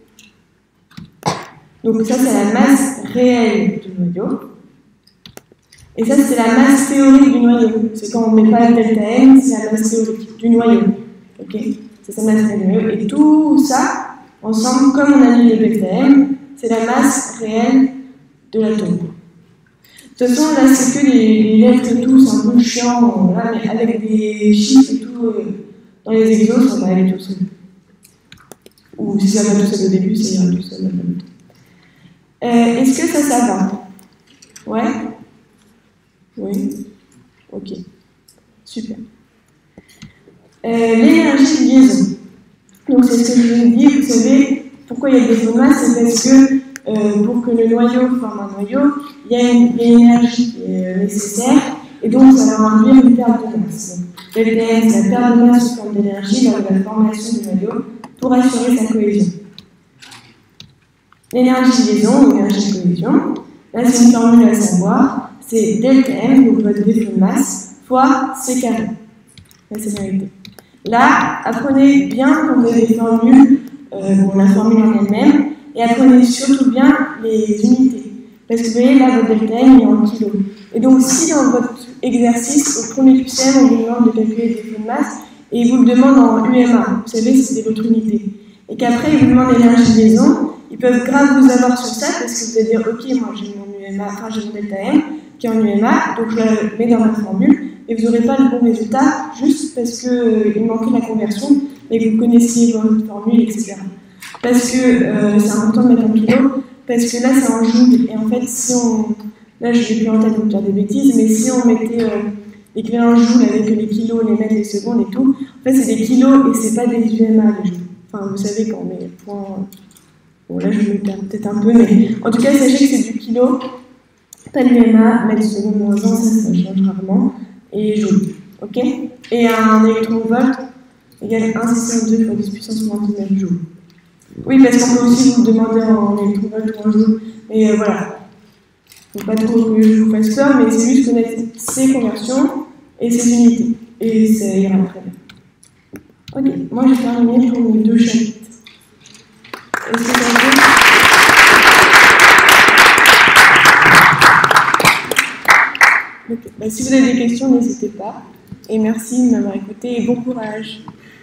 Speaker 9: Donc ça, c'est la masse réelle du noyau. Et ça, c'est la masse théorique du noyau. C'est quand on ne met pas le delta M, c'est la masse théorique du noyau. Ok? C'est sa masse réelle du noyau. Et tout ça, ensemble, comme on a mis le delta M, c'est la masse réelle de l'atome. De toute façon, là, c'est que les, les lettres et tout, c'est un peu chiant, là, mais avec des chiffres et tout, euh, dans les exos, ça va aller tout seul. Ou si ça va tout seul au début, ça ira tout seul dans le temps. Euh, Est-ce que ça, ça va? Ouais? Oui? Ok. Super. Euh, L'énergie de liaison. Donc, c'est ce que je vous dis, vous savez, pourquoi il y a des défaut de masse, c'est parce que euh, pour que le noyau forme un noyau, il y a une, il y a une énergie qui est nécessaire, et donc ça va induire une perte de masse. Delta M, c'est la perte de masse sous forme d'énergie lors de la formation du noyau pour assurer sa cohésion. L'énergie de liaison, ou l'énergie de cohésion, Là, c'est une formule à savoir, c'est delta M, donc votre défaut de masse, fois C carré. Là, c'est la vérité. Là, apprenez bien quand vous avez des formules, euh, bon, la formule en elle-même, et apprenez surtout bien les unités. Parce que vous voyez, là, votre delta M est en kilos. Et donc, si dans votre exercice, au premier Q C M, on vous demande de calculer le défaut de masse, et il vous le demande en U M A, vous savez, c'était votre unité, et qu'après, il vous demande l'énergie de liaison, ils peuvent grave vous avoir sur ça, parce que vous allez dire, ok, moi j'ai mon U M A, enfin j'ai mon delta M, qui est en U M A, donc je le mets dans ma formule, et vous n'aurez pas le bon résultat, juste parce qu'il euh, manquait la conversion, et que vous connaissiez votre formule, et cetera. Parce que euh, c'est important de mettre en kilo, parce que là c'est en joule, et en fait, si on... Là, je n'ai plus en tête de dire des bêtises, mais si on mettait euh, l'équivalent joule avec les kilos, les mètres, les secondes et tout, en fait, c'est des kilos et c'est pas des U M A, les joules. Enfin, vous savez, quand on met point... Bon, là, je me perds peut-être un peu, mais en tout cas, sachez que c'est du kilo, pas de U M A, mètres, secondes, moins un, ça, ça change rarement, et joule. Ok? Et un électronvolt égale un six cent deux fois dix puissance moins dix-neuf joules. Oui, parce qu'on peut aussi vous demander en électronvolt ou en joule, mais euh, voilà. Il ne faut pas trop que je vous fasse peur, mais c'est juste connaître ces conversions et ces unités. Et ça ira très bien. Ok, moi j'ai terminé pour mes deux chapitres. Est-ce que ça va? Okay. Bah, si vous avez des questions, n'hésitez pas. Et merci de m'avoir écouté et bon courage.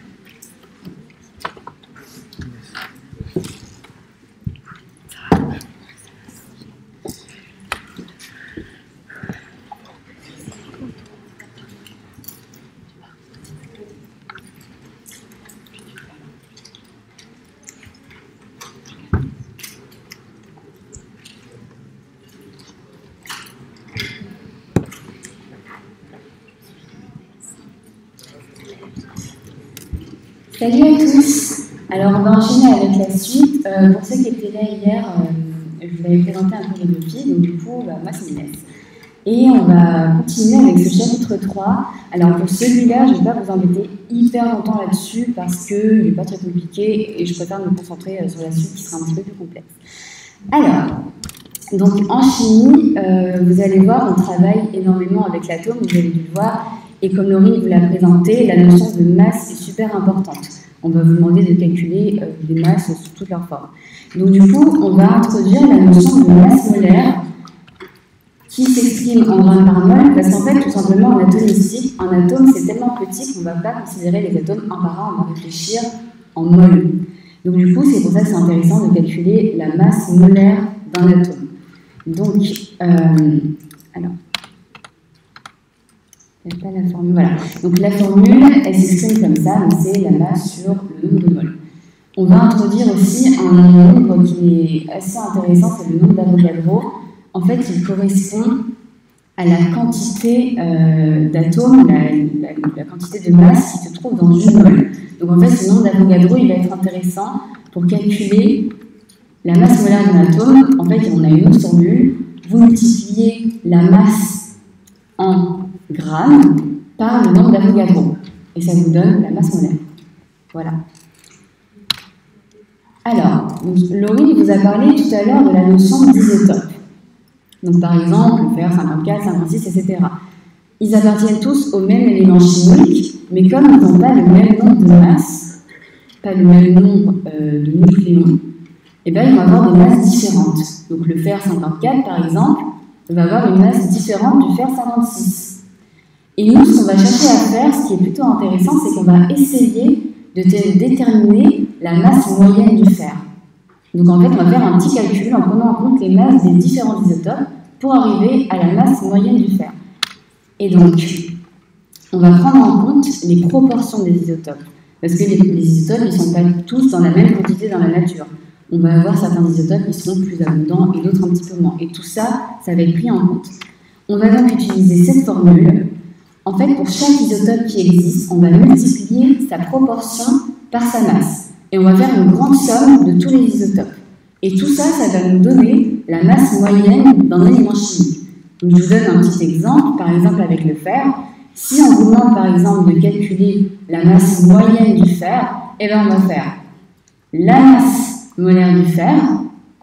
Speaker 10: Salut à tous. Alors on va enchaîner avec la suite. Euh, pour ceux qui étaient là hier, euh, je vous avais présenté un peu les défis, donc du coup, bah, moi c'est Inès. Et on va continuer avec ce chapitre trois. Alors pour celui-là, je ne vais pas vous embêter hyper longtemps là-dessus parce qu'il n'est pas très compliqué et je préfère me concentrer sur la suite qui sera un petit peu plus complexe. Alors, donc en chimie, euh, vous allez voir, on travaille énormément avec l'atome, vous allez le voir. Et comme Laurie vous l'a présenté, la notion de masse est super importante. On va vous demander de calculer euh, les masses sous toutes leurs formes. Donc du coup, on va introduire la notion de masse molaire qui s'exprime en grammes par mol, parce qu'en fait, tout simplement, en atomistique, un atome, c'est tellement petit qu'on ne va pas considérer les atomes un par un, on va réfléchir en mol. Donc du coup, c'est pour ça que c'est intéressant de calculer la masse molaire d'un atome. Donc, euh, alors... Il n'y a pas la formule, voilà. Donc la formule, elle s'exprime comme ça, mais c'est la masse sur le nombre de moles. On va introduire aussi un nombre qui est assez intéressant, c'est le nombre d'Avogadro. En fait, il correspond à la quantité euh, d'atomes, la, la, la quantité de masse qui se trouve dans une mole. Donc en fait, ce nombre d'Avogadro, il va être intéressant pour calculer la masse molaire d'un atome. En fait, on a une autre formule. Vous multipliez la masse en grammes par le nombre d'Avogadro. Et ça vous donne la masse molaire. Voilà. Alors, Laurie vous a parlé tout à l'heure de la notion d'isotope. Donc par exemple, le fer cinquante-quatre, cinquante-six, et cetera. Ils appartiennent tous au même élément chimique, mais comme ils n'ont pas le même nombre de masses, pas le même nombre euh, de nucléons, eh bien, ils vont avoir des masses différentes. Donc le fer cinquante-quatre, par exemple, va avoir une masse différente du fer cinquante-six. Et nous, ce qu'on va chercher à faire, ce qui est plutôt intéressant, c'est qu'on va essayer de déterminer la masse moyenne du fer. Donc en fait, on va faire un petit calcul en prenant en compte les masses des différents isotopes pour arriver à la masse moyenne du fer. Et donc, on va prendre en compte les proportions des isotopes. Parce que les, les isotopes, ils ne sont pas tous dans la même quantité dans la nature. On va avoir certains isotopes qui seront plus abondants et d'autres un petit peu moins. Et tout ça, ça va être pris en compte. On va donc utiliser cette formule. En fait, pour chaque isotope qui existe, on va multiplier sa proportion par sa masse. Et on va faire une grande somme de tous les isotopes. Et tout ça, ça va nous donner la masse moyenne d'un élément chimique. Donc, je vous donne un petit exemple, par exemple avec le fer. Si on vous demande par exemple de calculer la masse moyenne du fer, eh bien on va faire la masse molaire du fer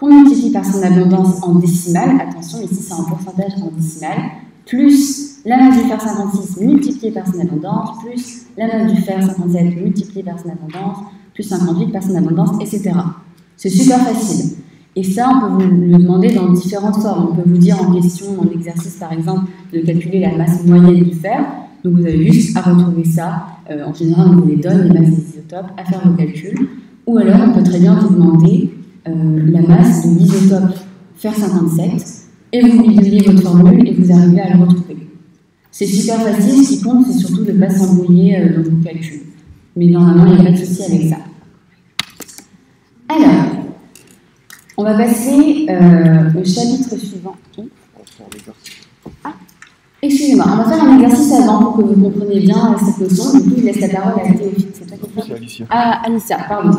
Speaker 10: qu'on multiplie par son abondance en décimale, attention, ici c'est en pourcentage en décimale, plus la masse du fer cinquante-six multipliée par son abondance, plus la masse du fer cinquante-sept multipliée par son abondance, plus cinquante-huit par son abondance, et cetera. C'est super facile. Et ça, on peut vous le demander dans différentes formes. On peut vous dire en question, en exercice par exemple, de calculer la masse moyenne du fer. Donc vous avez juste à retrouver ça. Euh, en général, on vous les donne, les masses des isotopes, à faire vos calculs. Ou alors, on peut très bien vous demander euh, la masse de l'isotope fer cinquante-sept et vous multipliez votre formule et vous arrivez à le retrouver. C'est super facile, ce qui compte, c'est surtout de ne pas s'embrouiller euh, dans vos calculs. Mais normalement, il n'y a pas de souci avec ça. Alors, on va passer euh, au chapitre suivant. Ah, excusez-moi, on va faire un exercice avant pour que vous compreniez bien cette notion. Du coup, je laisse la parole à Théophile. C'est toi qui fais ?
Speaker 5: Alicia.
Speaker 10: Ah, Alicia, pardon.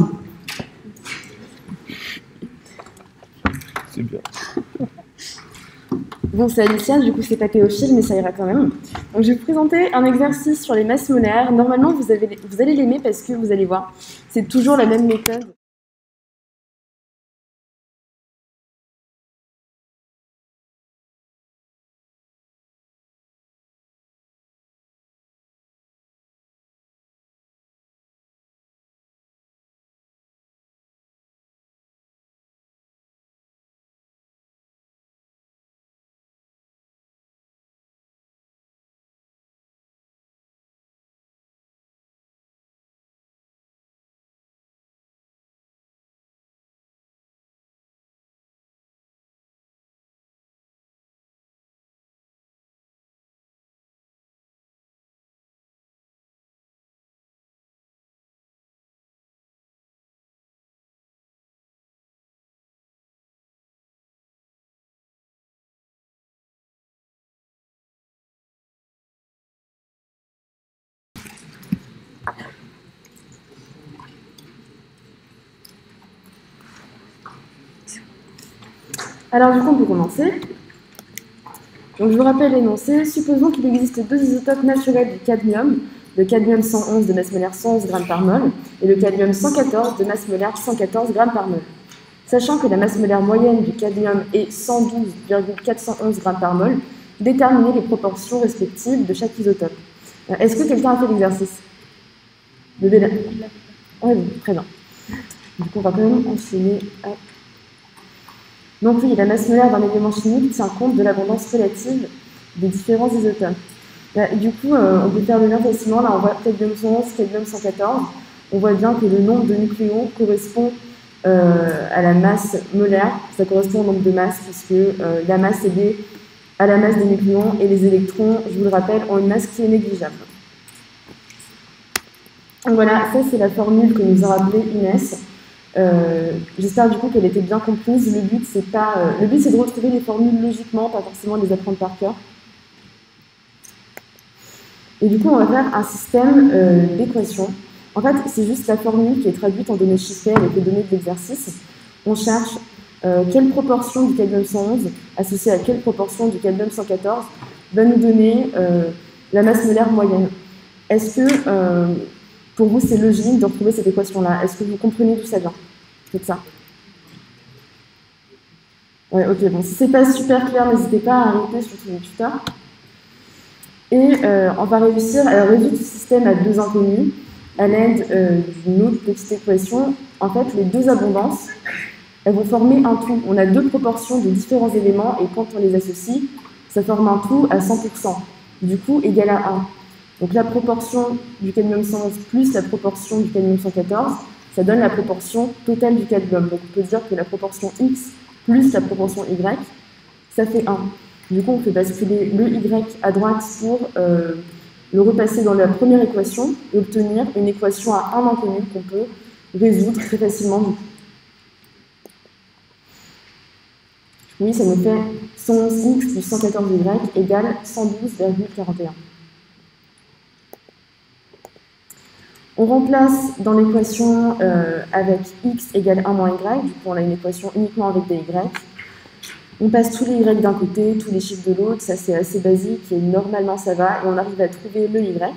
Speaker 5: C'est bien.
Speaker 3: Bon, c'est Alicia, du coup c'est pas Théophile, mais ça ira quand même. Donc je vais vous présenter un exercice sur les masses molaires. Normalement, vous, avez, vous allez l'aimer parce que vous allez voir, c'est toujours la même méthode. Alors du coup, on peut commencer. Donc je vous rappelle l'énoncé. Supposons qu'il existe deux isotopes naturels du cadmium, le cadmium cent onze de masse molaire cent onze grammes par mol et le cadmium cent quatorze de masse molaire cent quatorze grammes par mol. Sachant que la masse molaire moyenne du cadmium est cent douze virgule quatre cent onze grammes par mol, déterminez les proportions respectives de chaque isotope. Est-ce que quelqu'un a fait l'exercice? Le délai. Oui, très bien. Du coup, on va quand même enchaîner. Hop. Donc oui, la masse molaire d'un élément chimique tient compte de l'abondance relative des différents isotopes. Là, du coup, euh, on peut faire le lien facilement. Là, on voit cadmium cent onze, cadmium cent quatorze. On voit bien que le nombre de nucléons correspond euh, à la masse molaire. Ça correspond au nombre de masses, puisque euh, la masse est liée à la masse des nucléons et les électrons, je vous le rappelle, ont une masse qui est négligeable. Donc voilà, ça c'est la formule que nous a rappelée Inès. Euh, J'espère du coup qu'elle était bien comprise. Le but c'est pas, euh, le but c'est de retrouver les formules logiquement, pas forcément les apprendre par cœur. Et du coup, on va faire un système euh, d'équations. En fait, c'est juste la formule qui est traduite en données chiffrées avec les données de l'exercice. On cherche euh, quelle proportion du cadmium cent onze associée à quelle proportion du cadmium cent quatorze va nous donner euh, la masse molaire moyenne. Est-ce que euh, pour vous, c'est logique de retrouver cette équation-là? Est-ce que vous comprenez d'où ça vient? C'est ça? Ouais, ok, bon, si c'est pas super clair, n'hésitez pas à arrêter sur tous les tuteurs. Et euh, on va réussir à résoudre ce système à deux inconnus à l'aide euh, d'une autre petite équation. En fait, les deux abondances, elles vont former un tout. On a deux proportions de différents éléments et quand on les associe, ça forme un tout à cent pour cent, du coup égal à un. Donc la proportion du cadmium cent onze plus la proportion du cadmium cent quatorze, ça donne la proportion totale du cadmium. Donc on peut dire que la proportion X plus la proportion Y, ça fait un. Du coup, on fait basculer le Y à droite pour euh, le repasser dans la première équation et obtenir une équation à un inconnu qu'on peut résoudre très facilement. Du coup. Oui, ça nous fait cent onze X plus cent quatorze Y égale cent douze virgule quarante et un. On remplace dans l'équation euh, avec X égale un moins Y, du coup on a une équation uniquement avec des Y. On passe tous les Y d'un côté, tous les chiffres de l'autre, ça c'est assez basique et normalement ça va, et on arrive à trouver le Y.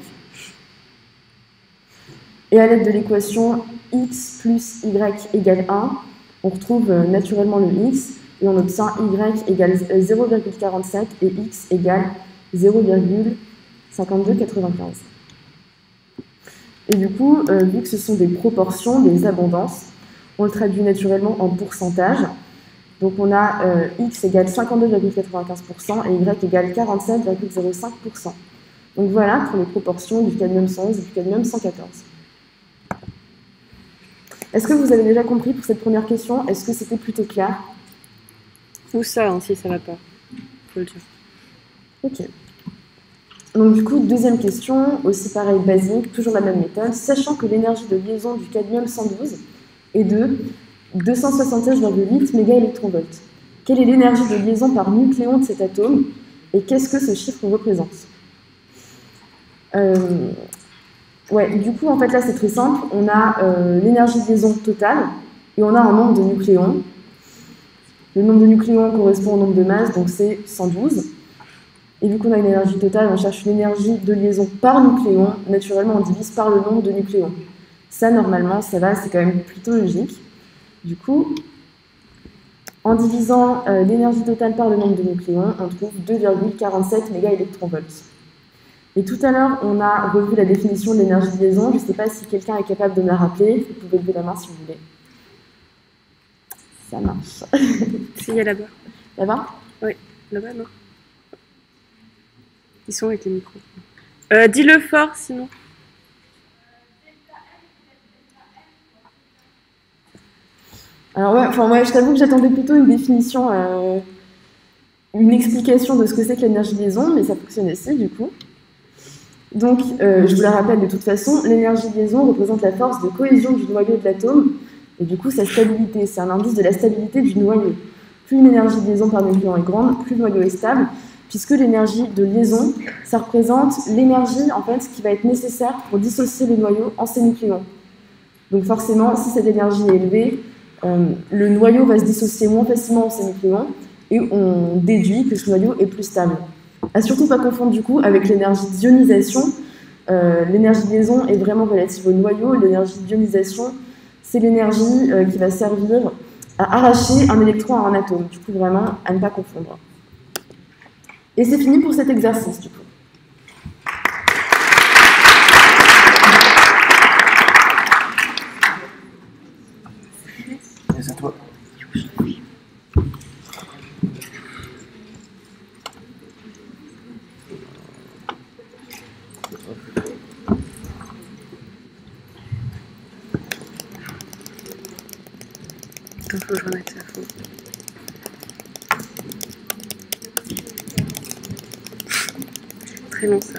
Speaker 3: Et à l'aide de l'équation X plus Y égale un, on retrouve euh, naturellement le X, et on obtient Y égale zéro virgule quarante-sept et X égale zéro virgule cinquante-deux quatre-vingt-quinze. Et du coup, euh, vu que ce sont des proportions, des abondances, on le traduit naturellement en pourcentage. Donc on a euh, X égale cinquante-deux virgule quatre-vingt-quinze pour cent et Y égale quarante-sept virgule zéro cinq pour cent. Donc voilà pour les proportions du cadmium cent onze et du cadmium cent quatorze. Est-ce que vous avez déjà compris pour cette première question? Est-ce que c'était plutôt clair?
Speaker 1: Ou ça, hein, si ça va pas. Faut le dire.
Speaker 3: Ok. Donc du coup, deuxième question, aussi pareil, basique, toujours la même méthode. Sachant que l'énergie de liaison du cadmium cent douze est de deux cent soixante-seize virgule huit mégaélectronvolts. Quelle est l'énergie de liaison par nucléon de cet atome et qu'est-ce que ce chiffre représente? euh, Ouais, du coup, en fait, là, c'est très simple. On a euh, l'énergie de liaison totale et on a un nombre de nucléons. Le nombre de nucléons correspond au nombre de masses, donc c'est cent douze. Et vu qu'on a une énergie totale, on cherche une énergie de liaison par nucléon. Naturellement, on divise par le nombre de nucléons. Ça, normalement, ça va, c'est quand même plutôt logique. Du coup, en divisant euh, l'énergie totale par le nombre de nucléons, on trouve deux virgule quarante-sept mégaélectronvolts. Et tout à l'heure, on a revu la définition de l'énergie de liaison. Je ne sais pas si quelqu'un est capable de me la rappeler. Vous pouvez lever la main si vous voulez. Ça marche.
Speaker 1: Si, il y a là-bas.
Speaker 3: Là-bas?
Speaker 1: Oui, là-bas, non. Ils sont avec les micros. Euh, dis-le fort, sinon.
Speaker 3: Alors ouais, enfin ouais, je t'avoue que j'attendais plutôt une définition, euh, une explication de ce que c'est que l'énergie de liaison, mais ça fonctionne ici, du coup. Donc, euh, je vous la rappelle de toute façon, l'énergie de liaison représente la force de cohésion du noyau de l'atome, et du coup sa stabilité, c'est un indice de la stabilité du noyau. Plus une énergie de liaison par nucléon est grande, plus le noyau est stable, puisque l'énergie de liaison, ça représente l'énergie en fait qui va être nécessaire pour dissocier le noyau en ses nucléons. Donc forcément, si cette énergie est élevée, euh, le noyau va se dissocier moins facilement en ses nucléons, et on déduit que ce noyau est plus stable. À surtout pas confondre du coup avec l'énergie d'ionisation. Euh, l'énergie de liaison est vraiment relative au noyau. L'énergie d'ionisation, c'est l'énergie euh, qui va servir à arracher un électron à un atome. Du coup, vraiment, à ne pas confondre. Et c'est fini pour cet exercice, du coup.
Speaker 5: C'est à toi.
Speaker 1: Il faut que je remette ça à fond. Très long ça.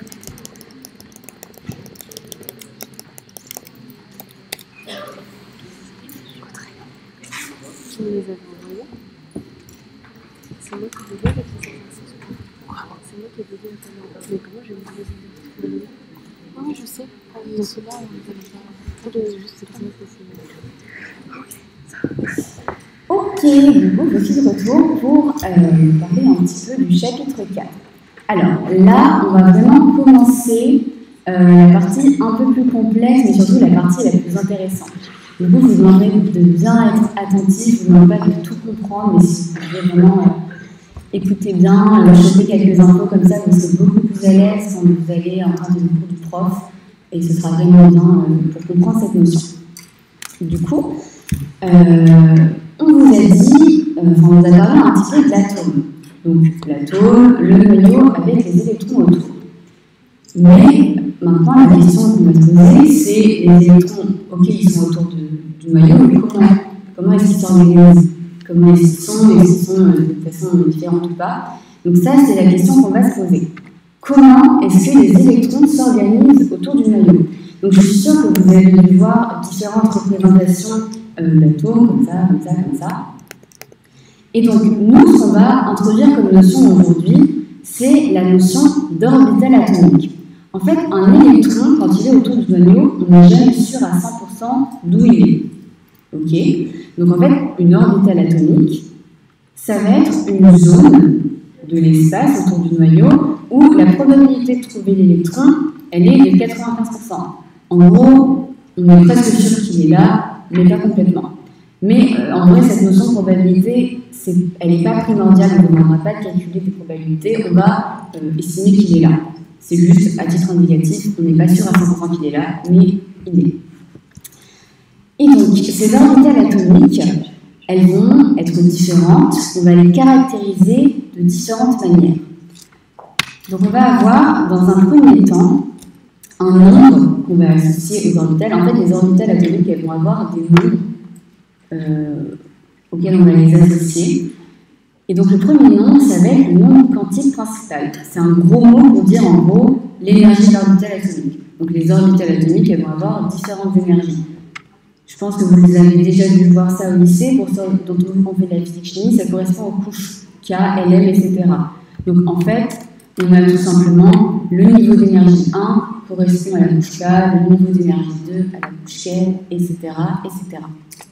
Speaker 1: Qui me les avait envoyés? C'est moi qui les ai avec les exercices. C'est moi qui les ai avec les exercices. Mais comment j'ai mis les exercices?
Speaker 8: Oui, je sais. Euh, Ceux-là, on les avait pas. Pour les juste c'est comme ça.
Speaker 10: Ok, du coup, je suis de retour pour euh, parler un petit peu du chapitre quatre. Alors là, on va vraiment commencer euh, la partie un peu plus complexe, mais surtout la partie la plus intéressante. Du coup, je vous demanderai de bien être attentif, je ne vous demande pas de tout comprendre, mais si vous pouvez vraiment euh, écouter bien, euh, choper quelques infos comme ça, vous serez beaucoup plus à l'aise quand vous allez entendre le cours du prof, et ce sera vraiment bien euh, pour comprendre cette notion. Du coup, euh, on vous a dit, euh, enfin, on vous a parlé un petit peu de l'atome. Donc l'atome, le noyau avec les électrons autour. Mais maintenant, la question qu'on va se poser, c'est les électrons, ok, ils sont autour de, du noyau, mais comment Comment est-ce qu'ils s'organisent? Comment est-ce qu'ils sont? Est-ce qu'ils sont euh, de façon différente ou pas? Donc ça, c'est la question qu'on va se poser. Comment est-ce que les électrons s'organisent autour du noyau? Donc je suis sûre que vous avez dû voir différentes représentations euh, d'atomes, comme ça, comme ça, comme ça. Et donc, nous, ce qu'on va introduire comme notion aujourd'hui, c'est la notion d'orbital atomique. En fait, un électron, quand il est autour du noyau, on n'est jamais sûr à cent pour cent d'où il est. Ok? Donc, en fait, une orbitale atomique, ça va être une zone de l'espace autour du noyau où la probabilité de trouver l'électron, elle est de quatre-vingt-quinze pour cent. En gros, on est presque sûr qu'il est là, mais pas complètement. Mais euh, en vrai, cette notion de probabilité, c'est, elle n'est pas primordiale, on ne demandera pas de calculer des probabilités, on va euh, estimer qu'il est là. C'est juste, à titre indicatif, on n'est pas sûr à cent pour cent qu'il est là, mais il est. Et donc, ces orbitales atomiques, elles vont être différentes, on va les caractériser de différentes manières. Donc on va avoir, dans un premier temps, un nombre qu'on va associer aux orbitales. En fait, les orbitales atomiques, elles vont avoir des nombres euh, auxquels on va les associer. Et donc le premier nombre, ça va être le nombre quantique principal. C'est un gros mot pour dire en gros l'énergie de l'orbital atomique. Donc les orbitales atomiques, elles vont avoir différentes énergies. Je pense que vous avez déjà dû voir ça au lycée, pour ceux dont on fait de la physique chimie, ça correspond aux couches K, L M, et cetera. Donc en fait, on a tout simplement le niveau d'énergie un correspond à la couche K, le niveau d'énergie deux à la couche L, et cetera, et cetera.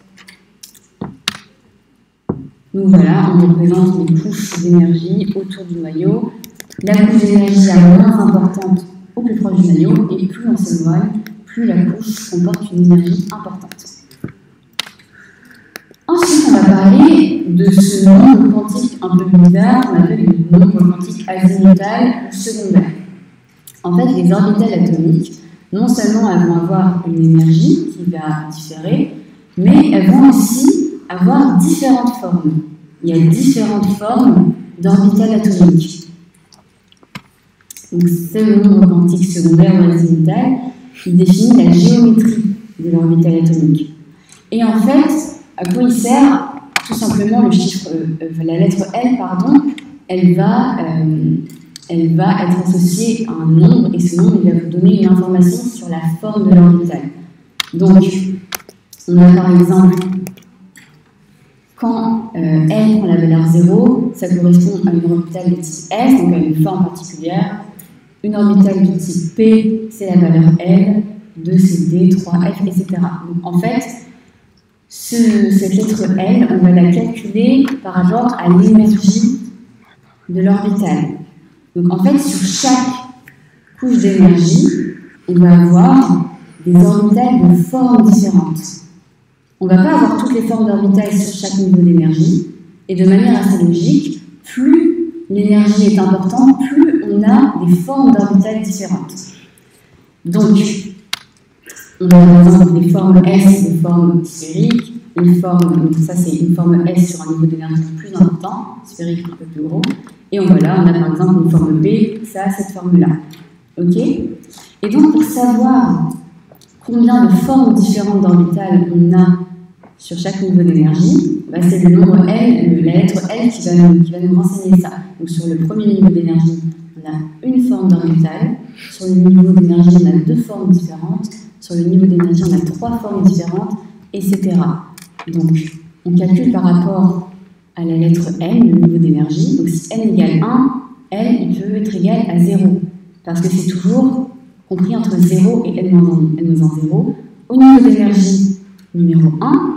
Speaker 10: Donc voilà, on représente les couches d'énergie autour du noyau. La couche d'énergie la moins importante au plus proche du noyau, et plus on s'éloigne, plus la couche comporte une énergie importante. Ensuite, on va parler de ce nombre quantique un peu bizarre qu'on appelle le nombre quantique azimutal ou secondaire. En fait, les orbitales atomiques, non seulement elles vont avoir une énergie qui va différer, mais elles vont aussi avoir différentes formes. Il y a différentes formes d'orbitales atomiques. Donc, c'est le nombre quantique secondaire ou azimutal qui définit la géométrie de l'orbitale atomique. Et en fait, à quoi il sert? Tout simplement, le chiffre, euh, la lettre L, pardon, elle va, euh, elle va être associée à un nombre, et ce nombre il va vous donner une information sur la forme de l'orbitale. Donc, on a par exemple, quand euh, L prend la valeur zéro, ça correspond à une orbitale de type S, donc à une forme particulière. Une orbitale de type P, c'est la valeur L, deux c'est D, trois F, et cetera. Donc, en fait, ce, cette lettre L, on va la calculer par rapport à l'énergie de l'orbitale. Donc, en fait, sur chaque couche d'énergie, on va avoir des orbitales de formes différentes. On ne va pas avoir toutes les formes d'orbitales sur chaque niveau d'énergie, et de manière assez logique, plus l'énergie est importante, plus on a des formes d'orbitales différentes. Donc, on a par exemple des formes S, des formes sphériques, une forme, donc ça c'est une forme S sur un niveau d'énergie plus important, sphérique un peu plus gros, et on, voilà, on a par exemple une forme B, ça a cette forme-là. Ok? Et donc, pour savoir combien de formes différentes d'orbitales on a sur chaque niveau d'énergie, bah c'est le nombre L, la lettre L qui va, nous, qui va nous renseigner ça. Donc sur le premier niveau d'énergie, on a une forme d'orbitale, sur le niveau d'énergie, on a deux formes différentes, sur le niveau d'énergie, on a trois formes différentes, et cetera. Donc on calcule par rapport à la lettre N, le niveau d'énergie. Donc si N égale un, L il peut être égal à zéro, parce que c'est toujours compris entre zéro et N moins zéro. Au niveau d'énergie numéro un,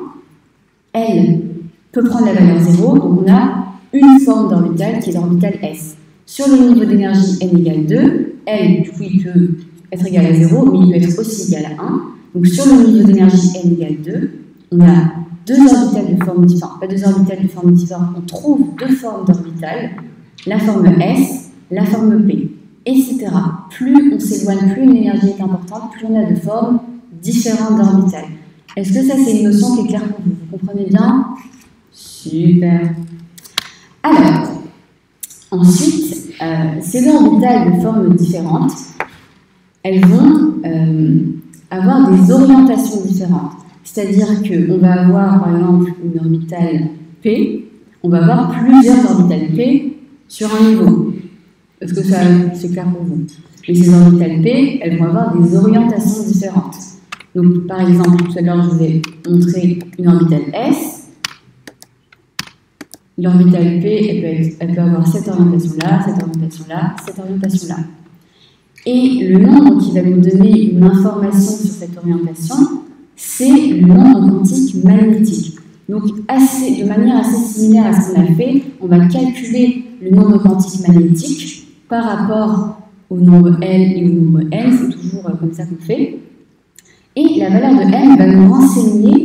Speaker 10: L peut prendre la valeur zéro, donc on a une forme d'orbitale qui est l'orbitale S. Sur le niveau d'énergie N égale deux, L, du coup, il peut être égal à zéro, mais il peut être aussi égal à un. Donc sur le niveau d'énergie N égale deux, on a deux orbitales de forme différente, pas deux orbitales de forme différente, on trouve deux formes d'orbitales, la forme S, la forme P, et cetera. Plus on s'éloigne, plus une énergie est importante, plus on a de formes différentes d'orbitales. Est-ce que ça, c'est une notion qui est claire pour vous? Vous comprenez bien? Super. Alors, ensuite, euh, ces orbitales de formes différentes, elles vont euh, avoir des orientations différentes. C'est-à-dire qu'on va avoir, par exemple, une orbitale P, on va avoir plusieurs orbitales P sur un niveau. Est-ce que ça, c'est clair pour vous? Et ces orbitales P, elles vont avoir des orientations différentes. Donc, par exemple, tout à l'heure, je vous ai montré une orbitale S. L'orbitale P, elle peut, être, elle peut avoir cette orientation-là, cette orientation-là, cette orientation-là. Et le nombre qui va nous donner une information sur cette orientation, c'est le nombre quantique magnétique. Donc, assez, de manière assez similaire à ce qu'on a fait, on va calculer le nombre quantique magnétique par rapport au nombre L et au nombre N, c'est toujours comme ça qu'on fait. Et la valeur de M va nous renseigner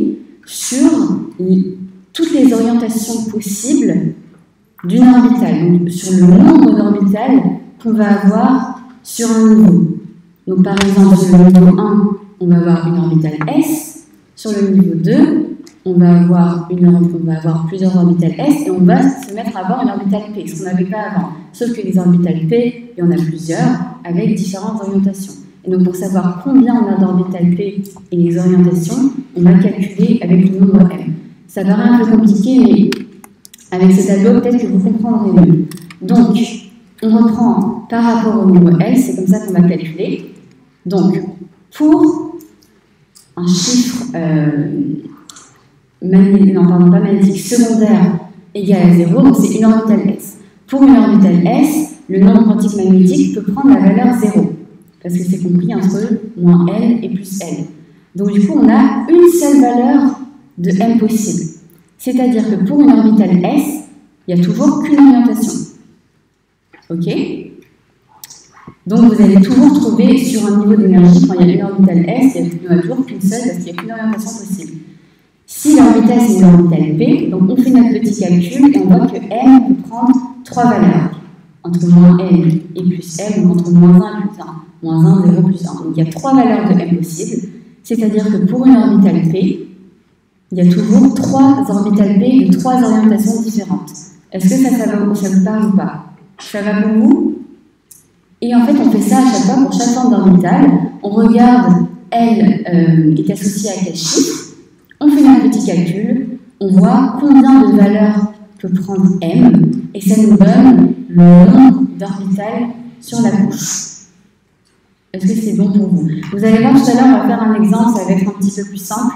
Speaker 10: sur les, toutes les orientations possibles d'une orbitale, donc sur le nombre d'orbitales qu'on va avoir sur un niveau. Donc par exemple, sur le niveau un, on va avoir une orbitale S, sur le niveau deux, on va avoir, une, on va avoir plusieurs orbitales S et on va se mettre à avoir une orbitale P, ce qu'on n'avait pas avant. Sauf que les orbitales P, il y en a plusieurs, avec différentes orientations. Et donc pour savoir combien on a d'orbitales P et les orientations, on va calculer avec le nombre M. Ça paraît un peu compliqué, mais avec ce tableau, peut-être que vous comprendrez mieux. Donc, on reprend par rapport au nombre L, c'est comme ça qu'on va calculer. Donc, pour un chiffre euh, magnétique, non, pardon, pas magnétique, secondaire égal à zéro, donc c'est une orbitale S. Pour une orbitale S, le nombre quantique magnétique peut prendre la valeur zéro, parce que c'est compris entre moins L et plus L. Donc du coup, on a une seule valeur de M possible. C'est-à-dire que pour une orbitale S, il n'y a toujours qu'une orientation. Ok? Donc vous allez toujours trouver sur un niveau d'énergie, quand il y a une orbitale S, il n'y en a toujours qu'une seule parce qu'il n'y a qu'une orientation possible. Si l'orbitale c'est une orbitale P, donc on fait notre petit calcul et on voit que M peut prendre trois valeurs, entre moins L et plus M, ou entre moins un et plus un, moins un, zéro, plus un. Donc il y a trois valeurs de M possibles, c'est-à-dire que pour une orbitale P, il y a toujours trois orbitales P de trois orientations différentes. Est-ce que ça, ça, va, ça vous parle ou pas? Ça va pour vous? Et en fait, on fait ça à chaque fois pour chaque forme d'orbitale. On regarde, elle euh, est associée à quel chiffre. On fait un petit calcul. On voit combien de valeurs peut prendre M. Et ça nous donne le nombre d'orbitales sur la couche. Est-ce que c'est bon pour vous? Vous allez voir tout à l'heure, on va faire un exemple, ça va être un petit peu plus simple.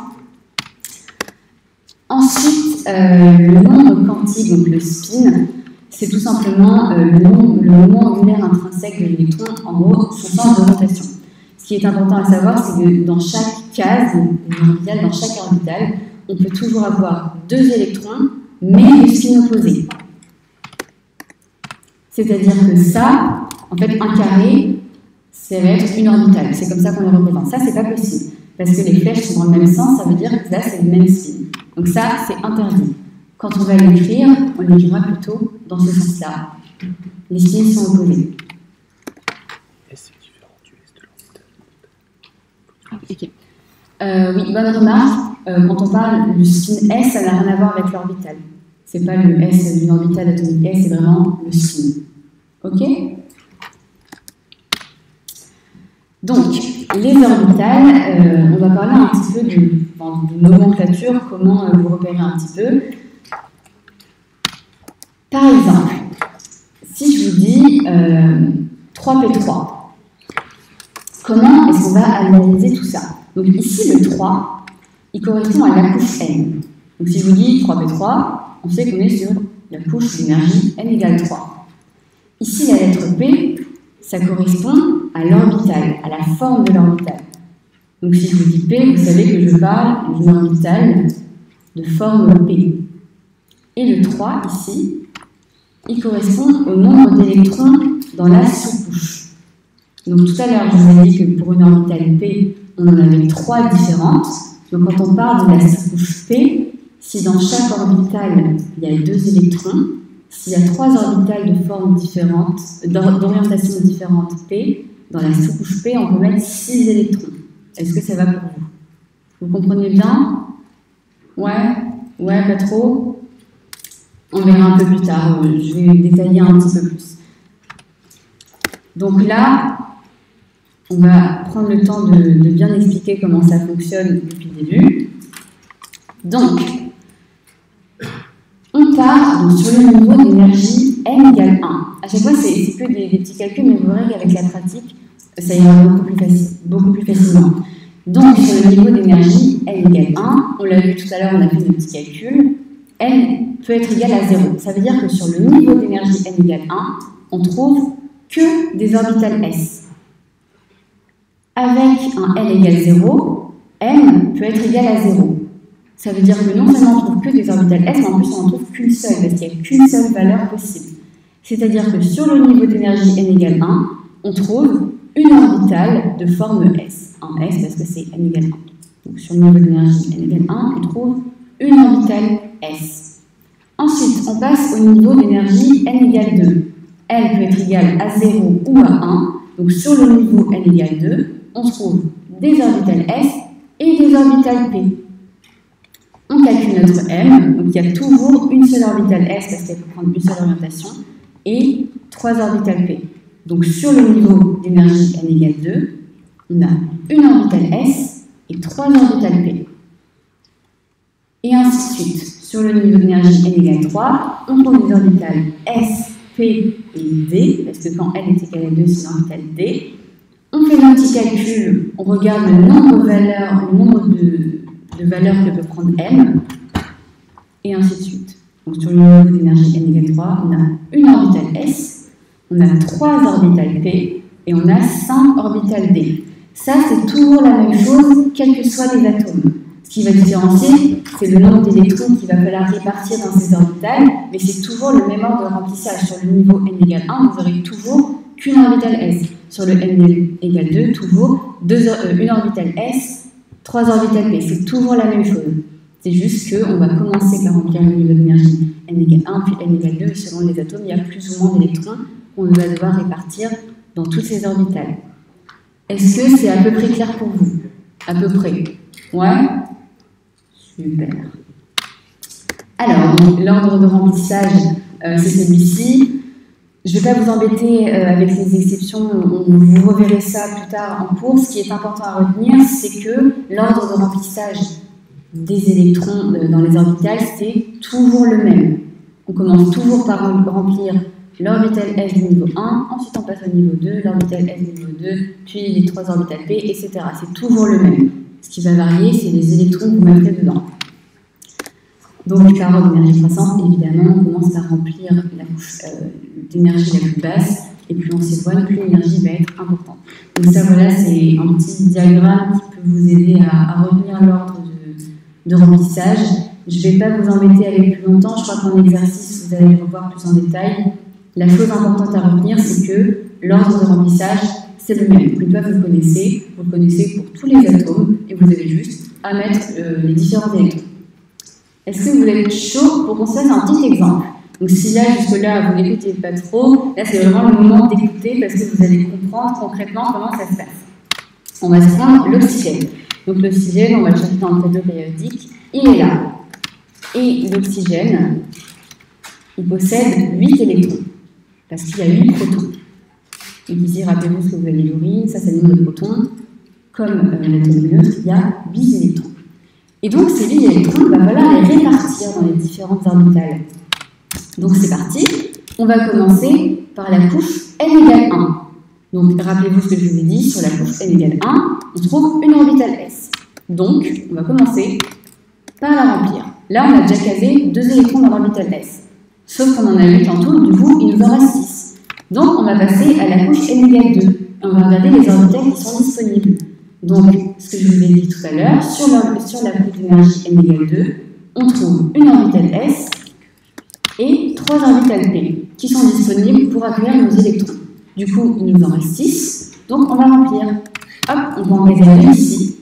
Speaker 10: Ensuite, euh, le nombre quantique, donc le spin, c'est tout simplement euh, le, nombre, le moment angulaire intrinsèque de l'électron, en gros, son sens de rotation. Ce qui est important à savoir, c'est que dans chaque case, orbitale, dans chaque orbitale, on peut toujours avoir deux électrons, mais le spin opposé. C'est-à-dire que ça, en fait, un carré, ça va être une orbitale. C'est comme ça qu'on le représente. Ça, c'est pas possible. Parce que les flèches sont dans le même sens, ça veut dire que là, c'est le même spin. Donc ça, c'est interdit. Quand on va l'écrire, on l'écrira plutôt dans ce sens-là. Les spins sont opposés.
Speaker 5: S est différent du S de l'orbital.
Speaker 10: Ok. Euh, oui, bonne remarque. Euh, quand on parle du spin S, ça n'a rien à voir avec l'orbital. C'est pas le S d'une orbitale atomique S, c'est vraiment le spin. Ok? Donc, les orbitales, euh, on va parler un petit peu de, enfin, de nomenclature, comment euh, vous repérez un petit peu. Par exemple, si je vous dis euh, trois P trois, comment est-ce qu'on va analyser tout ça? Donc ici, le trois, il correspond à la couche N. Donc si je vous dis trois P trois, on sait qu'on est sur la couche d'énergie N égale trois. Ici, la lettre P, ça correspond à l'orbitale, à la forme de l'orbitale. Donc si je vous dis P, vous savez que je parle d'une orbitale de forme P. Et le trois, ici, il correspond au nombre d'électrons dans la sous-couche. Donc tout à l'heure, je vous ai dit que pour une orbitale P, on en avait trois différentes. Donc quand on parle de la sous-couche P, si dans chaque orbitale, il y a deux électrons, s'il y a trois orbitales de forme différente, d'orientation différente P, dans la sous-couche P, on peut mettre six électrons. Est-ce que ça va pour vous? Vous comprenez bien? Ouais? Ouais, pas trop? On verra un peu plus tard, je vais détailler un petit peu plus. Donc là, on va prendre le temps de, de bien expliquer comment ça fonctionne depuis le début. Donc, on part donc, sur le niveau d'énergie M égale un. À chaque fois, c'est que des, des petits calculs, mais vous verrez qu'avec la pratique, ça ira beaucoup plus, facile, beaucoup plus facilement. Donc, sur le niveau d'énergie M égale un, on l'a vu tout à l'heure, on a fait des petits calculs, N peut être égal à zéro. Ça veut dire que sur le niveau d'énergie N égale un, on trouve que des orbitales S. Avec un N égale zéro, M peut être égal à zéro. Ça veut dire que non seulement on trouve que des orbitales S, mais en plus on n'en trouve qu'une seule, parce qu'il n'y a qu'une seule valeur possible. C'est-à-dire que sur le niveau d'énergie N égale un, on trouve une orbitale de forme S. Un S parce que c'est N égale un. Donc sur le niveau d'énergie n égale un, on trouve une orbitale S. Ensuite, on passe au niveau d'énergie n égale deux. Elle peut être égale à zéro ou à un. Donc sur le niveau n égale deux, on trouve des orbitales S et des orbitales P. On calcule notre M, donc il y a toujours une seule orbitale S parce qu'elle peut prendre une seule orientation, et trois orbitales P. Donc sur le niveau d'énergie n égale deux, on a une orbitale S et trois orbitales P. Et ainsi de suite. Sur le niveau d'énergie n égale trois, on trouve des orbitales S, P et D, parce que quand L est égal à deux, c'est l'orbitale D. On fait un petit calcul, on regarde le nombre de valeurs, le nombre de, de valeurs que peut prendre M, et ainsi de suite. Donc sur le niveau d'énergie n égale trois, on a une orbitale S, on a trois orbitales P, et on a cinq orbitales D. Ça, c'est toujours la même chose, quels que soient les atomes. Ce qui va différencier, c'est le nombre d'électrons qu'il va falloir répartir dans ces orbitales, mais c'est toujours le même ordre de remplissage. Sur le niveau n égale un, vous n'aurez toujours qu'une orbitale S. Sur le n égale deux, toujours deux, euh, une orbitale S, trois orbitales P. C'est toujours la même chose. C'est juste qu'on va commencer par remplir le niveau d'énergie n égale un, puis n égale deux, et selon les atomes, il y a plus ou moins d'électrons qu'on va devoir répartir dans toutes ces orbitales. Est-ce que c'est à peu près clair pour vous? À peu près. Ouais? Super. Alors, l'ordre de remplissage, euh, c'est celui-ci. Je ne vais pas vous embêter euh, avec les exceptions, on, vous reverrez ça plus tard en cours. Ce qui est important à retenir, c'est que l'ordre de remplissage des électrons euh, dans les orbitales, c'est toujours le même. On commence toujours par remplir l'orbitale S du niveau un, ensuite on passe au niveau deux, l'orbitale S du niveau deux, puis les trois orbitales P, et cetera. C'est toujours le même. Ce qui va varier, c'est les électrons que vous mettez dedans. Donc, par ordre d'énergie croissante, évidemment, on commence par remplir la couche euh, d'énergie la plus basse, et plus on s'éloigne, plus l'énergie va être importante. Donc ça, voilà, c'est un petit diagramme qui peut vous aider à, à retenir l'ordre de, de remplissage. Je ne vais pas vous embêter avec plus longtemps, je crois qu'en exercice, vous allez le revoir plus en détail. La chose importante à retenir, c'est que l'ordre de remplissage, c'est le même. Une fois que vous le connaissez, vous le connaissez pour tous les atomes, et vous avez juste à mettre euh, les différents électrons. Est-ce que vous êtes chaud pour qu'on se fasse un petit exemple? Donc si là, jusque-là, vous n'écoutez pas trop, là c'est vraiment le moment d'écouter parce que vous allez comprendre concrètement comment ça se passe. On va se prendre l'oxygène. Donc l'oxygène, on va le chercher dans le tableau périodique, il est là. Et l'oxygène, il possède huit électrons, parce qu'il y a huit protons. Donc ici, rappelez-vous ce que vous avez l'urine, ça c'est le nombre de protons. Comme euh, l'atome neutre, il y a huit électrons. Et donc, ces huit électrons, il va falloir les répartir dans les différentes orbitales. Donc, c'est parti. On va commencer par la couche n égale un. Donc, rappelez-vous ce que je vous ai dit, sur la couche n égale un, on trouve une orbitale S. Donc, on va commencer par la remplir. Là, on a déjà casé deux électrons dans l'orbitale S. Sauf qu'on en a huit en tout, du coup, il nous en reste six. Donc, on va passer à la couche n égale deux. Et on va regarder les orbitales qui sont disponibles. Donc, ce que je vous ai dit tout à l'heure, sur la, sur la couche d'énergie n égale deux, on trouve une orbitale S et trois orbitales P qui sont disponibles pour accueillir nos électrons. Du coup, il nous en reste six, donc on va remplir. Hop, on va en réserver ici.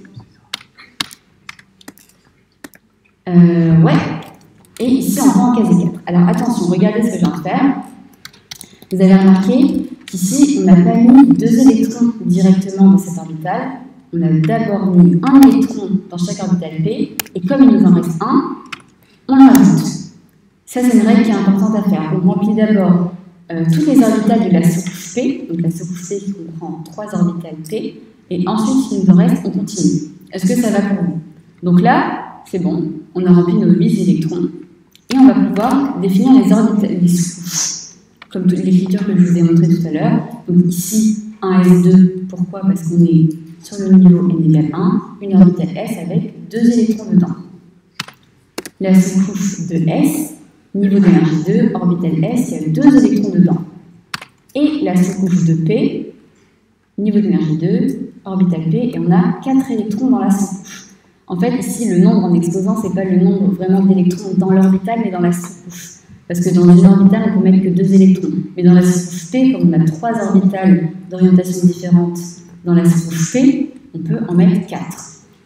Speaker 10: Euh, ouais. Et ici, on va en caser quatre. Alors, attention, regardez ce que je viens de faire. Vous avez remarqué qu'ici, on n'a pas mis deux électrons directement dans cette orbitale. On a d'abord mis un électron dans chaque orbitale P, et comme il nous en reste un, on le rajoute. Ça, c'est une règle qui est importante à faire. On remplit d'abord euh, toutes les orbitales de la sous-couche P, donc la sous-couche P qui comprend trois orbitales P, et ensuite, s'il nous en reste, on continue. Est-ce que ça va pour vous? Donc là, c'est bon, on a rempli nos huit électrons, et on va pouvoir définir les orbitales, les sous-couches, comme l'écriture que je vous ai montré tout à l'heure. Donc ici, un S deux, pourquoi? Parce qu'on est sur le niveau n égale un, une orbitale S avec deux électrons dedans. La sous-couche de S, niveau d'énergie deux, orbitale S, il y a deux électrons dedans. Et la sous-couche de P, niveau d'énergie deux, orbitale P, et on a quatre électrons dans la sous-couche. En fait, ici, le nombre en exposant, ce n'est pas le nombre vraiment d'électrons dans l'orbitale, mais dans la sous-couche. Parce que dans une orbitale, on peut mettre que deux électrons. Mais dans la sous-couche P, comme on a trois orbitales d'orientation différente, dans la sous-couche P, on peut en mettre quatre.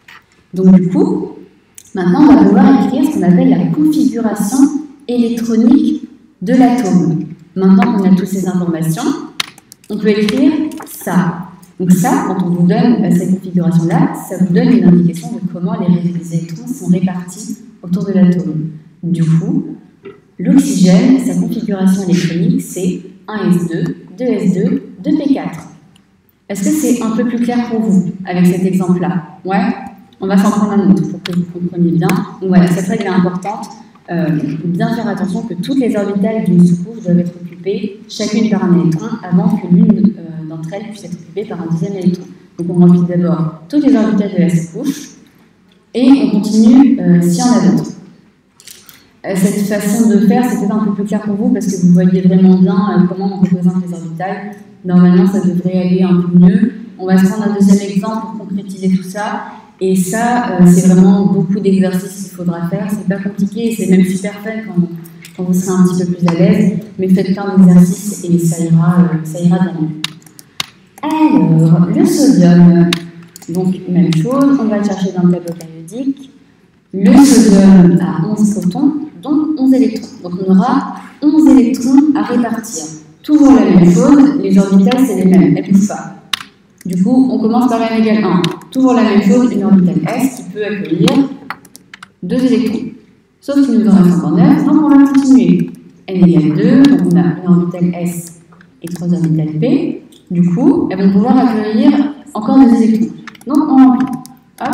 Speaker 10: Donc du coup, maintenant on va pouvoir écrire ce qu'on appelle la configuration électronique de l'atome. Maintenant qu'on a toutes ces informations, on peut écrire ça. Donc ça, quand on vous donne euh, cette configuration-là, ça vous donne une indication de comment les, les électrons sont répartis autour de l'atome. Du coup, l'oxygène, sa configuration électronique, c'est un S deux, deux S deux, deux P quatre. Est-ce que c'est un peu plus clair pour vous avec cet exemple-là? Ouais. On va s'en prendre un autre pour que vous compreniez bien. Donc voilà, cette règle est importante. Euh, bien faire attention que toutes les orbitales d'une sous-couche doivent être occupées, chacune par un électron, avant que l'une euh, d'entre elles puisse être occupée par un deuxième électron. Donc on remplit d'abord toutes les orbitales de la sous-couche, et on continue euh, s'il y en a d'autres. Euh, cette façon de faire, c'est peut-être un peu plus clair pour vous, parce que vous voyez vraiment bien euh, comment on représente les orbitales. Normalement, ça devrait aller un peu mieux. On va se prendre un deuxième exemple pour concrétiser tout ça. Et ça, euh, c'est vraiment beaucoup d'exercices qu'il faudra faire. C'est pas compliqué, c'est même super fun quand, quand vous serez un petit peu plus à l'aise. Mais faites plein d'exercices et ça ira, euh, ça ira bien mieux. Alors, le sodium. Donc, même chose, on va le chercher dans le tableau périodique. Le sodium a onze protons, donc onze électrons. Donc, on aura onze électrons à répartir. Toujours la même chose, les orbitales, c'est les mêmes, elles ne bougent pas. Du coup, on commence par n égale un. Toujours la même chose, une orbitale S qui peut accueillir deux électrons. Sauf qu'il nous en reste encore neuf, donc on va continuer. N égale deux, donc on a une orbitale S et trois orbitales P. Du coup, elles vont pouvoir accueillir encore des électrons. Donc on remplit. Hop.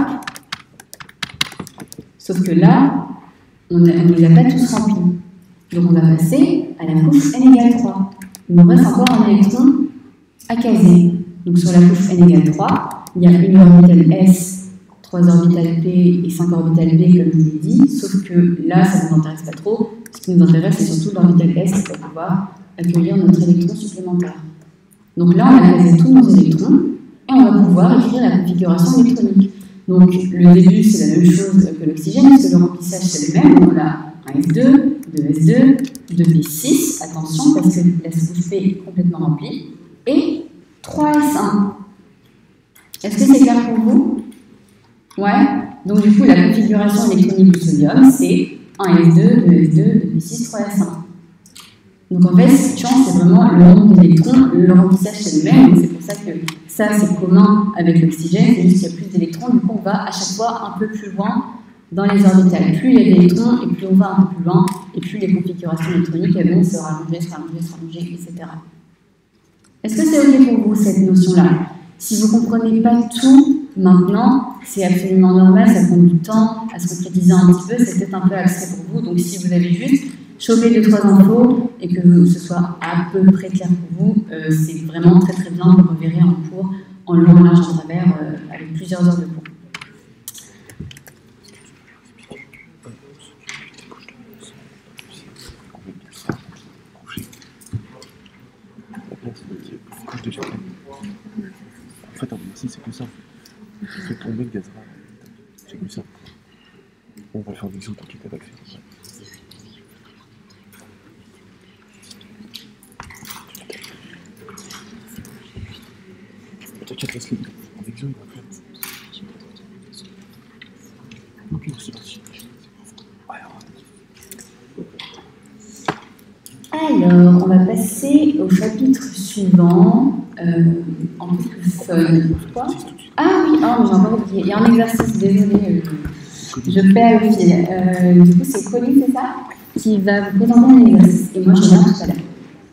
Speaker 10: Sauf que là, on ne les a pas tous remplis. Donc on va passer à la couche N égale trois. Il nous reste encore un électron à caser. Donc sur la couche N égale trois, il y a une orbitale S, trois orbitales P et cinq orbitales B, comme je vous l'ai dit, sauf que là, ça ne nous intéresse pas trop. Ce qui nous intéresse, c'est surtout l'orbitale S qui va pouvoir accueillir notre électron supplémentaire. Donc là, on a casé tous nos électrons et on va pouvoir écrire la configuration électronique. Donc le début, c'est la même chose que l'oxygène, parce que le remplissage, c'est le même. Donc on a un S deux, deux S deux, deux P six, attention, parce que la couche P est complètement remplie, et trois S un. Est-ce que c'est clair pour vous? Ouais. Donc du coup, la configuration électronique du sodium, c'est un S deux, deux S deux, deux P six, trois S un. Donc en fait, ce qui change, c'est vraiment le nombre d'électrons, le remplissage c'est le même, donc c'est pour ça que ça c'est commun avec l'oxygène, c'est juste qu'il y a plus d'électrons, du coup on va à chaque fois un peu plus loin dans les orbitales. Plus il y a d'électrons, et plus on va un peu plus loin, et plus les configurations électroniques elles vont se rallonger, se rallonger, se rallonger, et cetera. Est-ce que c'est OK pour vous, cette notion-là? Si vous ne comprenez pas tout maintenant, c'est absolument normal, ça prend du temps à se concrétiser un petit peu, c'est peut-être un peu abstrait pour vous, donc si vous avez juste chopé deux, trois infos et que ce soit à peu près clair pour vous, euh, c'est vraiment très très bien, vous le reverrez en cours, en long, en large, en travers, euh, avec plusieurs heures de cours.
Speaker 5: En fait, en médecine, c'est que ça. Tu fais tomber le gaz rare. C'est que ça. On va faire des autres qui t'attaquent. T'inquiète, laisse-les. En exo, il va faire. Ok, c'est parti.
Speaker 10: Alors, on va passer au chapitre suivant, euh, en plus fun. Quoi? Ah oui, oh, j'ai encore oublié. Il y a un exercice, désolé, euh, je perds le fil. Euh, du coup, c'est Colline, c'est ça, qui va vous présenter un exercice. Et moi, je viens tout à l'heure.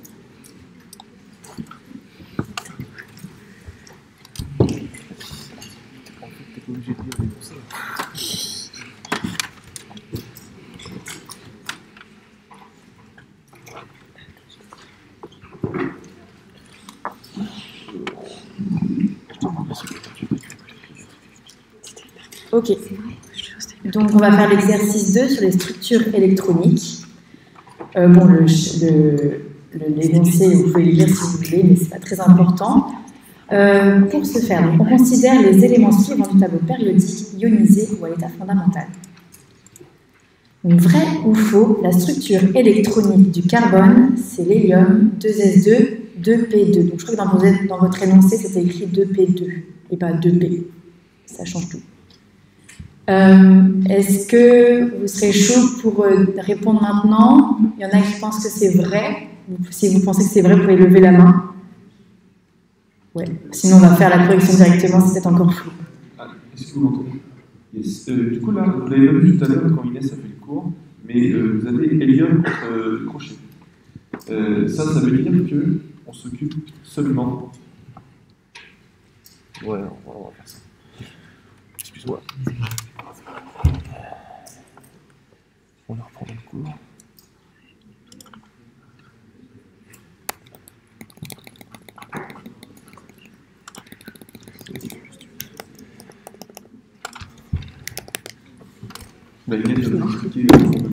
Speaker 10: Ok. Donc, on va faire l'exercice deux sur les structures électroniques. Euh, bon, le, le, l'énoncé, vous pouvez le lire si vous voulez, mais ce n'est pas très important. Euh, pour ce faire, donc, on considère les éléments suivants du tableau périodique ionisés ou à l'état fondamental. Donc, vrai ou faux, la structure électronique du carbone, c'est l'hélium, deux S deux, deux P deux. Donc, je crois que dans, vos, dans votre énoncé, c'était écrit deux P deux et pas deux P. Ça change tout. Euh, Est-ce que vous serez chaud pour euh, répondre maintenant? Il y en a qui pensent que c'est vrai. Si vous pensez que c'est vrai, vous pouvez lever la main. Ouais. Sinon, on va faire la correction directement, c'est peut-être encore flou.
Speaker 5: Ah, est-ce que vous m'entendez? Yes. euh, Du coup, là, vous l'avez pas vu tout à l'heure quand Inès a fait le cours, mais euh, vous avez hélium contre euh, le crochet. Euh, ça, ça veut dire qu'on s'occupe seulement. Ouais, on va, on va faire ça. Excuse-moi. On va reprendre le cours. Bah, Inès, je vais vous expliquer.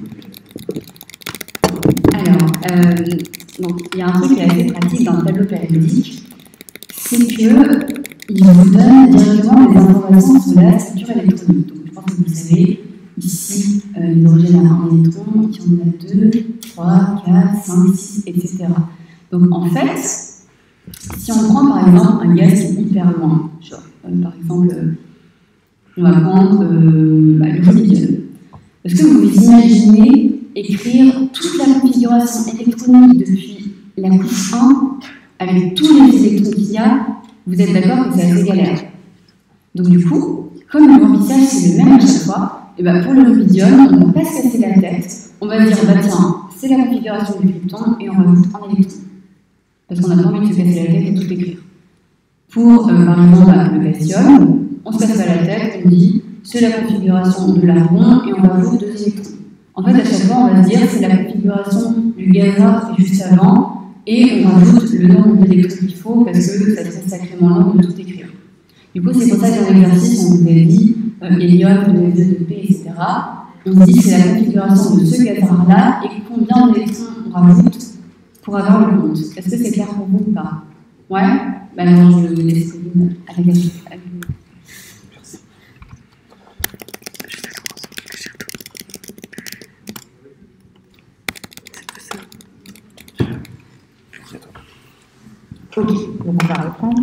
Speaker 10: Alors, euh, donc, il y a un truc qui est assez pratique dans le tableau périodique, c'est qu'il vous donne directement des informations sur la structure électronique. Donc, je pense que vous le savez, ici, euh, l'hydrogène a un électron, ici on en a deux, trois, quatre, cinq, six, et cetera. Donc, en fait, si on prend par exemple un gaz qui est hyper loin, genre, euh, par exemple, euh, on va prendre euh, bah, le rhodium. Est-ce que vous vous imaginez écrire toute la configuration électronique depuis la couche un avec tous les électrons qu'il y a? Vous êtes d'accord que c'est assez galère. Donc du coup, comme le remplissage c'est le même à chaque fois, et ben pour le rubidium, on ne va pas se casser la tête. On va dire, bah tiens, c'est la configuration du krypton et on rajoute un électron. Parce qu'on n'a pas envie de se casser la tête et tout écrire. Pour, euh, par exemple, le calcium, on se casse pas la tête, on dit c'est la configuration de l'argon et on rajoute deux électrons. En fait, à chaque fois, on va se dire c'est la configuration du gaz rare qui est juste avant et on rajoute le nombre d'électrons qu'il faut parce que ça serait sacrément long de tout écrire. Du coup, c'est pour ça que dans l'exercice, on vous a dit euh, hélium, deux S deux P, et cetera. On se dit c'est la configuration de ce gaz rare-là et combien d'électrons on rajoute pour avoir le compte. Est-ce que c'est clair pour vous ou pas? Ouais? Bah non, je vais laisse Pauline à la question. Ok, donc on va reprendre.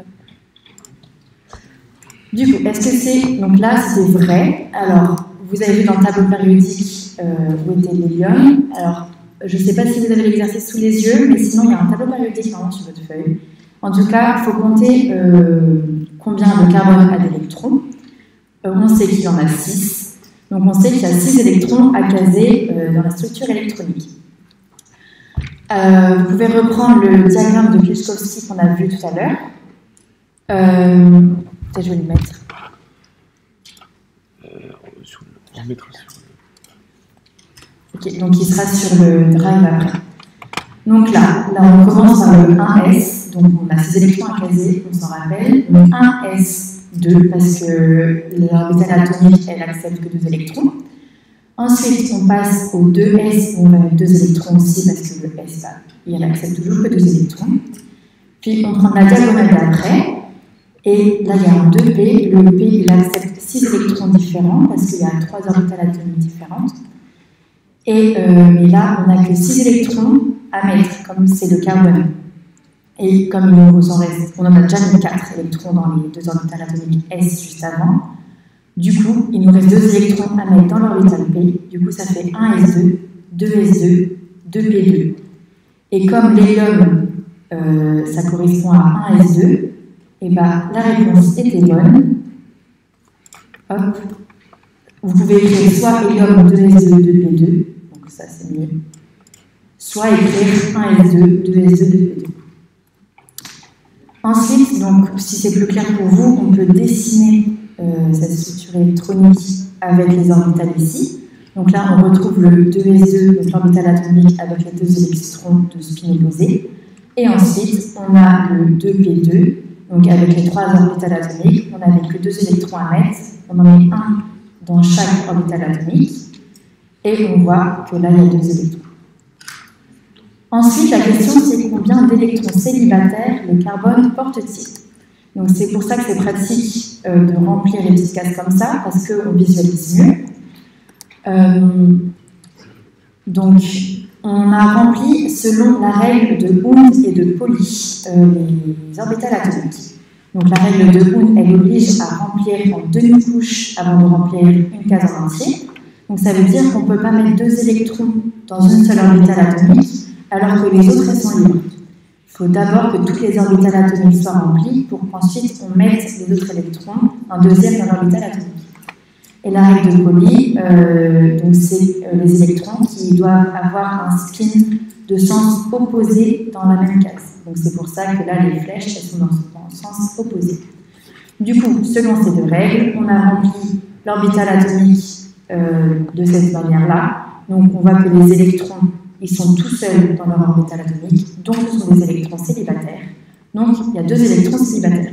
Speaker 10: Du coup, est-ce que c'est... Donc là, c'est vrai. Alors, vous avez vu dans le tableau périodique euh, où était l'hélium. Alors, je ne sais pas si vous avez l'exercice sous les yeux, mais sinon, il y a un tableau périodique normalement sur votre feuille. En tout cas, il faut compter euh, combien de carbone a d'électrons. Euh, on sait qu'il y en a six. Donc, on sait qu'il y a six électrons à caser euh, dans la structure électronique. Euh, vous pouvez reprendre le diagramme de Klichkovsky qu'on a vu tout à l'heure. Euh, je vais le mettre.
Speaker 5: Euh, sur le... On le mettra sur le...
Speaker 10: Ok, donc il sera sur le drive après. Donc là, là on commence par le un S, donc on a six électrons à caser, on s'en rappelle. Le un S deux, parce que l'orbital atomique, elle accepte que deux électrons. Ensuite, on passe au deux S, où on va mettre deux électrons aussi, parce que le S, bah, il accepte toujours que deux électrons. Puis, on prend la diagonale d'après, et là, il y a un deux P. Le P, il accepte six électrons différents, parce qu'il y a trois orbitales atomiques différentes. Et, euh, mais là, on n'a que six électrons à mettre, comme c'est le carbone. Et comme il nous en reste, on en a déjà mis quatre électrons dans les deux orbitales atomiques S juste avant. Du coup, il nous reste deux électrons à mettre dans l'orbital P. Du coup, ça fait un S deux, deux S deux, deux P deux. Et comme l'hélium, euh, ça correspond à un S deux, et ben, la réponse était bonne. Hop. Vous pouvez écrire soit hélium deux S deux, deux P deux, donc ça c'est mieux. Soit écrire un S deux, deux S deux, deux P deux. Ensuite, donc, si c'est plus clair pour vous, on peut dessiner Euh, cette structure électronique avec les orbitales ici. Donc là, on retrouve le deux S deux, donc l'orbital atomique avec les deux électrons de spin opposé. Et ensuite, on a le deux P deux, donc avec les trois orbitales atomiques. On n'avait que deux électrons à mettre. On en met un dans chaque orbital atomique. Et on voit que là, il y a deux électrons. Ensuite, la question, c'est combien d'électrons célibataires le carbone porte-t-il? Donc c'est pour ça que c'est pratique euh, de remplir les petites cases comme ça, parce qu'on visualise mieux. Euh, donc, on a rempli selon la règle de Hund et de Pauli euh, les orbitales atomiques. Donc la règle de Hund, elle oblige à remplir en demi-couche avant de remplir une case en entier. Donc ça veut dire qu'on ne peut pas mettre deux électrons dans une seule orbitale atomique alors que les autres elles sont libres. Il faut d'abord que toutes les orbitales atomiques soient remplies pour qu'ensuite on mette les autres électrons, un deuxième dans l'orbitale atomique. Et la règle de Pauli, euh, donc c'est euh, les électrons qui doivent avoir un spin de sens opposé dans la même case. Donc c'est pour ça que là les flèches elles sont dans, dans le sens opposé. Du coup, selon ces deux règles, on a rempli l'orbitale atomique euh, de cette manière-là. Donc on voit que les électrons ils sont tout seuls dans leur orbitale atomique, donc ce sont des électrons célibataires. Donc il y a deux électrons célibataires.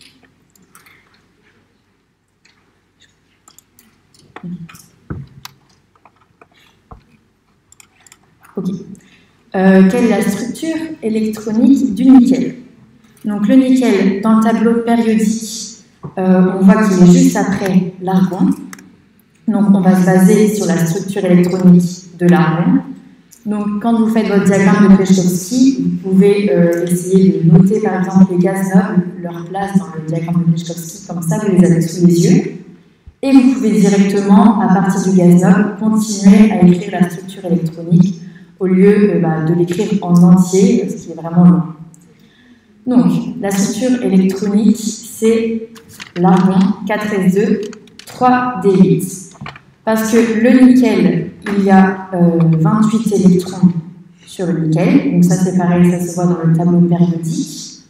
Speaker 10: Ok. Euh, quelle est la structure électronique du nickel? Donc le nickel, dans le tableau périodique, euh, on voit qu'il est juste après l'argon. Donc on va se baser sur la structure électronique de l'argon. Donc quand vous faites votre diagramme de Kleshkovsky, vous pouvez euh, essayer de noter par exemple les gaz nobles, leur place dans le diagramme de Kleshkovsky, comme ça vous les avez sous les yeux. Et vous pouvez directement, à partir du gaz noble, continuer à écrire la structure électronique au lieu euh, bah, de l'écrire en entier, ce qui est vraiment long. Donc, la structure électronique, c'est l'argon, quatre S deux, trois D huit. Parce que le nickel, il y a euh, vingt-huit électrons sur le nickel, donc ça c'est pareil, ça se voit dans le tableau périodique.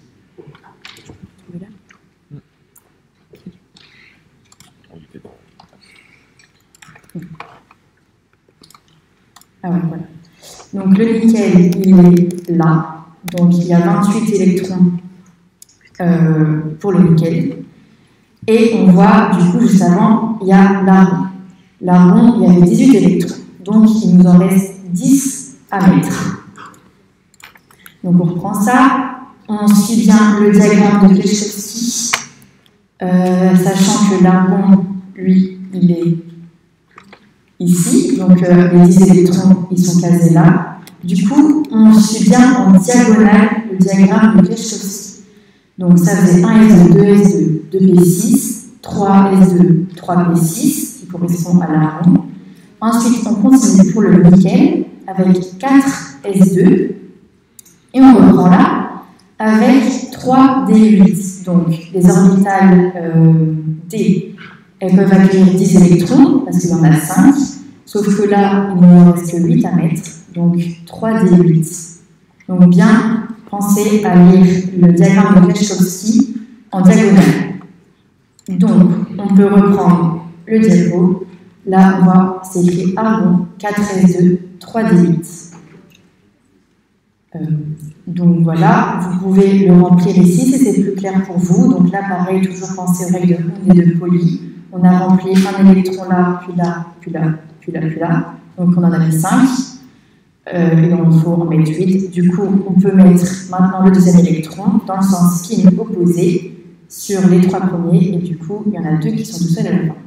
Speaker 10: Ah ouais, voilà. Donc le nickel, il est là. Donc il y a vingt-huit électrons euh, pour le nickel. Et on voit, du coup, juste avant, il y a l'argon. L'argon, il y avait dix-huit électrons. Donc il nous en reste dix à mettre. Donc on reprend ça. On suit bien le diagramme de Kleshkovsky, euh, sachant que l'argon, lui, il est ici, donc euh, les dix électrons, ils sont casés là. Du coup, on suit bien en diagonale le diagramme de Kleshkovsky. Donc ça faisait un S deux, deux S deux, deux P six, trois S deux, trois P six, qui correspond à l'argon. Ensuite, on continue pour le nickel avec quatre S deux, et on reprend là avec trois D huit. Donc les orbitales euh, D, elles peuvent accueillir dix électrons, parce qu'il y en a cinq, sauf que là, il ne nous reste que huit à mettre, donc trois D huit. Donc bien pensez à lire le diagramme de Kleshkovsky en diagonale. Donc, on peut reprendre le diapo. Là, on voit, c'est écrit argon, quatre S deux, trois D huit. Euh, donc voilà, vous pouvez le remplir ici si c'est plus clair pour vous. Donc là, pareil, toujours penser aux règles de Hund et de Pauli. On a rempli un électron là, puis là, puis là, puis là, puis là. Donc on en a mis cinq. Euh, et donc il faut en mettre huit. Du coup, on peut mettre maintenant le deuxième électron dans le sens spin opposé sur les trois premiers. Et du coup, il y en a deux qui sont tout seuls à la fin.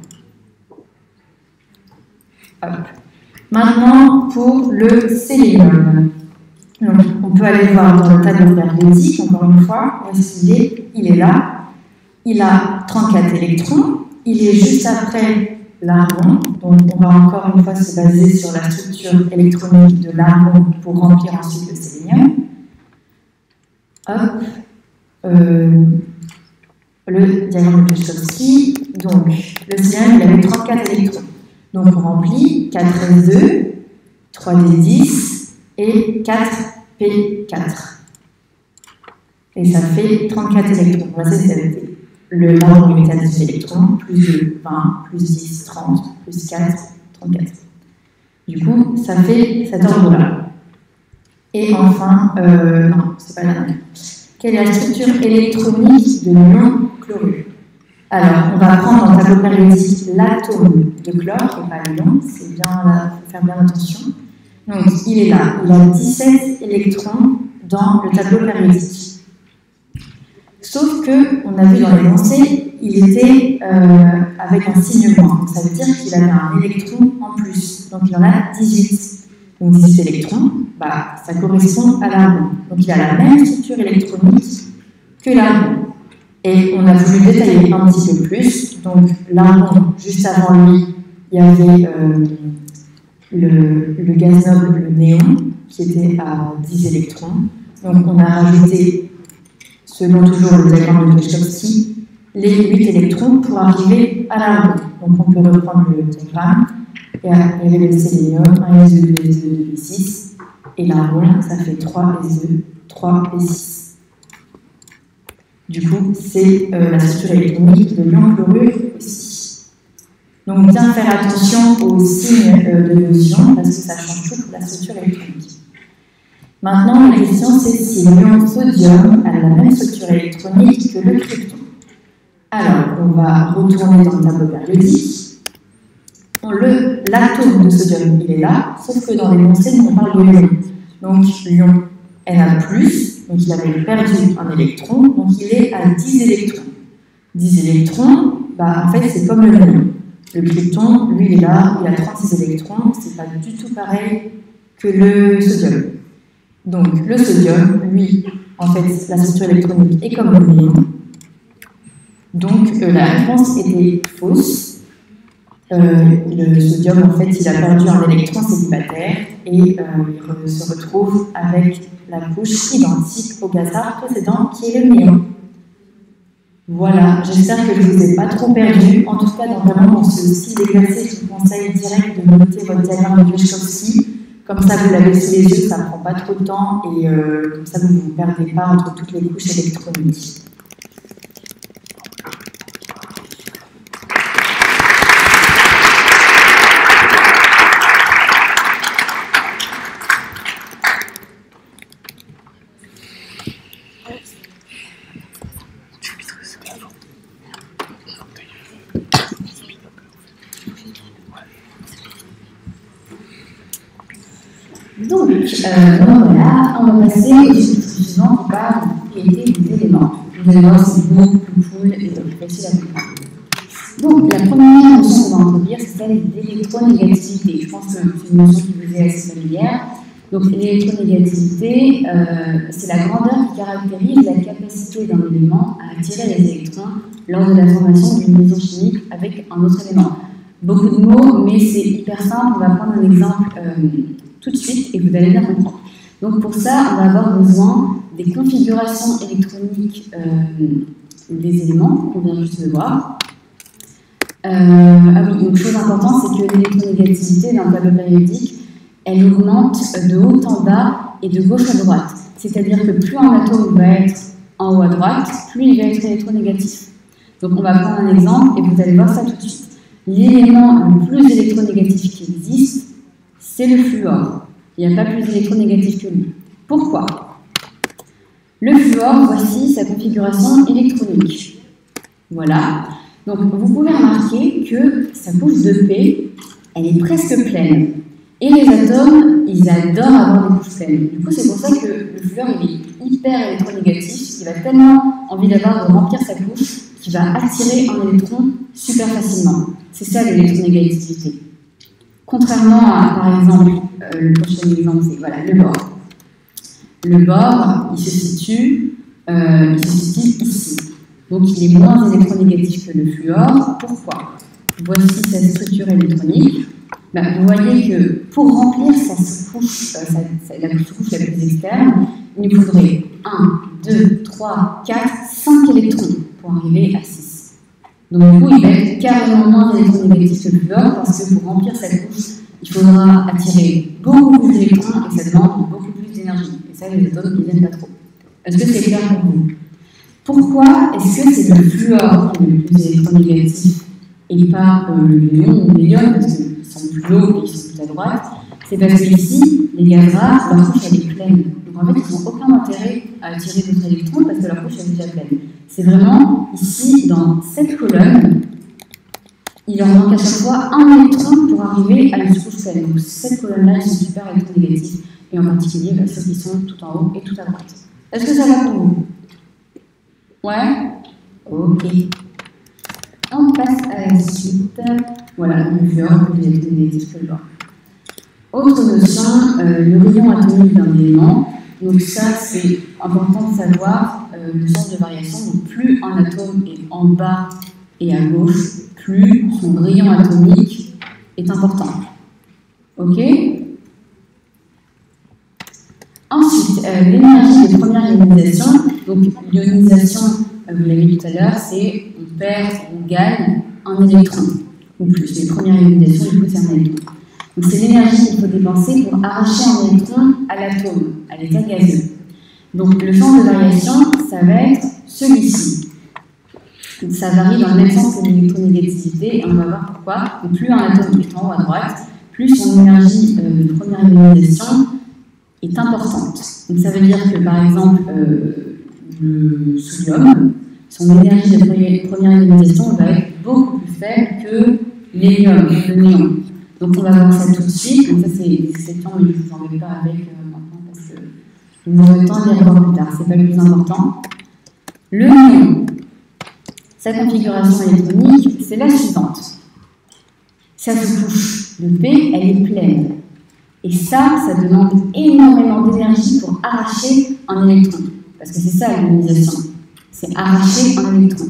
Speaker 10: Hop. Maintenant, pour le sélénium. Donc, on peut aller voir dans le tableau périodique, encore une fois, où est-ce qu'il est? Il est là. Il a trente-quatre électrons. Il est juste après l'argon. Donc, on va encore une fois se baser sur la structure électronique de l'argon pour remplir ensuite le sélénium. Hop. Euh, le diagramme de Kleshkovsky. Donc, le sélénium, il avait trente-quatre électrons. Donc, on remplit quatre S deux, trois D dix et quatre P quatre. Et ça fait trente-quatre électrons. Voilà, c'est le l'argon est à dix électrons, plus de vingt, plus dix, trente, plus quatre, trente-quatre. Du coup, ça fait cet ordre-là. Et enfin, euh, non, c'est pas la dernière. Quelle est la structure électronique de l'ion chlorure? Alors, on va prendre dans le tableau périodique l'atome de chlore, qui n'est pas l'ion, c'est bien là, il faut faire bien attention. Donc, il est là, il a dix-sept électrons dans le tableau périodique. Sauf que, on a vu dans l'énoncé, il était euh, avec un signe moins. Donc, ça veut dire qu'il avait un électron en plus. Donc, il en a dix-huit. Donc, dix-huit électrons, bah, ça correspond à l'argon. Donc, il a la même structure électronique que l'argon. Et on a voulu détailler un petit peu plus. Donc, l'argon, juste avant lui, il y avait euh, le, le gaz noble, le néon, qui était à dix électrons. Donc, on a rajouté, selon toujours le diagramme de Minkowski, les huit électrons pour arriver à l'argon. Donc, on peut reprendre le diagramme. Il y avait le sélénium, un S E, deux S E, deux S six. Et l'argon, ça fait trois S E, trois S six. Du coup, c'est euh, la structure électronique de l'ion chlorure aussi. Donc, bien faire attention aux signes euh, de nos ions parce que ça change tout pour la structure électronique. Maintenant, la question c'est si l'ion sodium a la même structure électronique que le krypton. Alors, on va retourner dans le tableau périodique. L'atome de sodium, il est là, sauf que dans l'énoncé, on parle de l'ion. Donc, l'ion Na plus, donc il avait perdu un électron, donc il est à dix électrons. dix électrons, bah, en fait, c'est comme le néon. Le krypton, lui, il est là, il a trente-six électrons, c'est pas du tout pareil que le sodium. Donc, le sodium, lui, en fait, la structure électronique est comme le néon. Donc, euh, la réponse était fausse. Euh, le sodium, en fait, il a perdu un électron célibataire et euh, il se retrouve avec la couche identique au gaz rare précédent qui est le néon. Voilà, j'espère que je ne vous ai pas trop perdu. En tout cas, dans vraiment dans ce style d'exercice, je vous conseille direct de noter votre diagramme de Minkowski. Comme ça, vous l'avez sous les yeux, ça ne prend pas trop de temps et euh, comme ça, vous ne vous perdez pas entre toutes les couches électroniques. Donc, euh, donc voilà, on va passer au chapitre suivant qui parle des propriétés des éléments. Vous allez voir, c'est beaucoup plus cool et donc facile à comprendre. Donc, la première notion qu'on va introduire, c'est celle d'électronégativité. Je pense que c'est une notion qui vous est assez familière. Donc, l'électronégativité, euh, c'est la grandeur qui caractérise la capacité d'un élément à attirer les électrons lors de la formation d'une liaison chimique avec un autre élément. Beaucoup de mots, mais c'est hyper simple. On va prendre un exemple euh, tout de suite et vous allez bien comprendre. Donc pour ça, on va avoir besoin des configurations électroniques euh, des éléments qu'on vient juste de voir. Euh, ah oui, une chose importante, c'est que l'électronégativité d'un tableau périodique, elle augmente de haut en bas et de gauche à droite. C'est-à-dire que plus un atome va être en haut à droite, plus il va être électronégatif. Donc on va prendre un exemple et vous allez voir ça tout de suite. L'élément le plus électronégatif qui existe, c'est le fluor. Il n'y a pas plus électronégatif que lui. Pourquoi? Le fluor, voici sa configuration électronique. Voilà. Donc, vous pouvez remarquer que sa couche de P, elle est presque pleine. Et les atomes, ils adorent avoir des couches pleines. Du coup, c'est pour ça que le fluor, il est hyper électronégatif. Il a tellement envie d'avoir de remplir sa couche qu'il va attirer un électron super facilement. C'est ça l'électronégativité. Contrairement à, par exemple, euh, le prochain exemple, c'est voilà, le bore. Le bore, il se situe, euh, il se situe ici. Donc, il est moins électronégatif que le fluor. Pourquoi? Voici sa structure électronique. Ben, vous voyez que pour remplir sa couche, euh, sa, sa, la couche la plus externe, il nous faudrait un, deux, trois, quatre, cinq électrons pour arriver à six. Donc, du coup, il va être carrément moins électronégatif que le fluor parce que pour remplir sa couche, il faudra attirer beaucoup plus d'électrons et ça demande beaucoup plus d'énergie. Et ça, les atomes ne viennent pas trop. Est-ce que c'est clair pour vous? Pourquoi est-ce que c'est le fluor qui est le plus électronégatif et pas euh, le néon ou l'hélium parce qu'ils sont plus hauts et ils sont plus à droite? C'est parce qu'ici, les gaz rares, leur couche elle est pleine. Donc en fait, ils n'ont aucun intérêt à attirer d'autres électrons parce que leur couche est déjà pleine. C'est vraiment ici, dans cette colonne, il leur manque à chaque fois un électron pour arriver à une couche pleine. Donc cette colonne-là, ils sont super électronégatifs, et en particulier bah, ceux qui sont tout en haut et tout à droite. Est-ce que ça va pour vous? Ouais? Ok. On passe à la suite. Voilà, le fluor plus électronégatif que le bore. Autre notion, euh, le rayon atomique d'un élément. Donc ça, c'est important de savoir euh, le sens de variation. Donc plus un atome est en bas et à gauche, plus son rayon atomique est important. Ok? Ensuite, euh, l'énergie de première ionisation. Donc l'ionisation, euh, vous l'avez dit tout à l'heure, c'est on perd, on gagne un électron ou plus. Les premières ionisations, du coup, c'est un électron. Donc c'est l'énergie qu'il faut dépenser pour arracher un électron à l'atome, à l'état gazeux. Donc le sens de variation, ça va être celui-ci. Ça varie dans le même sens que l'électronégativité, et on va voir pourquoi. Donc plus un atome est en haut à droite, plus son énergie euh, de première ionisation est importante. Donc ça veut dire que par exemple, euh, le sodium, son énergie de première ionisation va être beaucoup plus faible que l'hélium, le néon. Donc on va voir ça tout de suite. Donc ça c'est des questions, mais je ne vous en vais pas avec euh, maintenant parce que vous aurez le temps de les revoir plus tard. C'est pas le plus important. Le néon, sa configuration électronique, c'est la suivante. Sa sous-couche de P, elle est pleine. Et ça, ça demande énormément d'énergie pour arracher un électron. Parce que c'est ça l'ionisation. C'est arracher un électron.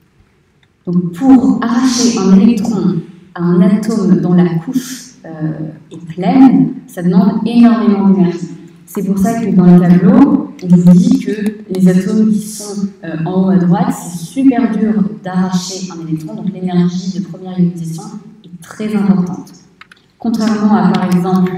Speaker 10: Donc pour arracher un électron à un atome dont la couche euh, est pleine, ça demande énormément d'énergie. C'est pour ça que dans le tableau, on vous dit que les atomes qui sont euh, en haut à droite, c'est super dur d'arracher un électron, donc l'énergie de première ionisation est très importante. Contrairement à, par exemple,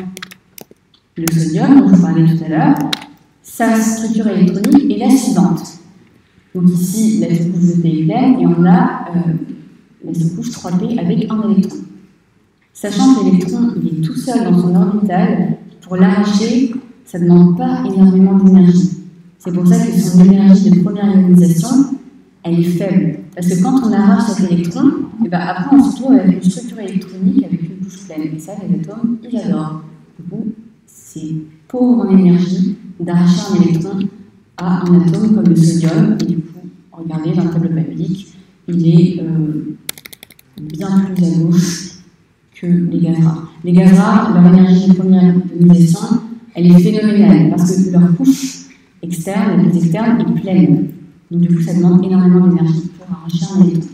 Speaker 10: le sodium, dont je vous parlais tout à l'heure, sa structure électronique est la suivante. Donc ici, la sous-couche de P est pleine, et on a euh, la sous-couche trois P avec un électron. Sachant que l'électron il est tout seul dans son orbital, pour l'arracher, ça ne demande pas énormément d'énergie. C'est pour ça que son énergie de première ionisation, elle est faible. Parce que quand on arrache cet électron, et ben après on se retrouve avec une structure électronique avec une couche pleine. Et ça, les atomes, ils adorent. Du coup, c'est pauvre en énergie d'arracher un électron à un atome comme le sodium. Et du coup, regardez dans le tableau périodique, il est euh, bien plus à gauche que les gaz rares. Les gaz rares, leur énergie de première ionisation, elle est phénoménale parce que leur couche externe, la plus externe, est pleine. Donc du coup, ça demande énormément d'énergie pour arracher un électron.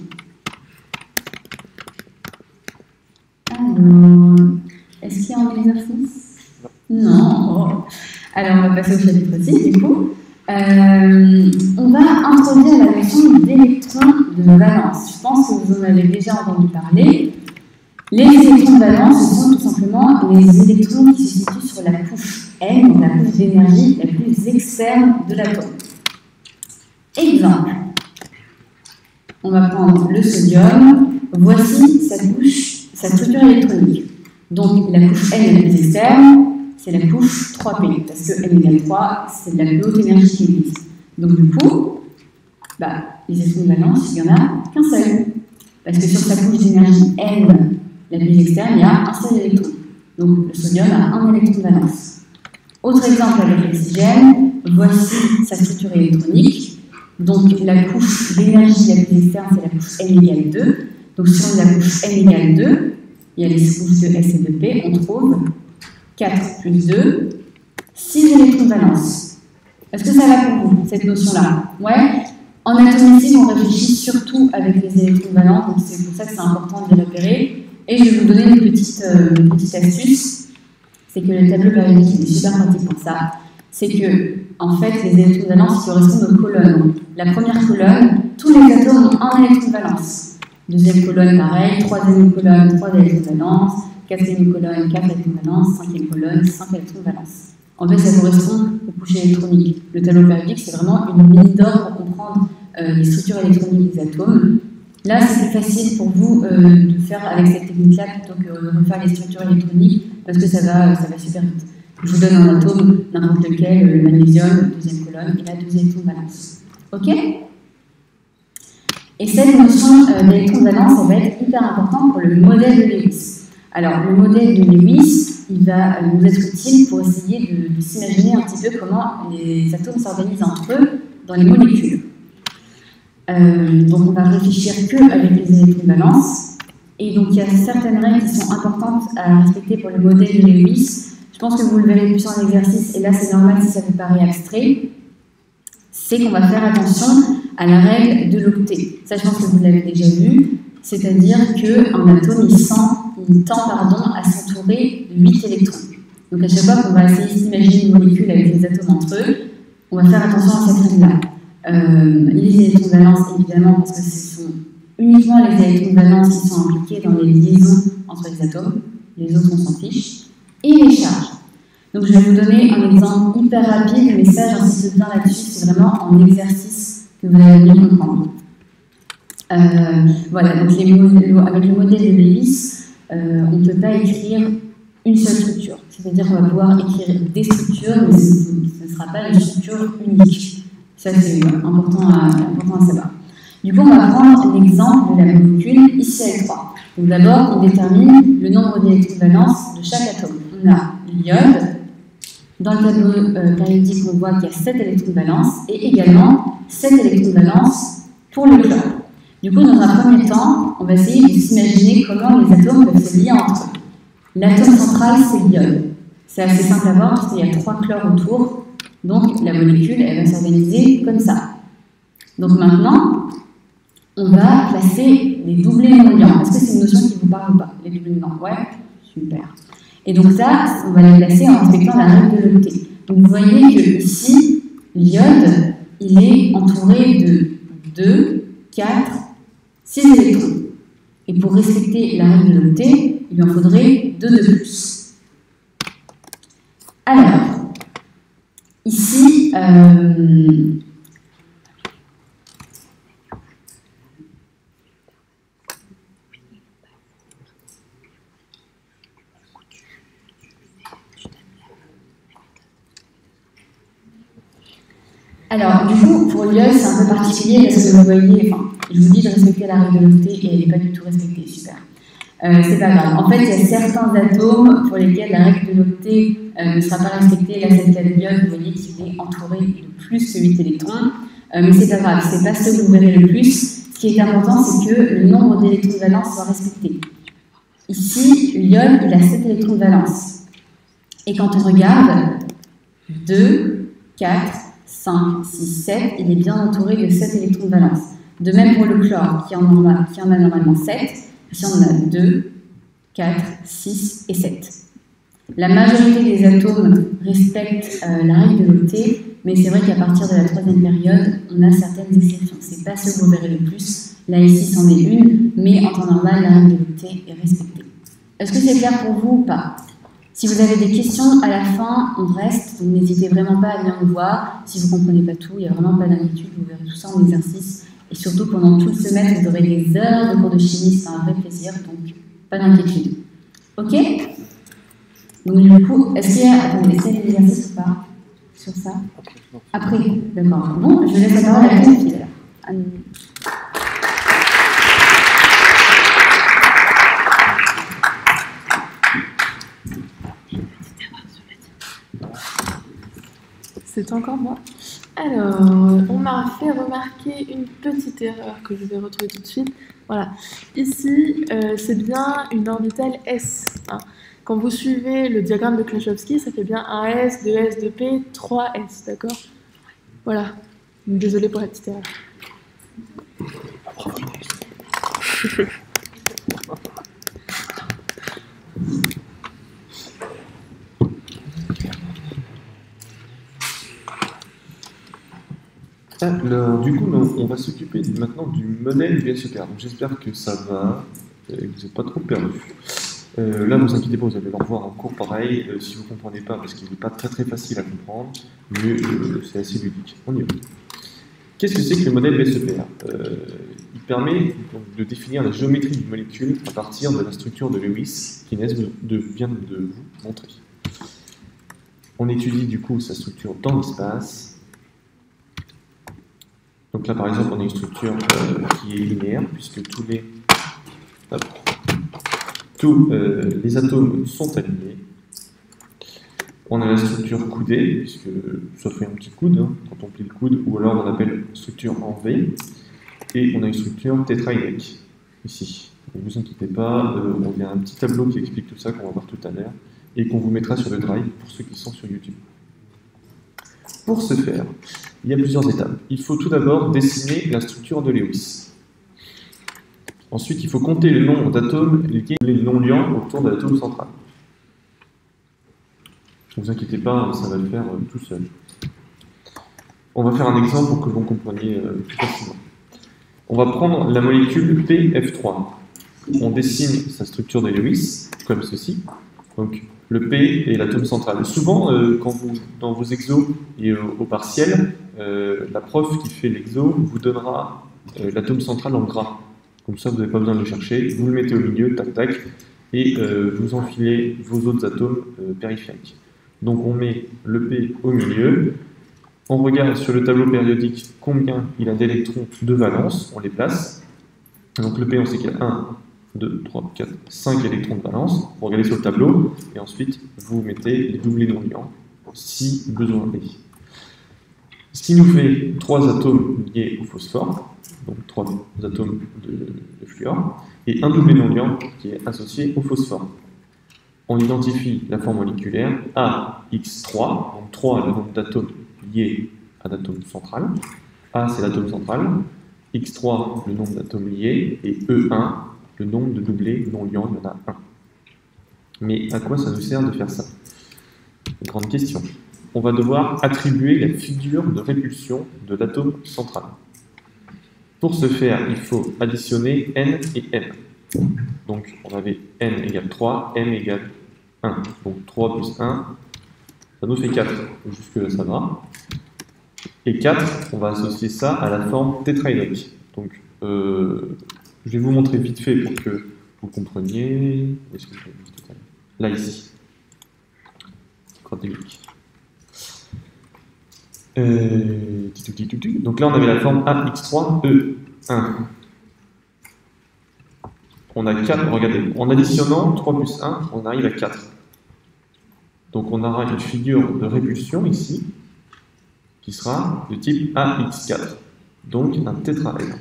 Speaker 10: Alors, est-ce qu'il y a un exercice? Non. Oh. Alors, on va passer au chapitre six, du coup. Euh, on va introduire la notion d'électron de valence. Je pense que vous en avez déjà entendu parler. Les électrons de valence, ce sont tout simplement les électrons qui se situent sur la couche N, donc la couche d'énergie la plus externe de l'atome. Exemple. On va prendre le sodium. Voici sa couche, sa structure électronique. Donc la couche N la plus externe, c'est la couche trois P, parce que N égale trois, c'est de la plus haute énergie qui existe. Donc du coup, bah, les électrons de valence, il n'y en a qu'un seul. Parce que sur sa couche d'énergie N la plus externe, il y a un seul électron. Donc le sodium a un électron de valence. Autre exemple avec l'oxygène, voici sa structure électronique. Donc la couche d'énergie la plus externe, c'est la couche N égale deux. Donc sur la couche N égale deux, il y a les couches de S et de P, on trouve quatre plus deux, six électrons de valence. Est-ce que ça va pour vous, cette notion-là? Ouais. En atomique, on réfléchit surtout avec les électrons de valence, donc c'est pour ça que c'est important de les repérer. Et je vais vous donner une petite, euh, une petite astuce, c'est que le tableau périodique est super pratique pour ça. C'est que, en fait, les électrons de valence correspondent aux colonnes. La première colonne, tous les atomes ont un électron de valence. Deuxième colonne, pareil. Troisième colonne, trois électrons de valence. Quatrième colonne, quatre électrons de valence. Cinquième colonne, cinq électrons de valence. En fait, ça correspond aux couches électroniques. Le tableau périodique, c'est vraiment une mine d'or pour comprendre euh, les structures électroniques des atomes. Là, c'est plus facile pour vous euh, de faire avec cette technique-là plutôt que de refaire les structures électroniques parce que ça va, ça va super vite. Je vous donne un atome, n'importe lequel, le magnésium, deuxième colonne, et là, deux électrons de valence. Ok? Et cette notion euh, d'électrons de valence, ça va être hyper important pour le modèle de Lewis. Alors, le modèle de Lewis, il va euh, nous être utile pour essayer de, de s'imaginer un petit peu comment les atomes s'organisent entre eux dans les molécules. Euh, donc on va réfléchir que avec les électrons de valence. Et donc il y a certaines règles qui sont importantes à respecter pour le modèle de Lewis. Je pense que vous le verrez plus en exercice, et là c'est normal si ça vous paraît abstrait, c'est qu'on va faire attention à la règle de l'octet. Ça, je pense que vous l'avez déjà vu, c'est-à-dire qu'un atome, il, sent, il tend pardon, à s'entourer de huit électrons. Donc à chaque fois qu'on va essayer d'imaginer une molécule avec des atomes entre eux, on va faire attention à cette règle-là. Euh, les électrons de valence, évidemment, parce que ce sont uniquement les électrons de valence qui sont impliqués dans les liaisons entre les atomes, les autres on s'en fiche, et les charges. Donc je vais vous donner un exemple hyper rapide, mais ça j'insiste bien là-dessus, c'est vraiment en exercice que vous allez bien comprendre. Euh, voilà, donc les modèles, avec le modèle de Lewis, euh, on ne peut pas écrire une seule structure. C'est-à-dire qu'on va pouvoir écrire des structures, mais ce ne sera pas une structure unique. Ça c'est important à, important à savoir. Du coup, on va prendre l'exemple de la molécule I C L trois. Donc d'abord, on détermine le nombre d'électrons de valence de chaque atome. On a l'iode. Dans le tableau euh, périodique, on voit qu'il y a sept électrons de valence et également sept électrons de valence pour le chlore. Du coup, dans un premier temps, on va essayer de s'imaginer comment les atomes peuvent se lier entre eux. L'atome central, c'est l'iode. C'est assez simple à voir parce qu'il y a trois chlores autour, donc la molécule, elle va s'organiser comme ça. Donc maintenant, on va placer les doublés non liants. Est-ce que c'est une notion qui vous parle ou pas, les doublés non? Ouais, super. Et donc ça, on va les placer en respectant la règle de l'octet. Donc vous voyez que ici, l'iode, il est entouré de deux, quatre, six électrons. Et pour respecter la règle de l'octet, il lui en faudrait deux de plus. Alors, ici, euh, alors, du coup, pour l'iode, c'est un peu particulier parce que vous voyez, enfin, je vous dis de respecter la règle de l'octet et elle n'est pas du tout respectée, super. Euh, c'est pas grave. En fait, il y a certains atomes pour lesquels la règle de l'octet euh, ne sera pas respectée. Là, c'est le cas de l'iode, vous voyez qu'il est entouré de plus que huit électrons. Euh, mais c'est pas grave, c'est pas ce que vous verrez le plus. Ce qui est important, c'est que le nombre d'électrons de valence soit respecté. Ici, l'iode, il a sept électrons de valence. Et quand on regarde, deux, quatre, cinq, six, sept, il est bien entouré de sept électrons de valence. De même pour le chlore, qui en, normal, qui en a normalement sept, ici on en a deux, quatre, six et sept. La majorité des atomes respectent euh, la règle de l'octet, mais c'est vrai qu'à partir de la troisième période, on a certaines exceptions. C'est pas ce que vous verrez le plus. Là, ici, c'en est une, mais en temps normal, la règle de l'octet est respectée. Est-ce que c'est clair pour vous ou pas? Si vous avez des questions, à la fin, on reste, donc n'hésitez vraiment pas à venir nous voir. Si vous ne comprenez pas tout, il n'y a vraiment pas d'inquiétude, vous verrez tout ça en exercice. Et surtout, pendant tout le semestre, vous aurez des heures de cours de chimie, c'est un vrai plaisir, donc pas d'inquiétude. Ok? Donc du coup, est-ce qu'il y a... Attendez, est-ce qu'il y a des exercices ou pas sur ça? Après, d'accord. Bon, je laisse la parole à la fille.
Speaker 8: C'est encore moi. Alors, on m'a fait remarquer une petite erreur que je vais retrouver tout de suite. Voilà. Ici, euh, c'est bien une orbitale S. Hein. Quand vous suivez le diagramme de Klashowski, ça fait bien un S, deux S, deux P, trois S, d'accord? Voilà. Désolée pour la petite erreur.
Speaker 5: Alors, du coup, on va s'occuper maintenant du modèle du S E P A. Donc, j'espère que ça va et que vous n'êtes pas trop perdu. Euh, là, ne vous inquiétez pas, vous allez le revoir en cours pareil. Euh, si vous ne comprenez pas, parce qu'il n'est pas très très facile à comprendre, mais euh, c'est assez ludique. On y va. Qu'est-ce que c'est que le modèle du S E P A? euh, Il permet donc, de définir la géométrie d'une molécule à partir de la structure de Lewis, qu'Inès vient de vous montrer. On étudie du coup sa structure dans l'espace. Donc là, par exemple, on a une structure euh, qui est linéaire, puisque tous les, hop, tous, euh, les atomes sont alignés. On a la structure coudée, puisque ça fait un petit coude, hein, quand on plie le coude, ou alors on appelle structure en V. Et on a une structure tétraédrique, ici. Ne vous inquiétez pas, euh, on a un petit tableau qui explique tout ça, qu'on va voir tout à l'heure. et qu'on vous mettra sur le drive pour ceux qui sont sur YouTube. Pour ce faire, il y a plusieurs étapes. Il faut tout d'abord dessiner la structure de Lewis. Ensuite, il faut compter le nombre d'atomes liés les non-liants autour de l'atome central. Ne vous inquiétez pas, ça va le faire euh, tout seul. On va faire un exemple pour que vous compreniez euh, plus facilement. On va prendre la molécule P F trois. On dessine sa structure de Lewis, comme ceci. Donc, le P est l'atome central. Souvent, euh, quand vous, dans vos exos et au, au partiel, euh, la prof qui fait l'exo vous donnera euh, l'atome central en gras. Comme ça, vous n'avez pas besoin de le chercher. Vous le mettez au milieu, tac, tac, et euh, vous enfilez vos autres atomes euh, périphériques. Donc, on met le P au milieu. On regarde sur le tableau périodique combien il a d'électrons de valence. On les place. Donc, le P, on sait qu'il y a un, deux, trois, quatre, cinq électrons de valence. Vous regardez sur le tableau, et ensuite, vous mettez les doublés non liants, si besoin est. Ce qui nous fait trois atomes liés au phosphore, donc trois atomes de, de fluor, et un doublé non liant qui est associé au phosphore. On identifie la forme moléculaire A X trois, donc trois le nombre d'atomes liés à l'atome central. A, c'est l'atome central. X trois, le nombre d'atomes liés. Et E un, le nombre de doublés non liants, il y en a un. Mais à quoi ça nous sert de faire ça? Grande question. On va devoir attribuer la figure de répulsion de l'atome central. Pour ce faire, il faut additionner N et M. Donc, on avait N égale trois, M égale un. Donc, trois plus un, ça nous fait quatre. Jusque-là, ça va. Et quatre, on va associer ça à la forme tétraédrique. Donc, euh, je vais vous montrer vite fait pour que vous compreniez. Où est-ce que je l'ai mis tout à l'heure? Là, ici. Quadrique. Euh, donc là, on avait la forme A X trois E un. On a quatre, regardez, en additionnant trois plus un, on arrive à quatre. Donc on aura une figure de répulsion ici, qui sera de type A X quatre, donc un tétraèdre.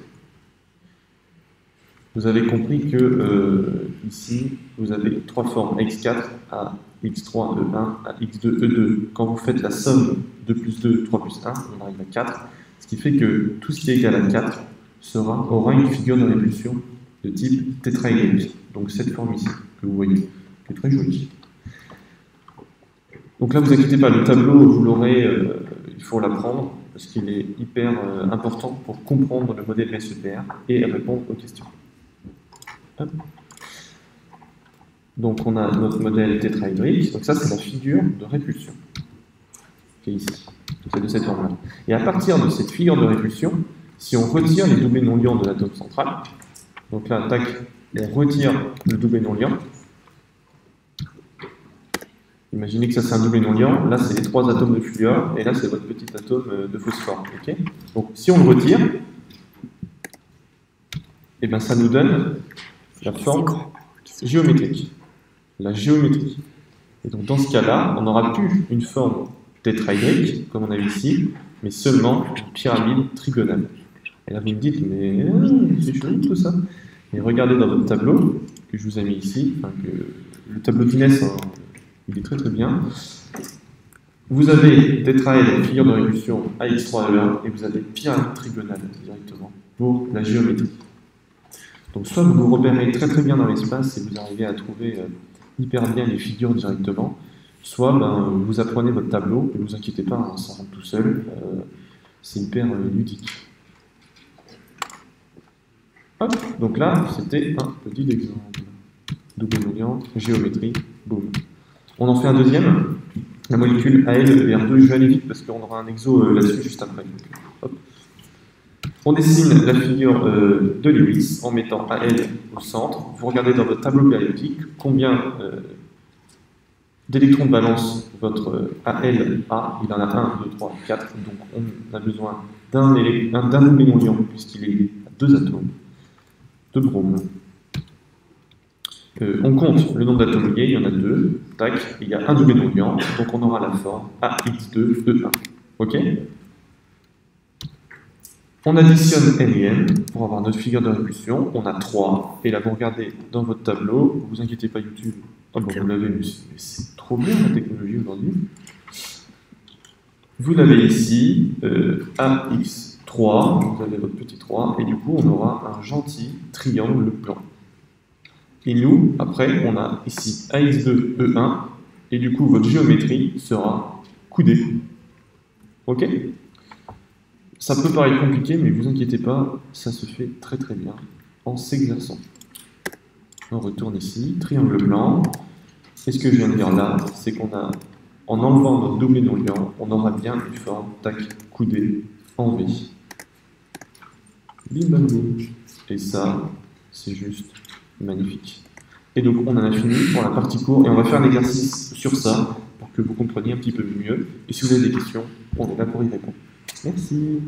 Speaker 5: Vous avez compris que euh, ici, vous avez trois formes A X quatre, A X trois, E un, A X deux, E deux. Quand vous faites la somme deux plus deux, trois plus un, on arrive à quatre, ce qui fait que tout ce qui est égal à quatre sera, aura une figure de répulsion de type tétraédrique. Donc cette forme ici, que vous voyez, qui est très jolie. Donc là, vous inquiétez pas, le tableau, vous l'aurez, euh, il faut l'apprendre, parce qu'il est hyper euh, important pour comprendre le modèle S E P R et répondre aux questions. Hop. Donc on a notre modèle tétraédrique, donc ça c'est la figure de répulsion, qui est ici, c'est de cette forme-là. Et à partir de cette figure de répulsion, si on retire les doublés non liants de l'atome central, donc là, tac, on retire le doublé non liant. Imaginez que ça c'est un doublé non liant, là c'est les trois atomes de fluor, et là c'est votre petit atome de phosphore. Okay, donc si on le retire, et ben ça nous donne la forme géométrique. La géométrie. Et donc dans ce cas-là, on n'aura plus une forme tétraédrique, comme on a eu ici, mais seulement une pyramide trigonale. Et là vous me dites, mais c'est chelou tout ça. Et regardez dans votre tableau, que je vous ai mis ici, enfin, que, le tableau d'Inès, hein, il est très très bien. Vous avez tétraèdre, figure de répulsion A X trois E un, et vous avez pyramide trigonale directement pour la géométrie. Donc soit vous vous repérez très très bien dans l'espace et vous arrivez à trouver euh, hyper bien les figures directement, soit ben, vous apprenez votre tableau, et ne vous inquiétez pas, hein, ça rentre tout seul, euh, c'est hyper euh, ludique. Hop, donc là, c'était un petit exemple. Double non liant, géométrie, boum. On en fait un deuxième, la molécule A L E R deux, je vais aller vite parce qu'on aura un exo euh, là-dessus juste après. Hop. On dessine la figure euh, de Lewis en mettant A L au centre. Vous regardez dans votre tableau périodique combien euh, d'électrons de valence votre euh, A L a. Il en a un, deux, trois, quatre. Donc on a besoin d'un doublé non liant puisqu'il est à deux atomes de brome. Euh, on compte le nombre d'atomes liés, il y en a deux. Tac, il y a un doublé non liant. Donc on aura la forme A X deux E un. Ok ? On additionne N et M pour avoir notre figure de répulsion. On a trois. Et là, vous regardez dans votre tableau, ne vous inquiétez pas YouTube, Ah bon, vous l'avez, mais c'est- mais c'est trop bien la technologie aujourd'hui. Vous l'avez ici, euh, A X trois, vous avez votre petit trois, et du coup on aura un gentil triangle plan. Et nous, après, on a ici A X deux, E un, et du coup votre géométrie sera coudée. Ok? Ça peut paraître compliqué, mais vous inquiétez pas, ça se fait très très bien en s'exerçant. On retourne ici, triangle blanc. Et ce que je viens de dire là, c'est qu'on a, en enlevant notre doublé non liant, on aura bien une forme, tac, coudée, en V. Bim bam boum. Et ça, c'est juste magnifique. Et donc on en a fini pour la partie courte, et on va faire un exercice sur ça, pour que vous compreniez un petit peu mieux. Et si vous avez des questions, on est là pour y répondre. Merci.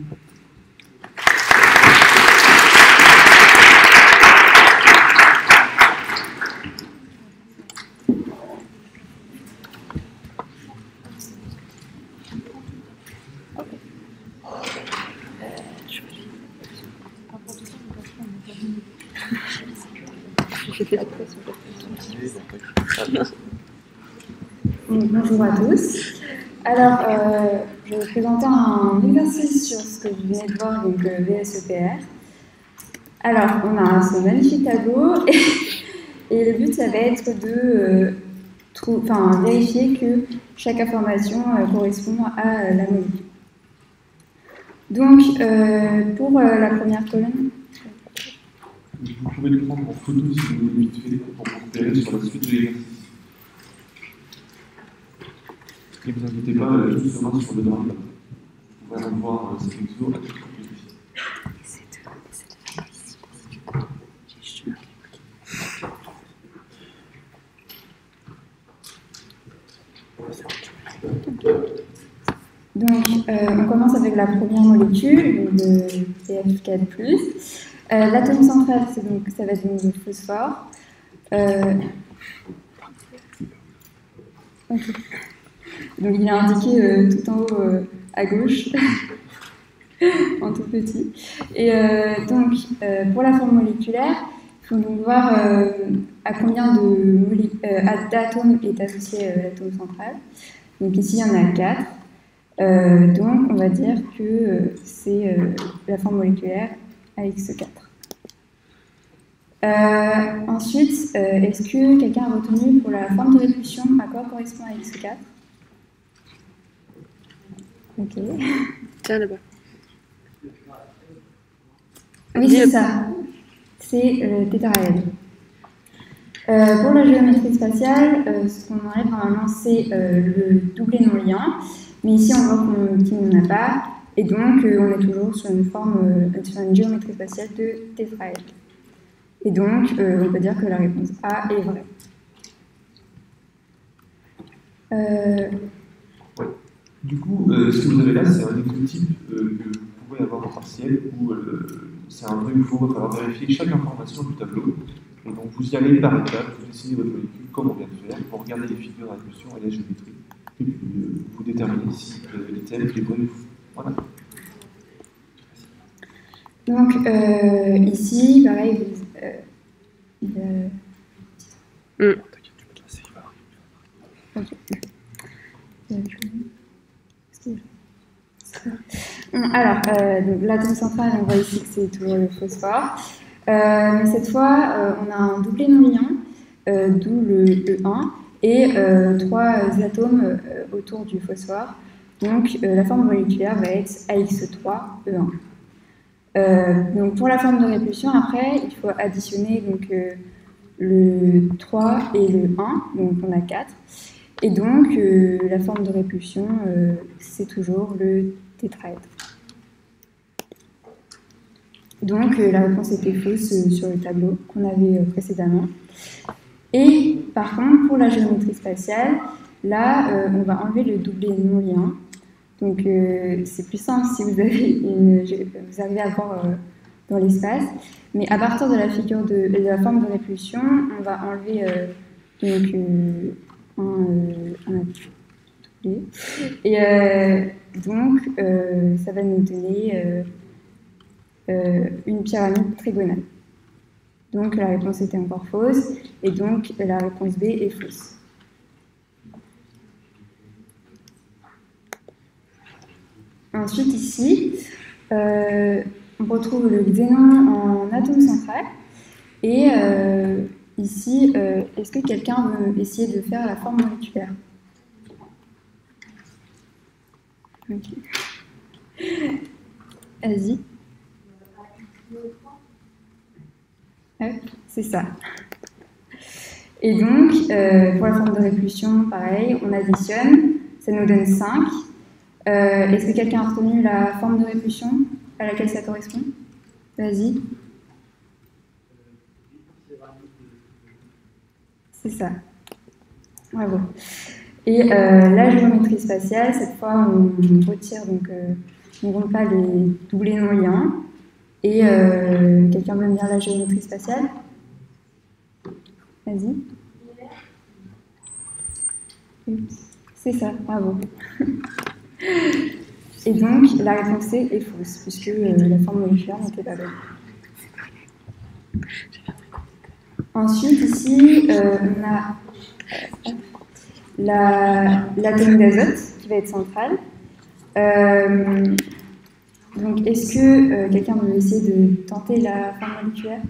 Speaker 10: Donc, bonjour à tous. Alors, euh, je vais vous présenter un exercice sur ce que je venais de voir, donc euh, V S E P R. Alors, on a ce magnifique tableau et, et le but, ça va être de euh, trou- enfin, vérifier que chaque information euh, correspond à euh, la molécule. Donc, euh, pour euh, la première colonne,
Speaker 5: Vous pouvez le prendre en photo si vous voulez vite fait pour vous repérer sur la suite de l'exercice. Ne vous inquiétez pas, tout sera sur le drame. Vous pouvez revoir cet exo à toute compétition.
Speaker 10: donc, euh, on commence avec la première molécule, donc le P F quatre plus. Euh, L'atome central, c'est donc, ça va être donc le phosphore. Euh, ok. Donc il est indiqué euh, tout en haut euh, à gauche, en tout petit. Et euh, donc, euh, pour la forme moléculaire, il faut donc voir euh, à combien de molé- euh, d'atomes est associé euh, l'atome central. Donc ici, il y en a quatre. Euh, donc, on va dire que euh, c'est euh, la forme moléculaire A X quatre. Euh, ensuite, euh, est-ce que quelqu'un a retenu pour la forme de répulsion à quoi correspond A X quatre? Ok.
Speaker 3: Tiens, là-bas.
Speaker 10: Oui, c'est ça. C'est le tétraèdre. Euh, pour la géométrie spatiale, euh, ce qu'on enlève normalement, c'est euh, le doublé non liant. Mais ici, on voit qu'on qu'il n'y en a pas. Et donc, euh, on est toujours sur une forme, euh, sur une géométrie spatiale de tétraèdre. Et donc, euh, on peut dire que la réponse A est vraie. Euh,
Speaker 5: Ouais. Du coup, euh, ce que vous avez là, c'est un exotype euh, que vous pouvez avoir en partiel, où euh, c'est un truc où il faut falloir vérifier chaque information du tableau. Et donc, vous y allez par étapes, vous dessinez votre molécule comme on vient de faire, vous regardez les figures de répulsion et la géométrie, et puis euh, vous déterminez si vous avez les thèmes, les bonnes. Voilà.
Speaker 10: donc, euh, ici, pareil, vous, euh, le-
Speaker 3: Mm.
Speaker 10: Ok. Alors, euh, donc, l'atome central, on voit ici que c'est toujours le phosphore. Euh, mais cette fois, euh, on a un doublé non liant, euh, d'où le E un, et euh, trois atomes euh, autour du phosphore. Donc, euh, la forme moléculaire va être A X trois E un. Euh, donc, pour la forme de répulsion, après, il faut additionner donc, euh, le trois et le un, donc on a quatre. Et donc, euh, la forme de répulsion, euh, c'est toujours le tétraèdre. Donc, euh, la réponse était fausse euh, sur le tableau qu'on avait euh, précédemment. Et par contre, pour la géométrie spatiale, là, euh, on va enlever le doublé non liant. Donc, euh, c'est plus simple si vous, avez une, vous arrivez à voir euh, dans l'espace. Mais à partir de la figure de, de la forme de répulsion, on va enlever euh, donc, euh, un, euh, un doublé. Et euh, donc, euh, ça va nous donner euh, euh, une pyramide trigonale. Donc la réponse était encore fausse, et donc la réponse B est fausse. Ensuite ici, euh, on retrouve le xénon en atome central, et euh, ici, euh, est-ce que quelqu'un veut essayer de faire la forme moléculaire? Ok. Vas-y. Hop, c'est ça. Et donc, euh, pour la forme de répulsion, pareil, on additionne, ça nous donne cinq. Euh, Est-ce que quelqu'un a retenu la forme de répulsion à laquelle ça correspond? Vas-y. C'est ça. Bravo. Et euh, la géométrie spatiale, cette fois, on retire, donc, euh, on ne compte pas les doublés non liants. Et euh, quelqu'un veut me dire la géométrie spatiale? Vas-y. C'est ça, bravo. Et donc, la réponse C est fausse, puisque euh, la forme moléculaire n'était pas bonne. Ensuite, ici, euh, on a euh, l'atome d'azote qui va être central. Euh, donc, est-ce que euh, quelqu'un veut essayer de tenter la forme moléculaire?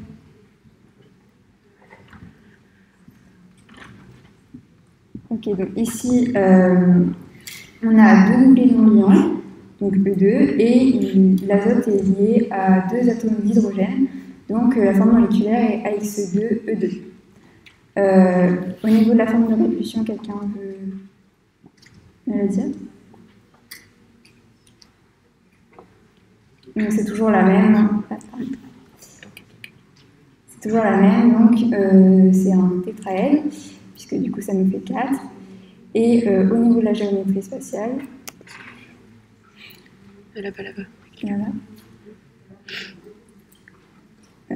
Speaker 10: Ok, donc ici, euh, on a deux doublés non liants, donc E deux, et l'azote est lié à deux atomes d'hydrogène, donc euh, la forme moléculaire est A X deux E deux. Euh, au niveau de la forme de répulsion, quelqu'un veut me le dire? Donc c'est toujours la même. C'est toujours la même, donc euh, c'est un tétraèdre, puisque du coup ça nous fait quatre. Et euh, au niveau de la géométrie spatiale.
Speaker 3: Là-bas, là-bas.
Speaker 10: Voilà. Euh.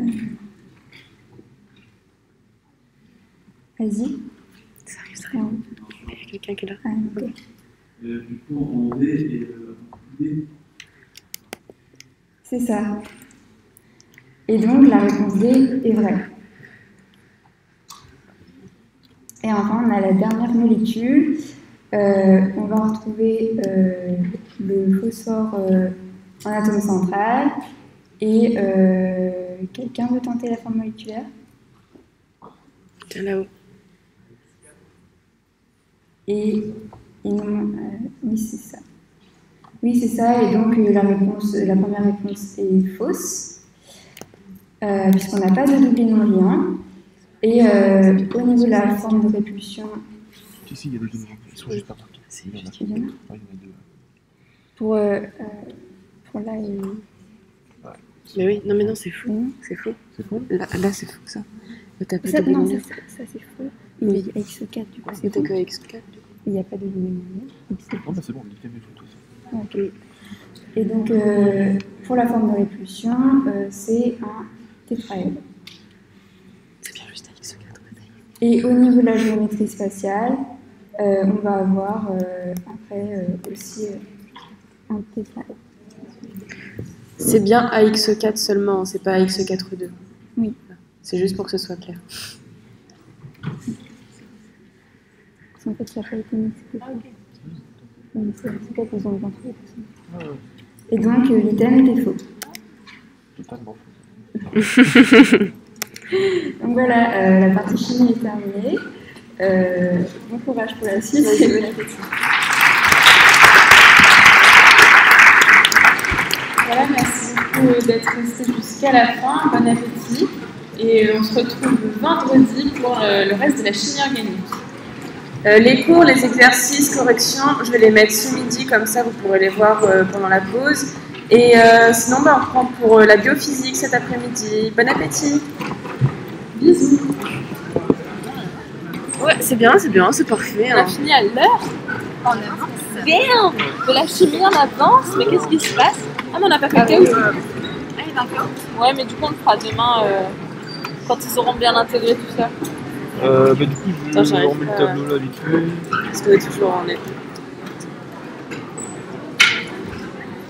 Speaker 10: Vas-y.
Speaker 3: Ça arrive, ça arrive. Il y a quelqu'un qui est là.
Speaker 10: Ah, ok.
Speaker 5: Euh, du coup, en D et euh, en D.
Speaker 10: C'est ça. Et donc la réponse D est vraie. Et enfin, on a la dernière molécule. Euh, on va retrouver euh, le phosphore euh, en atome central. Et euh, quelqu'un veut tenter la forme moléculaire?
Speaker 3: Tiens, là-haut.
Speaker 10: Et, et non, euh, oui, c'est ça. Oui, c'est ça. Et donc euh, la, réponse, la première réponse est fausse, euh, puisqu'on n'a pas de doublé non liant. Et euh, au niveau de la forme de répulsion.
Speaker 5: Si, si, il y a des doublés. Ils sont juste pas marqués.
Speaker 10: Il y en a. Il y en a. Pour, euh, pour là, il...
Speaker 3: Mais oui, non, mais non, c'est faux. C'est faux. C'est faux. Là, là c'est faux, ça. T'as pas
Speaker 10: ça,
Speaker 3: de
Speaker 10: non, ça, ça, ça c'est faux. Il y a X quatre, du coup.
Speaker 3: C'est que X quatre, du coup.
Speaker 10: Il n'y a pas de doublé non liant.
Speaker 5: Non, bah c'est bon, on dit qu'il y a des photos.
Speaker 10: Ok. Et donc, euh, pour la forme de répulsion, euh, c'est un tétraèdre.
Speaker 3: C'est bien juste à X quatre.
Speaker 10: Et au niveau de la géométrie spatiale, euh, on va avoir euh, après euh, aussi euh, un tétraèdre.
Speaker 3: C'est bien A X quatre seulement, c'est pas A X quatre deux.
Speaker 10: Oui.
Speaker 3: C'est juste pour que ce soit clair.
Speaker 10: En fait, ça n'a pas été multiplié. C'est X quatre, ils ont bien trouvé. Et donc, euh, l'item était faux.
Speaker 5: Totalement faux.
Speaker 10: Donc voilà, euh, la partie chimie est terminée. Euh, bon courage pour la suite et bon appétit.
Speaker 8: Voilà, merci beaucoup d'être resté jusqu'à la fin. Bon appétit. Et on se retrouve vendredi pour le, le reste de la chimie organique.
Speaker 3: Euh, les cours, les exercices, corrections, je vais les mettre ce midi, comme ça vous pourrez les voir euh, pendant la pause. Et euh, sinon, bah, on reprend pour euh, la biophysique cet après-midi. Bon appétit.
Speaker 8: Bisous.
Speaker 3: Ouais, c'est bien, c'est bien, c'est parfait.
Speaker 4: On a
Speaker 3: Hein.
Speaker 4: fini à l'heure. En avance. Bien. De la chimie en avance, mais qu'est-ce qui se passe? Ah, mais on n'a pas fait le théo. Ah, d'accord. Ouais, mais du coup, on le fera demain euh, quand ils auront bien intégré tout ça.
Speaker 5: Euh, bah, du coup, je
Speaker 3: Attends,
Speaker 5: vais
Speaker 3: j'arrive
Speaker 5: remettre
Speaker 3: pas.
Speaker 5: le tableau là vite fait.
Speaker 3: Parce que toujours en est.